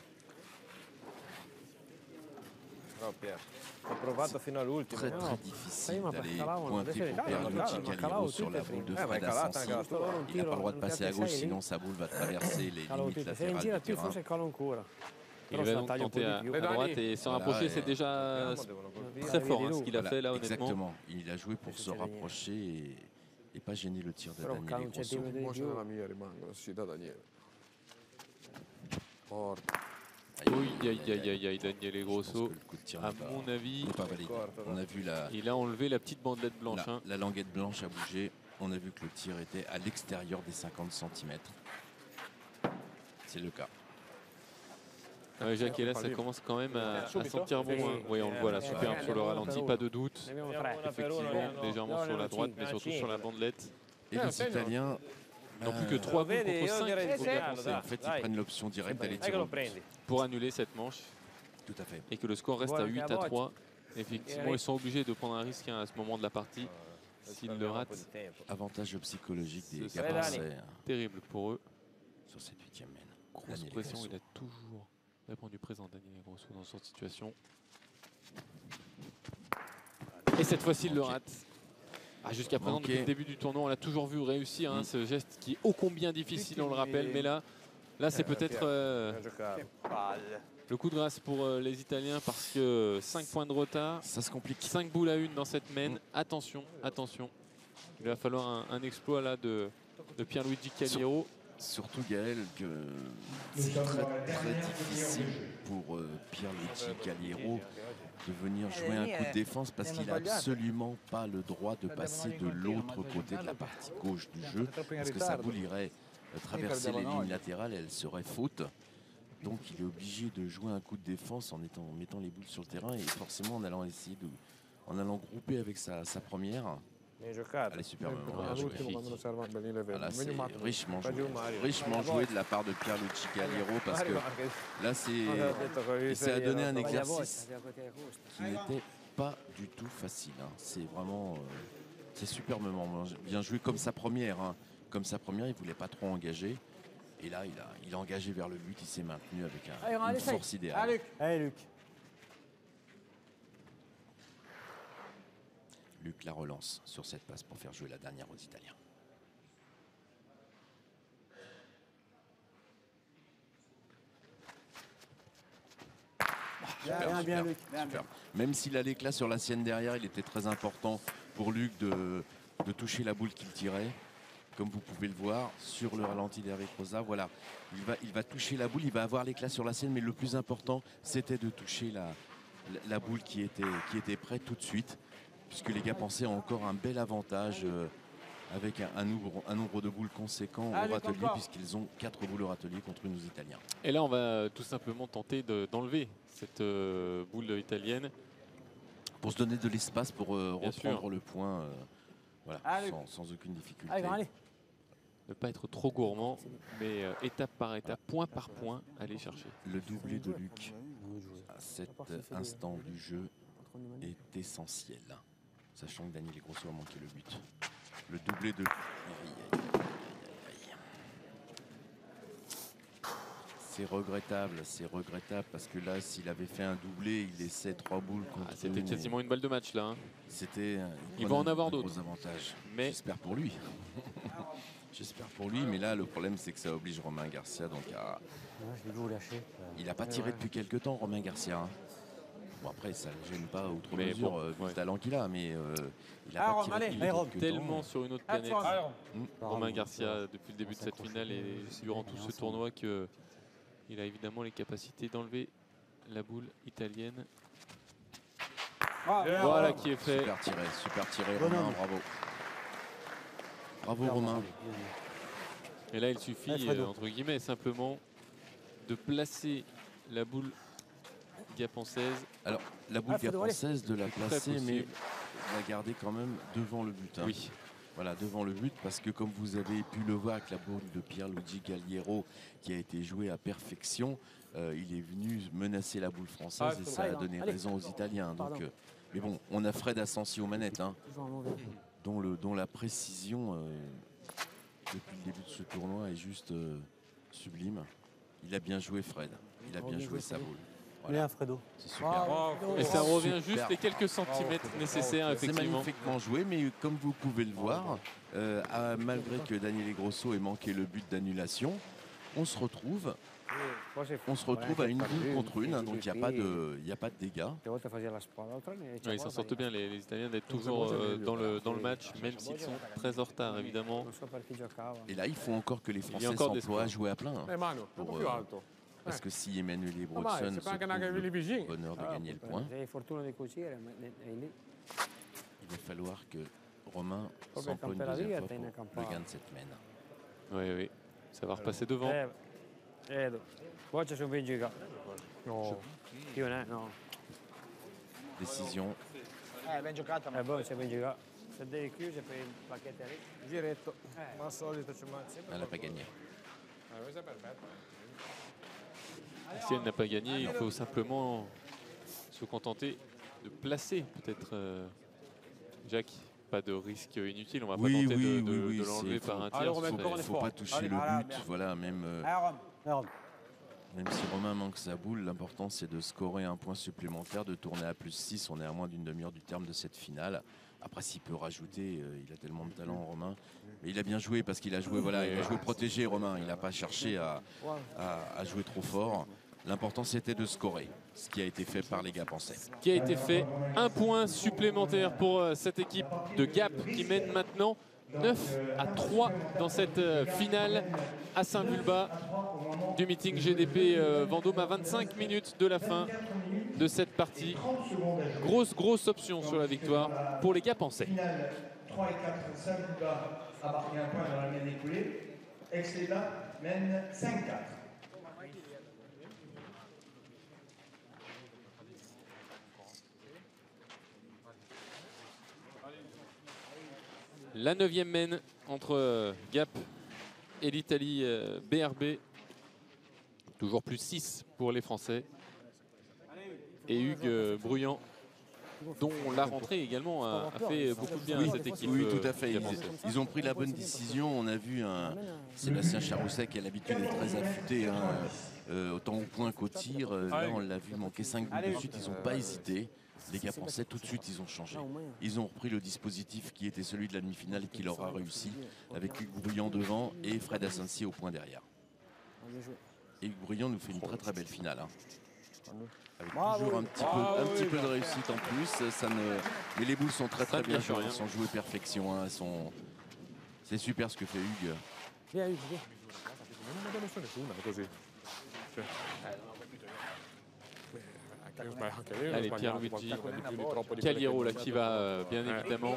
Bravo Pier. Ho provato fino all'ultimo. Très très difficile d'aller pointer pour Pierluigi Caliero sur la boule de Fred Assensi. Il n'a pas le droit de passer à gauche, sinon sa boule va traverser les limites latérales du terrain. Il va donc tenter à droite et s'en rapprocher, c'est déjà très fort ce qu'il a fait là, honnêtement. Exactement, il a joué pour se rapprocher et pas gêner le tir de Daniele Grosso. Aïe, Daniele Grosso, à mon avis, on a vu il a enlevé la petite bandelette blanche. La languette blanche a bougé. On a vu que le tir était à l'extérieur des 50 cm. C'est le cas. Jacques, et là, ça commence quand même à sentir bon. Oui, on le voit là, superbe sur le ralenti, pas de doute. Effectivement, légèrement sur la droite, mais surtout sur la bandelette. Et les Italiens n'ont plus que 3 boules contre 5. En fait, ils prennent l'option directe d'aller tirer au but. Pour annuler cette manche. Tout à fait. Et que le score reste à 8-3. Effectivement, ils sont obligés de prendre un risque à ce moment de la partie. S'ils le ratent, avantage psychologique des Gapençais. Terrible pour eux. Sur cette 8e mène. Grosse pression, il a toujours répondu présent, Daniele Grosso, dans cette situation. Et cette fois-ci, il le rate. Jusqu'à présent, depuis le début du tournoi, on l'a toujours vu réussir ce geste qui est ô combien difficile, on le rappelle. Mais là c'est peut-être le coup de grâce pour les Italiens parce que 5 points de retard. Ça se complique. 5 boules à 1 dans cette mène. Attention. Il va falloir un exploit là de Pierluigi Caliero. Surtout Gaël, que c'est très difficile pour Pierluigi Caliero de venir jouer un coup de défense parce qu'il n'a absolument pas le droit de passer de l'autre côté de la partie gauche du jeu parce que sa boule irait traverser les lignes latérales, elle serait faute. Donc il est obligé de jouer un coup de défense en mettant les boules sur le terrain et forcément en allant grouper avec sa première. Elle est superbement bien jouée. Voilà, c'est richement joué de la part de Pierluigi Caliero parce que là, c'est à donner un exercice qui n'était pas du tout facile. C'est vraiment c'est superbement bien joué comme sa première. Comme sa première, il ne voulait pas trop engager. Et là, il a engagé vers le but, il s'est maintenu avec une force idéale. Allez, Luc. Luc la relance sur cette passe pour faire jouer la dernière aux Italiens. Super. Même s'il a l'éclat sur la sienne derrière, il était très important pour Luc de toucher la boule qu'il tirait. Comme vous pouvez le voir sur le ralenti d'Eric Rosa, voilà, il va toucher la boule, il va avoir l'éclat sur la sienne, mais le plus important, c'était de toucher la boule qui était prête tout de suite. Puisque les Gapençais ont encore un bel avantage avec un nombre de boules conséquent au râtelier, puisqu'ils ont 4 boules au râtelier contre une aux Italiens. Et là, on va tout simplement tenter d'enlever cette boule italienne. Pour se donner de l'espace pour reprendre le point sans aucune difficulté. Ne pas être trop gourmand, mais étape par étape, point par point, aller chercher. Le doublé de Luc à cet instant du jeu est essentiel. Sachant que Daniele Grosso a manqué le but. Le doublé de... C'est regrettable parce que là, s'il avait fait un doublé, il laissait 3 boules contre C'était une, quasiment une balle de match là. Hein. C'était. Il va en avoir d'autres. Avantages. Mais j'espère pour lui. J'espère pour lui, mais là, le problème, c'est que ça oblige Romain Garcia donc à. Je l'ai vu lâcher. Il n'a pas tiré depuis quelques temps, Romain Garcia. Hein. Bon, après, ça ne le gêne pas outre mesure, vu le talent qu'il a, mais il a pas tiré depuis quelques tellement temps. sur une autre planète, Romain Garcia, depuis le début de cette finale et durant tout ce tournoi, qu'il a évidemment les capacités d'enlever la boule italienne. Voilà qui est fait. Super tiré, Romain, bravo. Bravo, Romain. Et là, il suffit, entre guillemets, simplement de placer la boule gapençaise. Alors, la boule gapençaise, de la placer, mais de la garder quand même devant le but. Hein. Oui. Voilà, devant le but, parce que comme vous avez pu le voir avec la boule de Pierluigi Galliero, qui a été jouée à perfection, il est venu menacer la boule française et ça a donné raison aux Italiens. Donc, mais bon, on a Fred Asensi aux manettes, hein, dont la précision depuis le début de ce tournoi est juste sublime. Il a bien joué, Fred. Il a bien joué sa boule. Voilà. Fredo. C'est super. Et ça revient juste les quelques centimètres nécessaires, effectivement. C'est magnifiquement joué, mais comme vous pouvez le voir, malgré que Daniele Grosso ait manqué le but d'annulation, on se retrouve à une boule contre une, hein, donc il n'y a pas de dégâts. Ouais, ils s'en sortent bien, les Italiens, d'être toujours dans le match, même s'ils sont très en retard, évidemment. Et là, il faut encore que les Français s'emploient à jouer à plein. Hein, parce que si Emanuele Brotson se trouve le bonheur de gagner le point, il va falloir que Romain s'emploie une deuxième fois pour le gain de cette mène. Oui, ça va repasser devant. Décision. Ben giocato, ma c'è ben giocato. Se devi chiudere per il pacchetto lì. Giretto. Ma al solito ci manca. Elle n'a pas gagné. Si elle n'a pas gagné, il faut simplement se contenter de placer peut-être Jacques. Pas de risque inutile, on va pas tenter de l'enlever par un tir. Il ne faut pas toucher le but, voilà, même si Romain manque sa boule, l'important c'est de scorer un point supplémentaire, de tourner à +6, on est à moins d'une demi-heure du terme de cette finale. Après, s'il peut rajouter, il a tellement de talent, Romain. Mais il a bien joué parce qu'il a joué, il a joué protégé, Romain. Il n'a pas cherché à jouer trop fort. L'important, c'était de scorer, ce qui a été fait par les Gapençais. Qui a été fait, un point supplémentaire pour cette équipe de Gap qui mène maintenant 9-3 dans cette finale à Saint-Vulbas du meeting GDP Vendôme à 25 minutes de la fin de cette partie. Grosse option sur la victoire pour les Gapençais. 3 et 4, Saint-Vulbas a marqué un point dans la mène écoulée. Aix-les-Bains mène 5-4. La 9e mène entre Gap et l'Italie BRB. Toujours +6 pour les Français. Et Hugues Bruyant, dont la rentrée également a fait beaucoup de bien à cette équipe. Oui, tout à fait. Ils ont pris la bonne décision. On a vu un Sébastien Charousset qui a l'habitude d'être très affûté, hein, autant au point qu'au tir. Là, on l'a vu manquer 5 buts de suite. Ils n'ont pas hésité. Les gars pensaient tout de suite, ils ont changé. Ils ont repris le dispositif qui était celui de la demi-finale qui leur a réussi, avec Hugues Bruyant devant et Fred Asensi au point derrière. Et Hugues Bruyant nous fait une très belle finale. Hein. Avec toujours un petit peu de réussite en plus. Mais les boules sont très bien jouées. Elles sont jouées perfection. Hein. C'est super ce que fait Hugues. Viens Hugues, Allez, Pierluigi Galliero là, qui va bien évidemment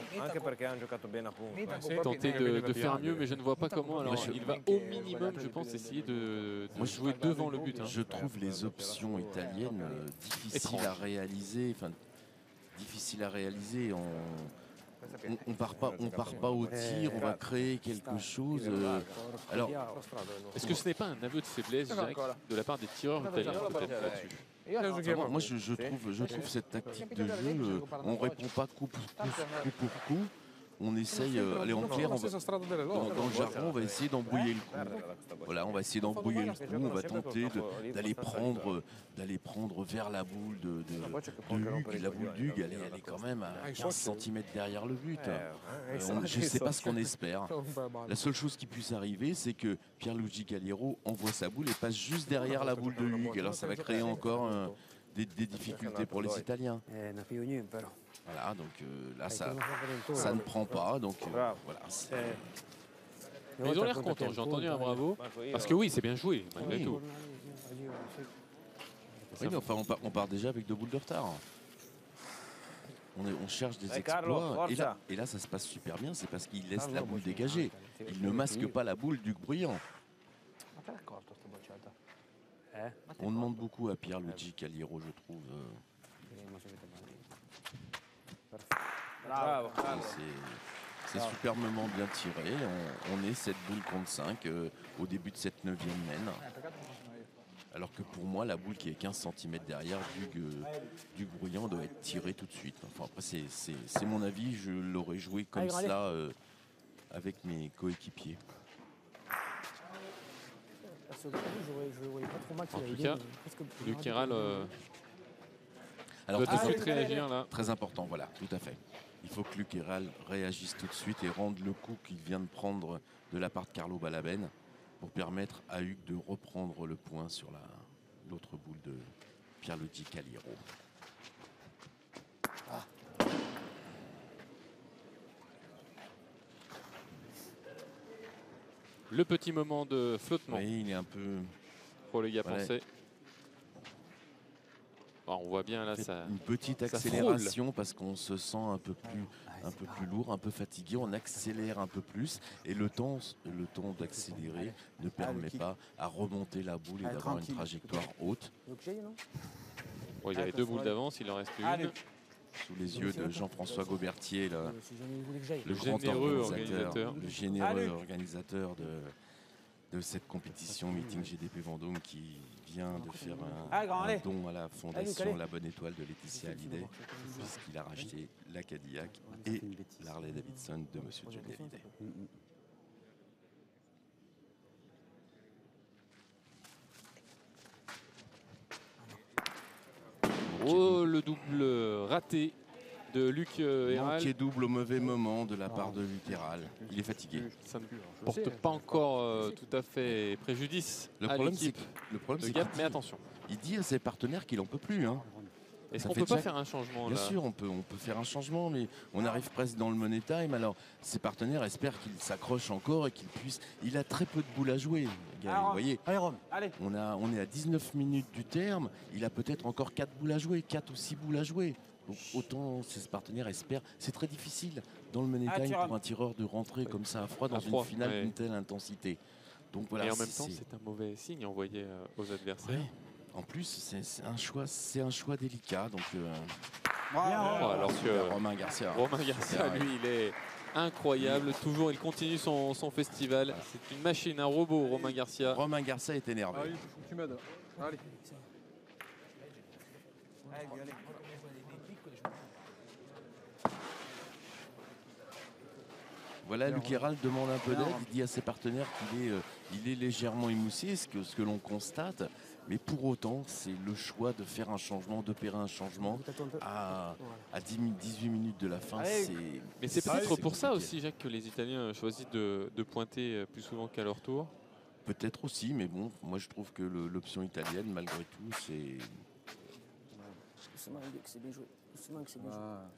tenter de faire mieux, mais je ne vois pas comment. Alors, il va au minimum, je pense, essayer de jouer devant le but. Hein. Je trouve les options italiennes difficiles à réaliser. Enfin, difficiles à réaliser. On part pas au tir, on va créer quelque chose. Alors, est-ce que ce n'est pas un aveu de faiblesse, Jacques, de la part des tireurs italiens peut-être là-dessus? Moi, je trouve cette tactique de jeu, on ne répond pas coup pour coup. on essaye, allez en clair, dans le jargon, on va essayer d'embrouiller le coup. Voilà, on va essayer d'embrouiller le coup, on va tenter d'aller prendre vers la boule de Hugues. La boule d'Hugues, elle est quand même à 15 cm derrière le but. Je ne sais pas ce qu'on espère. La seule chose qui puisse arriver, c'est que Pierluigi Galliero envoie sa boule et passe juste derrière la boule de Hugues. Alors ça va créer encore des difficultés pour les Italiens. Voilà, donc là, ça ne prend pas. Donc voilà. Mais ils ont l'air contents. J'ai entendu un bravo. Parce que oui, c'est bien joué, malgré tout. Oui, mais enfin, on part déjà avec 2 boules de retard. On cherche des exploits. Et là, ça se passe super bien. C'est parce qu'il laisse la boule dégager. Il ne masque pas la boule du Bruyant. On demande beaucoup à Pierluigi Galliero, je trouve. C'est superbement bien tiré. On est 7 boules contre 5 au début de cette 9e mène. Alors que pour moi, la boule qui est 15 cm derrière du Bruyant doit être tirée tout de suite. Enfin, après, c'est mon avis. Je l'aurais joué comme cela avec mes coéquipiers. En tout cas, Luc Héral alors, doit tout de suite réagir là. Très important, voilà, tout à fait. Il faut que Luc Héral réagisse tout de suite et rende le coup qu'il vient de prendre de la part de Carlo Balabène pour permettre à Hugues de reprendre le point sur l'autre boule de Pierluigi Galliero. Le petit moment de flottement. Oui, il est un peu... Pour les gars français. Alors, on voit bien là, ça... Une petite accélération parce qu'on se sent un peu plus lourd, un peu fatigué. On accélère un peu plus et le temps d'accélérer ne permet pas à remonter la boule et d'avoir une trajectoire haute. Bon, il y avait 2 boules d'avance, il en reste une. Sous les yeux de Jean-François Gobertier, le généreux organisateur. Le généreux organisateur de cette compétition Meeting GDP Vendôme qui vient de faire un don à la fondation La Bonne Étoile de Laetitia Hallyday puisqu'il a racheté la Cadillac et l'Harley Davidson de Monsieur Johnny Hallyday. Oh, le double raté de Luc Héral. Qui est double au mauvais moment de la part de Luc Héral. Il est fatigué. Ça ne porte pas encore tout à fait préjudice à l'équipe de Gap, mais attention. Il dit à ses partenaires qu'il n'en peut plus. Hein. Est-ce qu'on peut pas faire un changement Bien là? sûr, on peut faire un changement, mais on arrive presque dans le money time. Alors, ses partenaires espèrent qu'il s'accroche encore et qu'il puisse... Il a très peu de boules à jouer. Vous voyez, on est à 19 minutes du terme. Il a peut-être encore 4 boules à jouer, 4 ou 6 boules à jouer. Donc autant ses partenaires espèrent. C'est très difficile dans le money time pour un tireur de rentrer comme ça à froid dans une finale d'une telle intensité. Donc voilà. Et en même temps, c'est un mauvais signe envoyé aux adversaires. Ouais. En plus, c'est un choix délicat. Donc, alors que Romain Garcia, lui, il est incroyable. Toujours, il continue son festival. C'est une machine, un robot, Romain Garcia. Romain Garcia est énervé. Allez, il faut que tu m'aides. Allez. Voilà, Luc Héral demande un peu d'aide. Il dit à ses partenaires qu'il est légèrement émoussé, ce que l'on constate. Mais pour autant, c'est le choix de faire un changement, d'opérer un changement à 18 minutes de la fin. Mais c'est peut-être pour ça aussi, Jacques, que les Italiens choisissent de pointer plus souvent qu'à leur tour. Peut-être aussi, mais bon, moi je trouve que l'option italienne, malgré tout, c'est... C'est bien joué. C'est bien joué.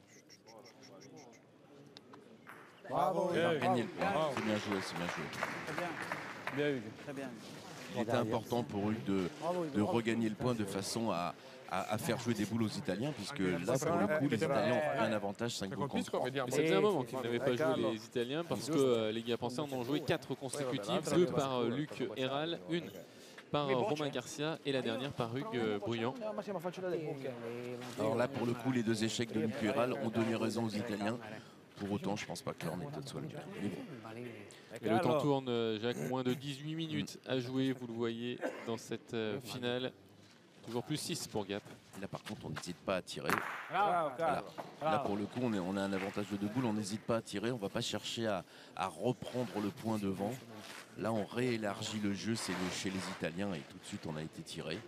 Bravo, il a gagné le point. C'est bien joué, c'est bien joué. Très bien. Bien Hugues. Très bien. Il était important pour Hugues de regagner le point de façon à faire jouer des boules aux Italiens, puisque là, pour le coup, les Italiens ont un avantage 5 boules contre 3. Mais ça faisait un moment qu'ils n'avaient pas joué les Italiens, parce que les Gapençais en ont joué 4 consécutives, 2 par Luc Héral, 1 par Romain Garcia et la dernière par Hugues Bruyant. Alors là, pour le coup, les 2 échecs de Luc Héral ont donné raison aux Italiens. Pour autant, je ne pense pas que leur méthode soit le cas. Et le temps tourne, Jacques, moins de 18 minutes à jouer, vous le voyez dans cette finale. Toujours plus 6 pour Gap. Là par contre on n'hésite pas à tirer. Bravo, Voilà. bravo. Là pour le coup on a un avantage de 2 boules, on n'hésite pas à tirer, on ne va pas chercher à reprendre le point devant. Là on réélargit le jeu, c'est chez les Italiens et tout de suite on a été tiré.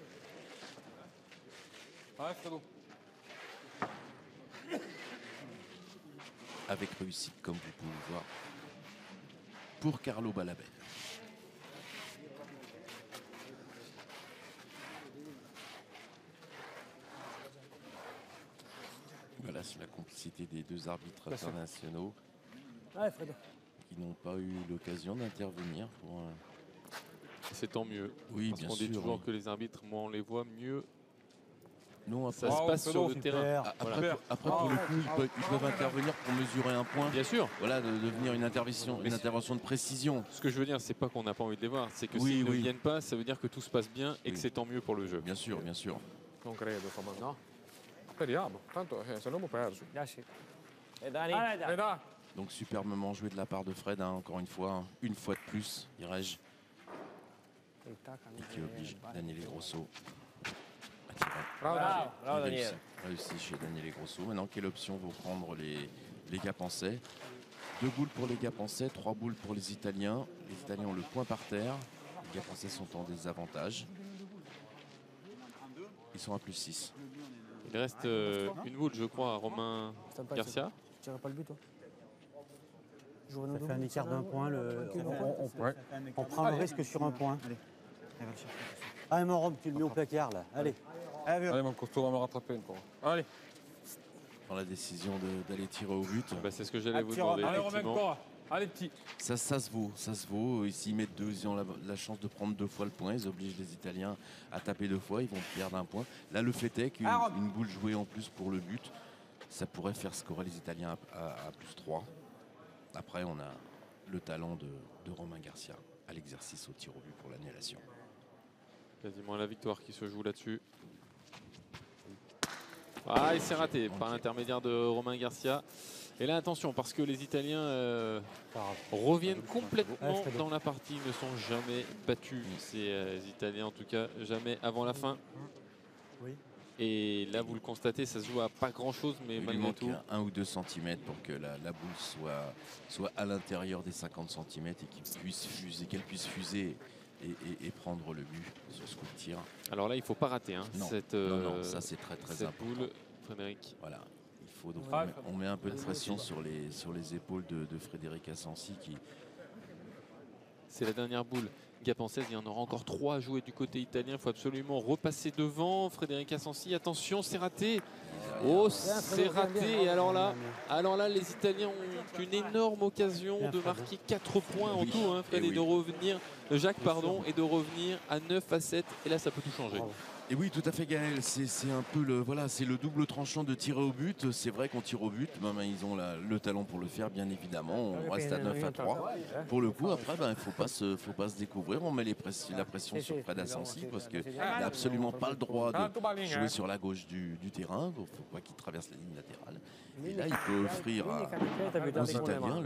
Ouais, Fredo. Avec réussite comme vous pouvez le voir pour Carlo Balabel. Voilà, c'est la complicité des deux arbitres internationaux Ouais, Fredo. qui n'ont pas eu l'occasion d'intervenir. C'est tant mieux. Oui, Parce bien qu'on dit sûr. toujours Oui. que les arbitres, moins on les voit, mieux Non, ça après, se passe sur le super. terrain. après, pour le coup, ils peuvent intervenir pour mesurer un point. Bien sûr. Voilà, de devenir une intervention de précision. Ce que je veux dire, c'est pas qu'on n'a pas envie de les voir, c'est que Oui, s'ils ne oui. viennent pas, ça veut dire que tout se passe bien et que Oui. c'est tant mieux pour le jeu. Bien sûr, bien sûr. Non credo, insomma, no. Speriamo, tanto se non mi perso. Dai, sì. Et Dani. E dai, Donc superbement joué de la part de Fred, hein, encore une fois de plus, dirais-je, et qui oblige Daniele Grosso à tirer. bravo Dani. Bravo, Il Daniele. réussit chez Daniele Grosso. Maintenant, quelle option vont prendre les Gapençais? 2 boules pour les Gapençais, 3 boules pour les Italiens. Les Italiens ont le point par terre. Les Gapençais sont en désavantage. Ils sont à plus 6. Il reste une boule, je crois, à Romain Garcia. Tu tirerais pas le but, toi? Jouer nos Ça deux fait un bouts, écart ça d'un va point. Ouais. On prend le risque sur un point. Allez, mon Rome, tu le mets au placard, là. Allez. Allez, mon costaud va me rattraper encore. Allez. Dans la décision d'aller tirer au but. Bah, c'est ce que j'allais vous demander. Allez, Romain, effectivement. encore. Allez, petit. Ça se vaut, ça se vaut. S'ils mettent 2, ils ont la chance de prendre 2 fois le point. Ils obligent les Italiens à taper 2 fois. Ils vont perdre un point. Là, le fait est qu'une boule jouée en plus pour le but, ça pourrait faire scorer les Italiens à plus 3. Après, on a le talent de Romain Garcia à l'exercice au tir au but pour l'annulation. Quasiment la victoire qui se joue là-dessus. Ah, il s'est raté par l'intermédiaire de Romain Garcia. Et là, attention, parce que les Italiens reviennent complètement dans la partie, ils ne sont jamais battus. Ces Italiens, en tout cas, jamais avant la fin. Oui. Et là, vous le constatez, ça se joue à pas grand-chose, mais Il lui malgré manque tout. 1 ou 2 cm pour que la boule soit à l'intérieur des 50 cm et qu'elle puisse fuser et prendre le but sur ce coup de tir. Alors là, il ne faut pas rater hein, Non, cette, non, ça c'est très cette important. boule, Frédéric. Voilà, il faut donc Ah, on met un peu de pression sur les épaules de Frédéric Assensi qui. C'est la dernière boule. Gapençaise, il y en aura encore 3 à jouer du côté italien. Il faut absolument repasser devant. Frédéric Assensi, attention, c'est raté. Oh, c'est raté. Et alors là, les Italiens ont une énorme occasion de marquer 4 points en Oui, tout, hein, Fred, et et de revenir, Jacques, pardon, et de revenir à 9 à 7. Et là, ça peut tout changer. Et oui, tout à fait, Gaël. C'est un peu c'est le double tranchant de tirer au but. C'est vrai qu'on tire au but, ils ont le talent pour le faire, bien évidemment. On reste à 9 à 3. Pour le coup, après, il ne faut pas se découvrir. On met la pression sur Fred Assensi parce qu'il n'a absolument pas le droit de jouer sur la gauche du terrain. Il ne faut pas qu'il traverse la ligne latérale. Et là, il peut offrir aux Italiens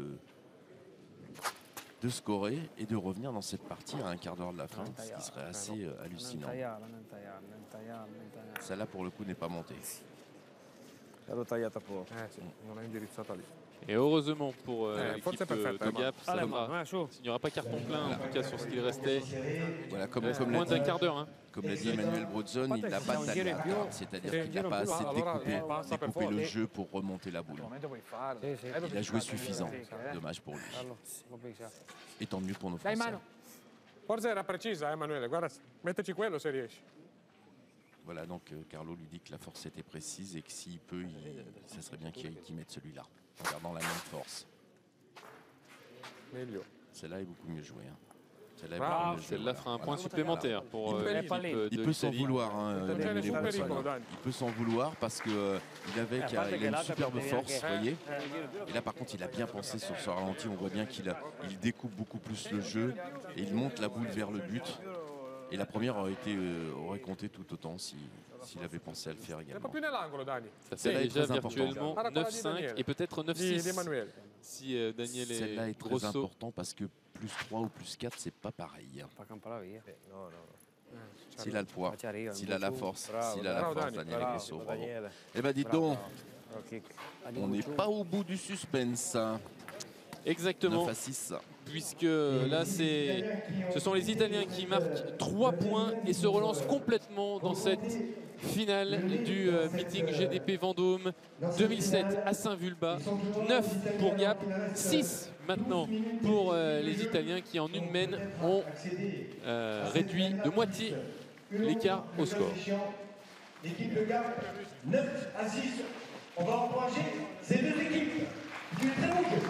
de scorer et de revenir dans cette partie à un quart d'heure de la fin, ce qui serait assez hallucinant. Celle-là, pour le coup, n'est pas montée. L'ho tagliata poco. Sì, non è indirizzata lì. Et heureusement pour l'équipe forse perfetta, de Gap, ça va. Il n'y aura pas carton plein, en tout cas sur ce qu'il restait. Voilà, Moins d'un quart d'heure. Hein. Comme l'a dit Emmanuel Brodzone, il n'a pas taglié, c'est-à-dire qu'il n'a pas assez découpé le jeu pour remonter la boule. Il a joué suffisant. Dommage pour lui. Et tant mieux pour nos Français. Forse era precisa, Emanuele. Guarda, metteci quello se riesci. Voilà, donc Carlo lui dit que la force était précise et que s'il peut, ça serait bien qu'il mette celui-là, en gardant la même force. Meglio. Celle-là est beaucoup mieux jouée. Hein. Celle-là fera un point supplémentaire pour l'équipe Il de peut s'en l'Italie. vouloir. Il peut s'en vouloir parce qu'il a une superbe force, voyez. Et là, par contre, il a bien pensé sur ce ralenti. On voit bien qu'il découpe beaucoup plus le jeu et il monte la boule vers le but. Et la première aurait compté tout autant s'il avait pensé à le faire Un peu également. più nell'angolo, Dani. Ça fait Celle-là est déjà très virtuellement importante. 9-5 et peut-être Di 9-6 Emanuele. si Daniel Celle-là est est très grosso. important parce que plus 3 ou plus 4, c'est pas pareil. Fa campare via. S'il a le poids, s'il a la force, s'il a la force, Daniel Egresso, bravo. Eh bien, dites donc, on n'est pas au bout du suspense. Exactement. 9-6. Puisque là, ce sont les Italiens qui marquent 3 points et se relancent complètement dans cette finale du meeting GDP Vendôme 2007 à Saint-Vulbas. 9 pour Gap, 6 maintenant pour les Italiens qui en une mène ont réduit de moitié l'écart au score. L'équipe de Gap, 9-6. On va encourager ces deux équipes du très bon jeu.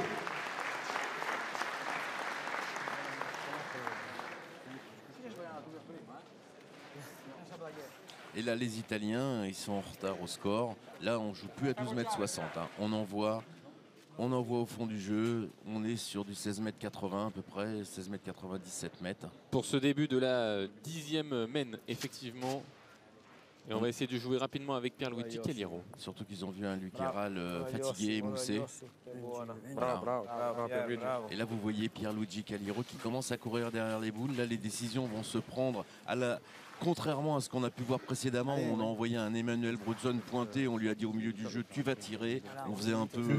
Et là, les Italiens, ils sont en retard au score. Là, on joue plus à 12,60 m. Hein. On envoie au fond du jeu. On est sur du 16,80 m à peu près, 16,97 m. Pour ce début de la 10e mène, effectivement. Et on va essayer de jouer rapidement avec Pierluigi Caliero. Surtout qu'ils ont vu un Luqueral fatigué, émoussé. Voilà. Et là, vous voyez Pierluigi Caliero qui commence à courir derrière les boules. Là, les décisions vont se prendre contrairement à ce qu'on a pu voir précédemment, où on a envoyé un Emmanuel Bruzon pointé, on lui a dit au milieu du jeu, tu vas tirer. On faisait un peu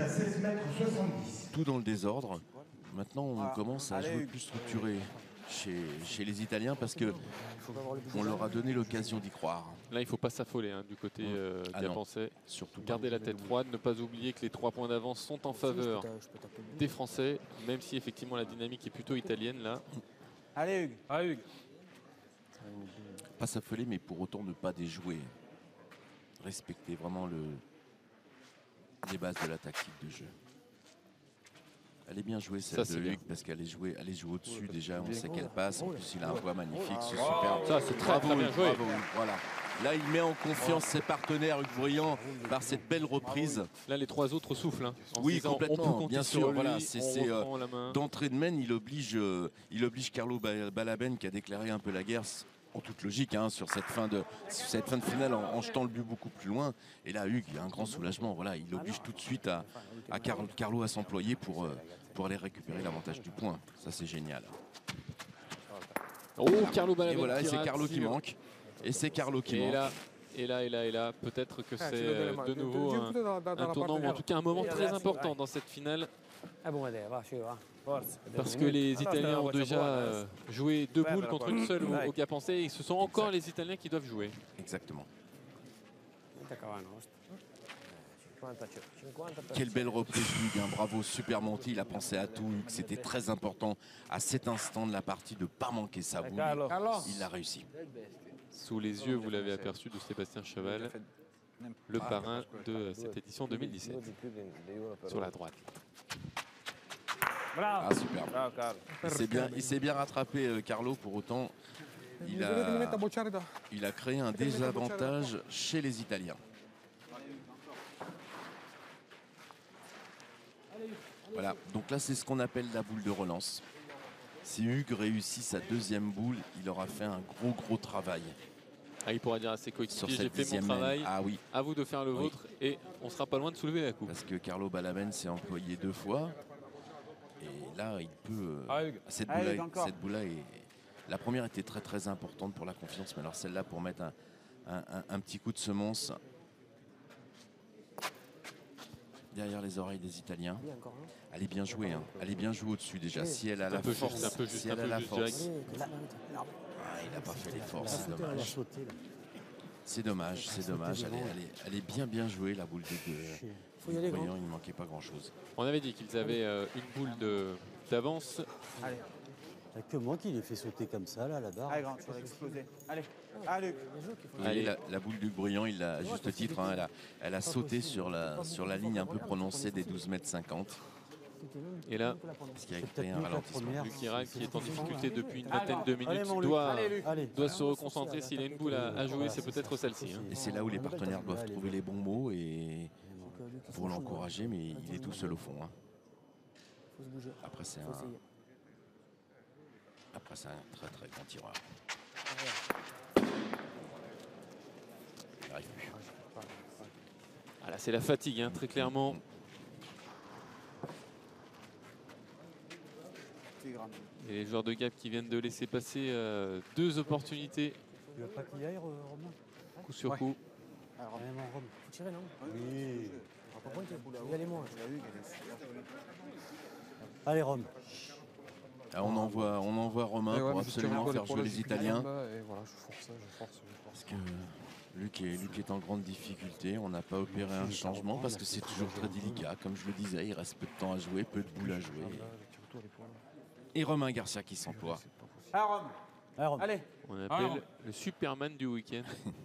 tout dans le désordre. Maintenant, on commence à jouer plus structuré chez les Italiens parce qu'on leur a donné l'occasion d'y croire. Là, il ne faut pas s'affoler du côté Gapençais. Surtout garder la tête froide, ne pas oublier que les 3 points d'avance sont en faveur des Français, même si effectivement la dynamique est plutôt italienne là. Allez Hugues. Ah Hugues. Pas s'affoler, mais pour autant ne pas déjouer. Respecter vraiment les bases de la tactique de jeu. Elle est bien jouée celle de Hugues parce qu'elle est jouée au-dessus déjà, on sait qu'elle passe. En plus, il a un poids magnifique, c'est super. Ça, c'est très bien joué. Bravo, voilà. Là, il met en confiance ses partenaires, Hugues Bruyant, par cette belle reprise. Là, les 3 autres soufflent. Oui, disant, complètement, bien sûr. Voilà, c'est d'entrée de mène, il oblige Carlo Balaben qui a déclaré un peu la guerre. En toute logique, sur cette fin de finale en jetant le but beaucoup plus loin. Et là, Hugues, il a un grand soulagement. Voilà, il oblige tout de suite à Carlo à s'employer pour aller récupérer l'avantage du point. Ça, c'est génial. Oh, Carlo Balaben. Et voilà, c'est Carlo qui manque. Et c'est Carlo qui manque. Et là, peut-être que c'est de nouveau un tournant, ou en tout cas un moment très important dans cette finale. Parce que les Italiens ont déjà joué 2 boules contre une seule au Gapençais et ce sont encore les Italiens qui doivent jouer. Exactement. Quelle belle reprise, Hugues. Bravo, super menti. Il a pensé à tout. C'était très important à cet instant de la partie de ne pas manquer sa boule. Il l'a réussi. Sous les yeux, vous l'avez aperçu, de Sébastien Cheval, le parrain de cette édition 2017, sur la droite. Ah, super. Il s'est bien rattrapé, Carlo. Pour autant, il a créé un désavantage chez les Italiens. Voilà, donc là, c'est ce qu'on appelle la boule de relance. Si Hugues réussit sa 2e boule, il aura fait un gros travail. Il pourra dire à ses coéquipiers, j'ai fait mon travail, à vous de faire le vôtre, et on sera pas loin de soulever la coupe. Parce que Carlo Balaben s'est employé 2 fois. Et là, il peut. Cette boule-là, la première était très importante pour la confiance, mais alors celle-là pour mettre un petit coup de semence derrière les oreilles des Italiens. Elle est bien jouée, elle est bien jouée au-dessus déjà. Si elle a la force, si elle a la force. Il n'a pas fait l'effort, c'est dommage. C'est dommage. Elle est bien jouée, la boule des deux. Il ne manquait pas grand-chose. On avait dit qu'ils avaient une boule d'avance. Allez. Il n'y a que moi qui l'ai fait sauter comme ça, là, la barre. Allez, grand, tu vas exploser. Allez. La boule du Bruyant, il a, à juste titre, elle a sauté sur la ligne un peu prononcée des 12,50 m. Et là, ce qui a créé un ralentissement. Luqueral, qui est en difficulté depuis une vingtaine de minutes, doit se reconcentrer. S'il a une boule à jouer, c'est peut-être celle-ci. Et c'est là où les partenaires doivent trouver les bons mots et pour l'encourager, mais il est tout seul au fond. Après, c'est un très grand tireur. Il n'arrive plus. Là, c'est la fatigue, très clairement. Et les joueurs de Gap qui viennent de laisser passer 2 opportunités. Tu veux pas qu'il y aille, Romain? Coup sur coup. Alors, même en Rome. Faut tirer, non? Oui. Il y a les mots. Allez, Rome. Ah, on envoie Romain pour absolument faire jouer les Italiens. Et voilà, je force. Parce que Luc est en grande difficulté. On n'a pas opéré un changement parce que c'est toujours très délicat. Comme je le disais, il reste peu de temps à jouer, peu de boules à jouer. Et Romain Garcia qui s'emploie. Allez. On appelle le Superman du week-end.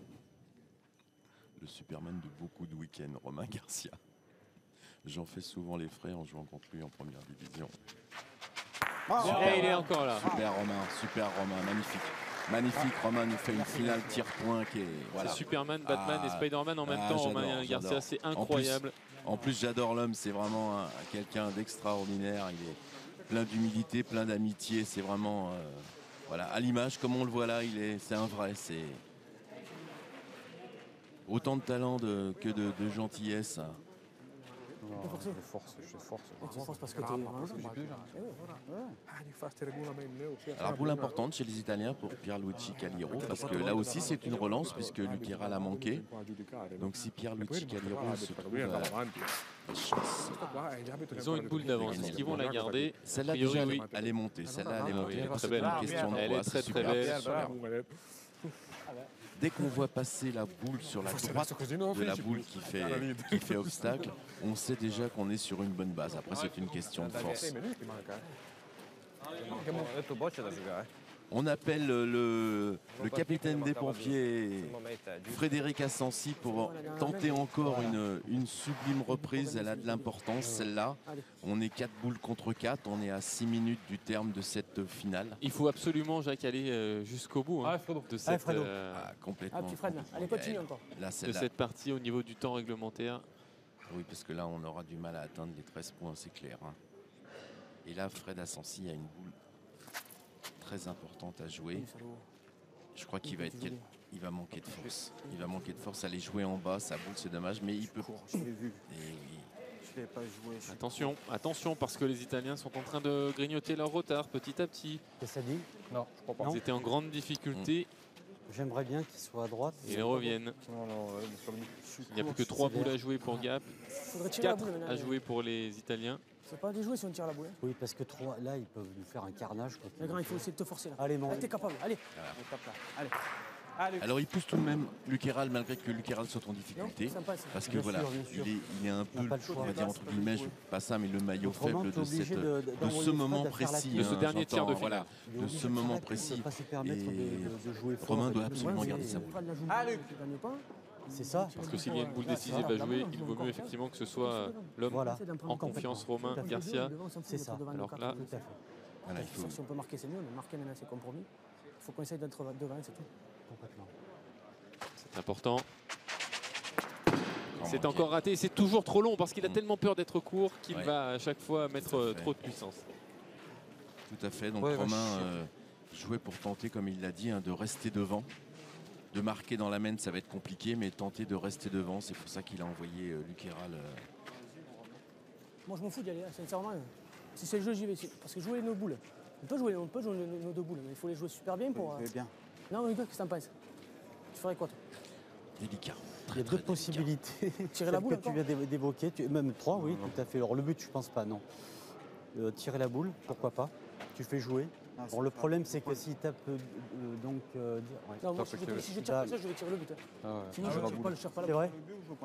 Le Superman de beaucoup de week-ends, Romain Garcia. J'en fais souvent les frais en jouant contre lui en première division. Et il est encore là. Super Romain, magnifique. Magnifique, Romain nous fait une finale tir-point qui est... Voilà. C'est Superman, Batman et Spider-Man en même temps, Romain Garcia, c'est incroyable. En plus, j'adore l'homme, c'est vraiment quelqu'un d'extraordinaire. Il est plein d'humilité, plein d'amitié, c'est vraiment... voilà, à l'image, comme on le voit là, c'est un vrai, c'est... Autant de talent que de gentillesse. Je force. Tu forces parce que t'es... Alors, boule importante chez les Italiens pour Pierluigi Caliro, parce que là aussi c'est une relance puisque Luquera l'a manqué. Donc si Pierluigi Caliro se trouve Ils ont une boule d'avance, est-ce qu'ils vont la garder? Celle-là déjà elle est montée, celle-là elle est montée. très C'est belle. une question de Elle poids, est très c'est très super. belle. Dès qu'on voit passer la boule sur la droite de la boule qui fait obstacle, on sait déjà qu'on est sur une bonne base. Après, c'est une question de force. On appelle le capitaine des pompiers, Frédéric Assensi, pour tenter encore une sublime reprise. Elle a de l'importance, celle-là. On est 4 boules contre 4. On est à 6 minutes du terme de cette finale. Il faut absolument, Jacques, aller jusqu'au bout de cette, complètement. Petit Fred, allez, continue encore. Là, de cette partie au niveau du temps réglementaire. Oui, parce que là, on aura du mal à atteindre les 13 points, c'est clair. Et là, Fred Assensi a une boule très importante à jouer. Je crois qu'il va manquer de force. Il va manquer de force à aller jouer en bas. Sa boule, c'est dommage, mais il peut. Je l'ai vu. Et oui. Je l'ai pas joué. Attention, parce que les Italiens sont en train de grignoter leur retard petit à petit. Qu'est-ce que ça dit? Non, je crois pas. Ils étaient en grande difficulté. J'aimerais bien qu'il soit à droite. Et ils reviennent. Il n'y a plus que 3 boules à jouer pour Gap. 4 à jouer pour les Italiens. C'est pas des jouets si on tire la boule. Oui, parce que 3, là, ils peuvent nous faire un carnage. Mais grand, il faut essayer de te forcer là. Allez, mon. T'es capable, allez. Alors il pousse tout de même Luqueral, malgré que Luqueral soit en difficulté. Parce que voilà, il est un peu, on va dire entre guillemets, pas ça, mais le maillot faible de ce moment précis. De ce dernier tir de finale. De ce moment précis. Et Romain doit absolument garder sa boule. C'est ça. Parce que s'il y a une boule décisive à jouer, il vaut mieux effectivement que ce soit l'homme en confiance, Romain Garcia. C'est ça. Alors que là, si on peut marquer, c'est mieux, mais marquer maintenant c'est compromis. Il faut qu'on essaye d'être devant, c'est tout. Complètement. C'est important. C'est encore raté, c'est toujours trop long parce qu'il a tellement peur d'être court qu'il va à chaque fois mettre trop de puissance. Tout à fait, donc Romain jouait pour tenter, comme il l'a dit, de rester devant. De marquer dans la main, ça va être compliqué, mais tenter de rester devant, c'est pour ça qu'il a envoyé Luqueral. Moi je m'en fous d'y aller, sincèrement. Si c'est le jeu, j'y vais. Parce que jouer nos boules, on peut jouer nos 2 boules, mais il faut les jouer super bien pour... bien. Non, mais qu'est-ce que t'en penses? Tu ferais quoi toi? Délicat. Il y a 2 possibilités. Tirer la boule que tu viens d'évoquer, même 3, oui, tout à fait. Alors le but, je pense pas, non. Tirer la boule, pourquoi pas. Tu fais jouer. Bon, le problème, c'est que s'il tape donc... non, moi, si je tire pas ça, je vais tirer le but. Sinon, je ne tire pas la boule. C'est vrai?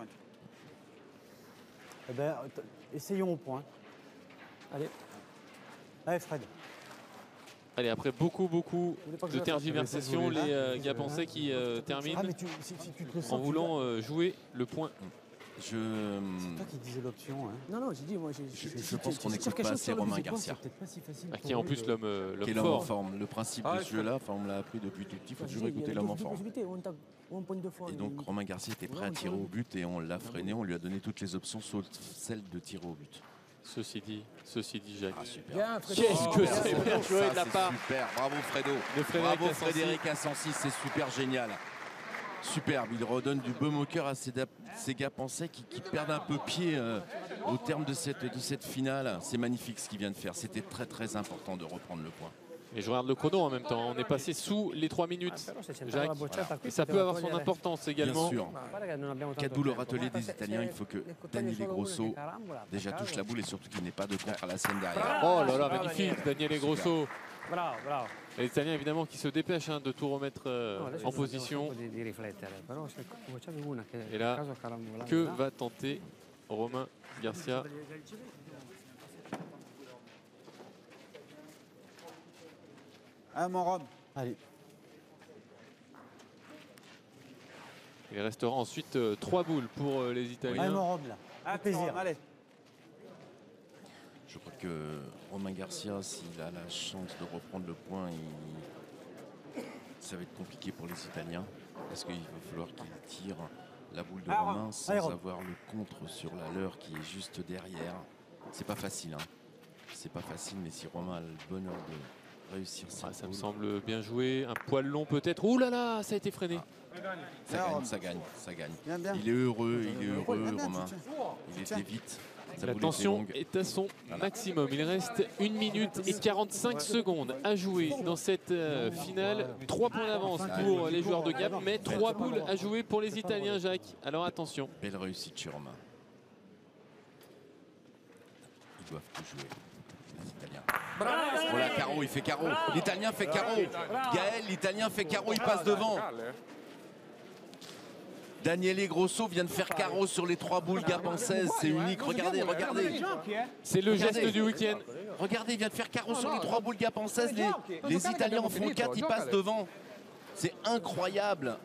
Eh bien, essayons au point. Allez. Allez, Fred. Allez, après beaucoup de tergiversations, les Gapençais qui terminent en voulant jouer le point. C'est toi qui disais l'option. Hein. Non, j'ai dit, moi, je pense qu'on n'écoute pas assez Romain Garcia. Qui est en plus l'homme en forme. Le principe de ce jeu-là, on me l'a appris depuis tout petit, il faut toujours écouter l'homme en forme. Et donc Romain Garcia était prêt à tirer au but et on l'a freiné, on lui a donné toutes les options sauf celle de tirer au but. Ceci dit, Jacques. Ah, super. Qu'est-ce que c'est bien joué de la part. Super, bravo Fredo. Bravo Frédéric Assensi, c'est super génial. Superbe, il redonne du baume au cœur à ces gars pensais qui perdent un peu pied au terme de cette finale. C'est magnifique ce qu'il vient de faire. C'était très très important de reprendre le point. Et je regarde le chrono en même temps. On est passé sous les 3 minutes. Jacques. Et ça peut avoir son importance également. Bien sûr. 4 boules au râtelier des Italiens. Il faut que Daniele Grosso déjà touche la boule et surtout qu'il n'ait pas de contre à la scène derrière. Oh là là, magnifique, Daniele Grosso. Les Italiens évidemment qui se dépêchent de tout remettre en position. Et là, que va tenter Romain Garcia? Ah, mon Rome. Allez. Il restera ensuite 3 boules pour les Italiens. Allez, mon Rome, là. Ah, plaisir. Allez. Je crois que Romain Garcia, s'il a la chance de reprendre le point, ça va être compliqué pour les Italiens. Parce qu'il va falloir qu'il tire la boule de Romain sans avoir le contre sur la leur qui est juste derrière. C'est pas facile. Hein. C'est pas facile, mais si Romain a le bonheur de réussir ça. Ça me semble bien joué. Un poil long peut-être. Ouh là là, ça a été freiné. Ça gagne. Il est heureux, Romain. Il était vite. La tension est à son maximum. Il reste 1 minute et 45 secondes à jouer dans cette finale. 3 points d'avance pour les joueurs de Gap, mais 3 boules à jouer pour les Italiens, Jacques. Alors attention. Belle réussite chez Romain. Ils doivent tout jouer. Les Italiens. Voilà, carreau, il fait carreau. L'Italien fait carreau. Gaël, l'Italien fait carreau, il passe devant. Daniele Grosso vient de faire carreau sur les 3 boules Gap en 16. C'est unique. Regardez. C'est le geste du week-end. Regardez, il vient de faire carreau sur les 3 boules Gap en 16. Les Italiens en font 4, ils passent devant. C'est incroyable.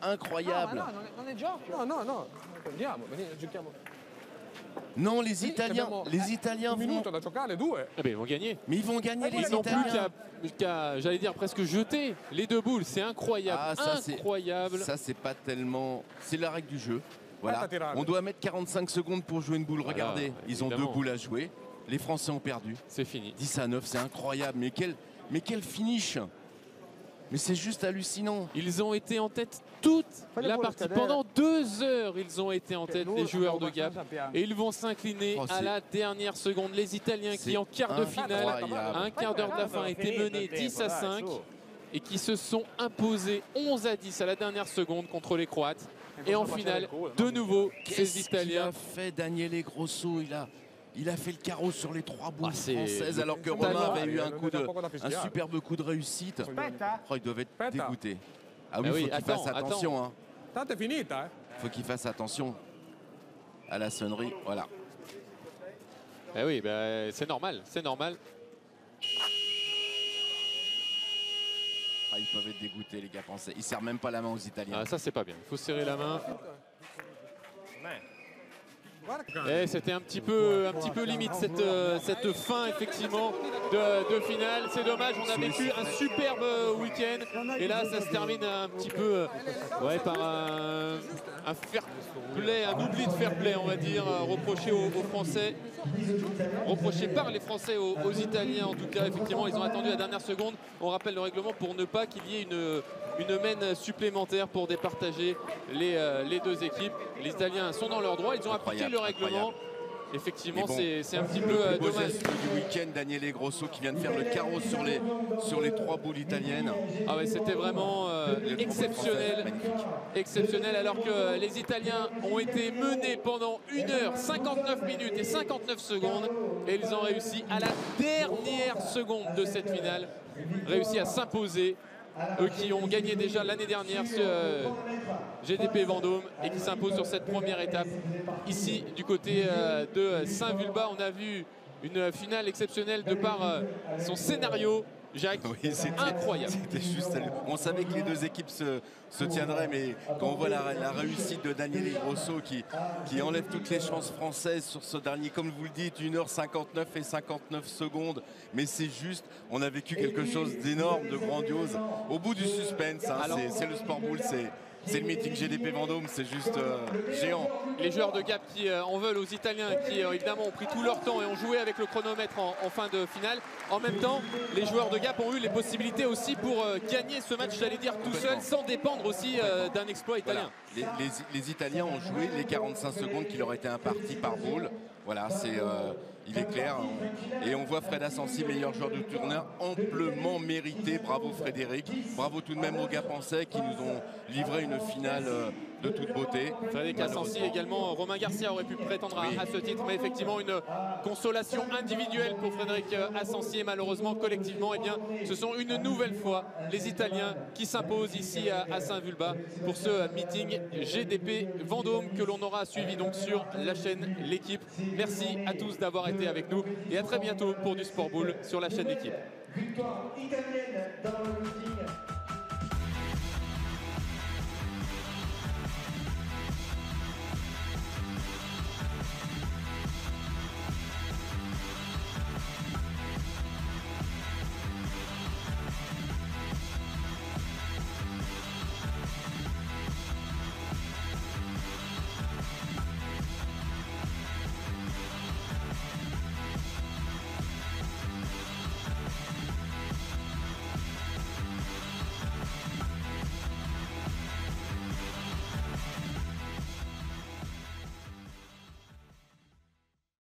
Non, les Italiens vont... Ils vont gagner. Mais ils vont gagner, les Italiens. Italiens. Ils n'ont plus qu'à, j'allais dire, presque jeter les 2 boules. C'est incroyable. Incroyable. Ça, c'est pas tellement... C'est la règle du jeu. Voilà. On doit mettre 45 secondes pour jouer une boule. Regardez, ils ont 2 boules à jouer. Les Français ont perdu. C'est fini. 10-9, c'est incroyable. Mais quel finish! Mais c'est juste hallucinant. Ils ont été en tête toute la partie. Pendant 2 heures, ils ont été en tête, les joueurs de Gap. Et ils vont s'incliner à la dernière seconde. Les Italiens qui, en quart de finale, à un quart d'heure de la fin, étaient menés 10-5 et qui se sont imposés 11-10 à la dernière seconde contre les Croates. Et en finale, de nouveau, ces Italiens. Qu'est-ce qu'il a fait Daniele Grosso? Il a fait le carreau sur les 3 boules françaises alors que Romain avait eu un superbe coup de réussite. Oh, ils doivent être dégoûtés. Ah oui, il faut qu'il fasse attention. Hein. Faut qu'il fasse attention à la sonnerie. Voilà. Eh oui, c'est normal. Ah, ils peuvent être dégoûtés, les gars français. Ils ne serrent même pas la main aux Italiens. Ah, ça, c'est pas bien. Il faut serrer la main. Et c'était un petit peu limite cette fin effectivement de finale. C'est dommage, on a vécu un superbe week-end et là ça se termine un petit peu par un fair play, un oubli de fair play on va dire, reproché aux Français, reproché par les Français aux Italiens en tout cas. Effectivement ils ont attendu la dernière seconde, on rappelle le règlement pour ne pas qu'il y ait une mène supplémentaire pour départager les 2 équipes. Les Italiens sont dans leur droit, ils ont appliqué le règlement. Effectivement, bon, c'est un petit peu dommage. Du week-end, Daniele Grosso qui vient de faire le carreau sur les 3 boules italiennes. Ah ouais, c'était vraiment exceptionnel. Exceptionnel alors que les Italiens ont été menés pendant 1 heure, 59 minutes et 59 secondes. Et ils ont réussi à la dernière seconde de cette finale, réussi à s'imposer. Eux qui ont gagné déjà l'année dernière ce GDP Vendôme et qui s'imposent sur cette première étape. Ici, du côté de Saint-Vulbas, on a vu une finale exceptionnelle de par son scénario. Jacques, oui, incroyable. C'était juste, on savait que les 2 équipes se tiendraient, mais quand on voit la réussite de Daniele Grosso qui enlève toutes les chances françaises sur ce dernier, comme vous le dites, 1h59 et 59 secondes, mais c'est juste, on a vécu quelque chose d'énorme, de grandiose. Au bout du suspense, hein, c'est le Sport Bowl, c'est le meeting GDP Vendôme, c'est juste géant. Les joueurs de Gap qui en veulent aux Italiens qui évidemment ont pris tout leur temps et ont joué avec le chronomètre en fin de finale. En même temps, les joueurs de Gap ont eu les possibilités aussi pour gagner ce match, j'allais dire tout seul, sans dépendre aussi d'un exploit italien. Voilà. les Italiens ont joué les 45 secondes qui leur étaient imparties par Ball. Voilà, il est clair. Et on voit Fred Asensi, meilleur joueur du tournoi, amplement mérité. Bravo Frédéric. Bravo tout de même aux Gapençais qui nous ont livré une finale de toute beauté. Frédéric Asensi également. Romain Garcia aurait pu prétendre à ce titre, mais effectivement une consolation individuelle pour Frédéric Asensi. Et malheureusement, collectivement, eh bien, ce sont une nouvelle fois les Italiens qui s'imposent ici à Saint-Vulbas pour ce meeting GDP Vendôme que l'on aura suivi donc sur la chaîne L'Équipe. Merci à tous d'avoir été avec nous et à très bientôt pour du Sport Boule sur la chaîne L'Équipe. Victoire italienne dans le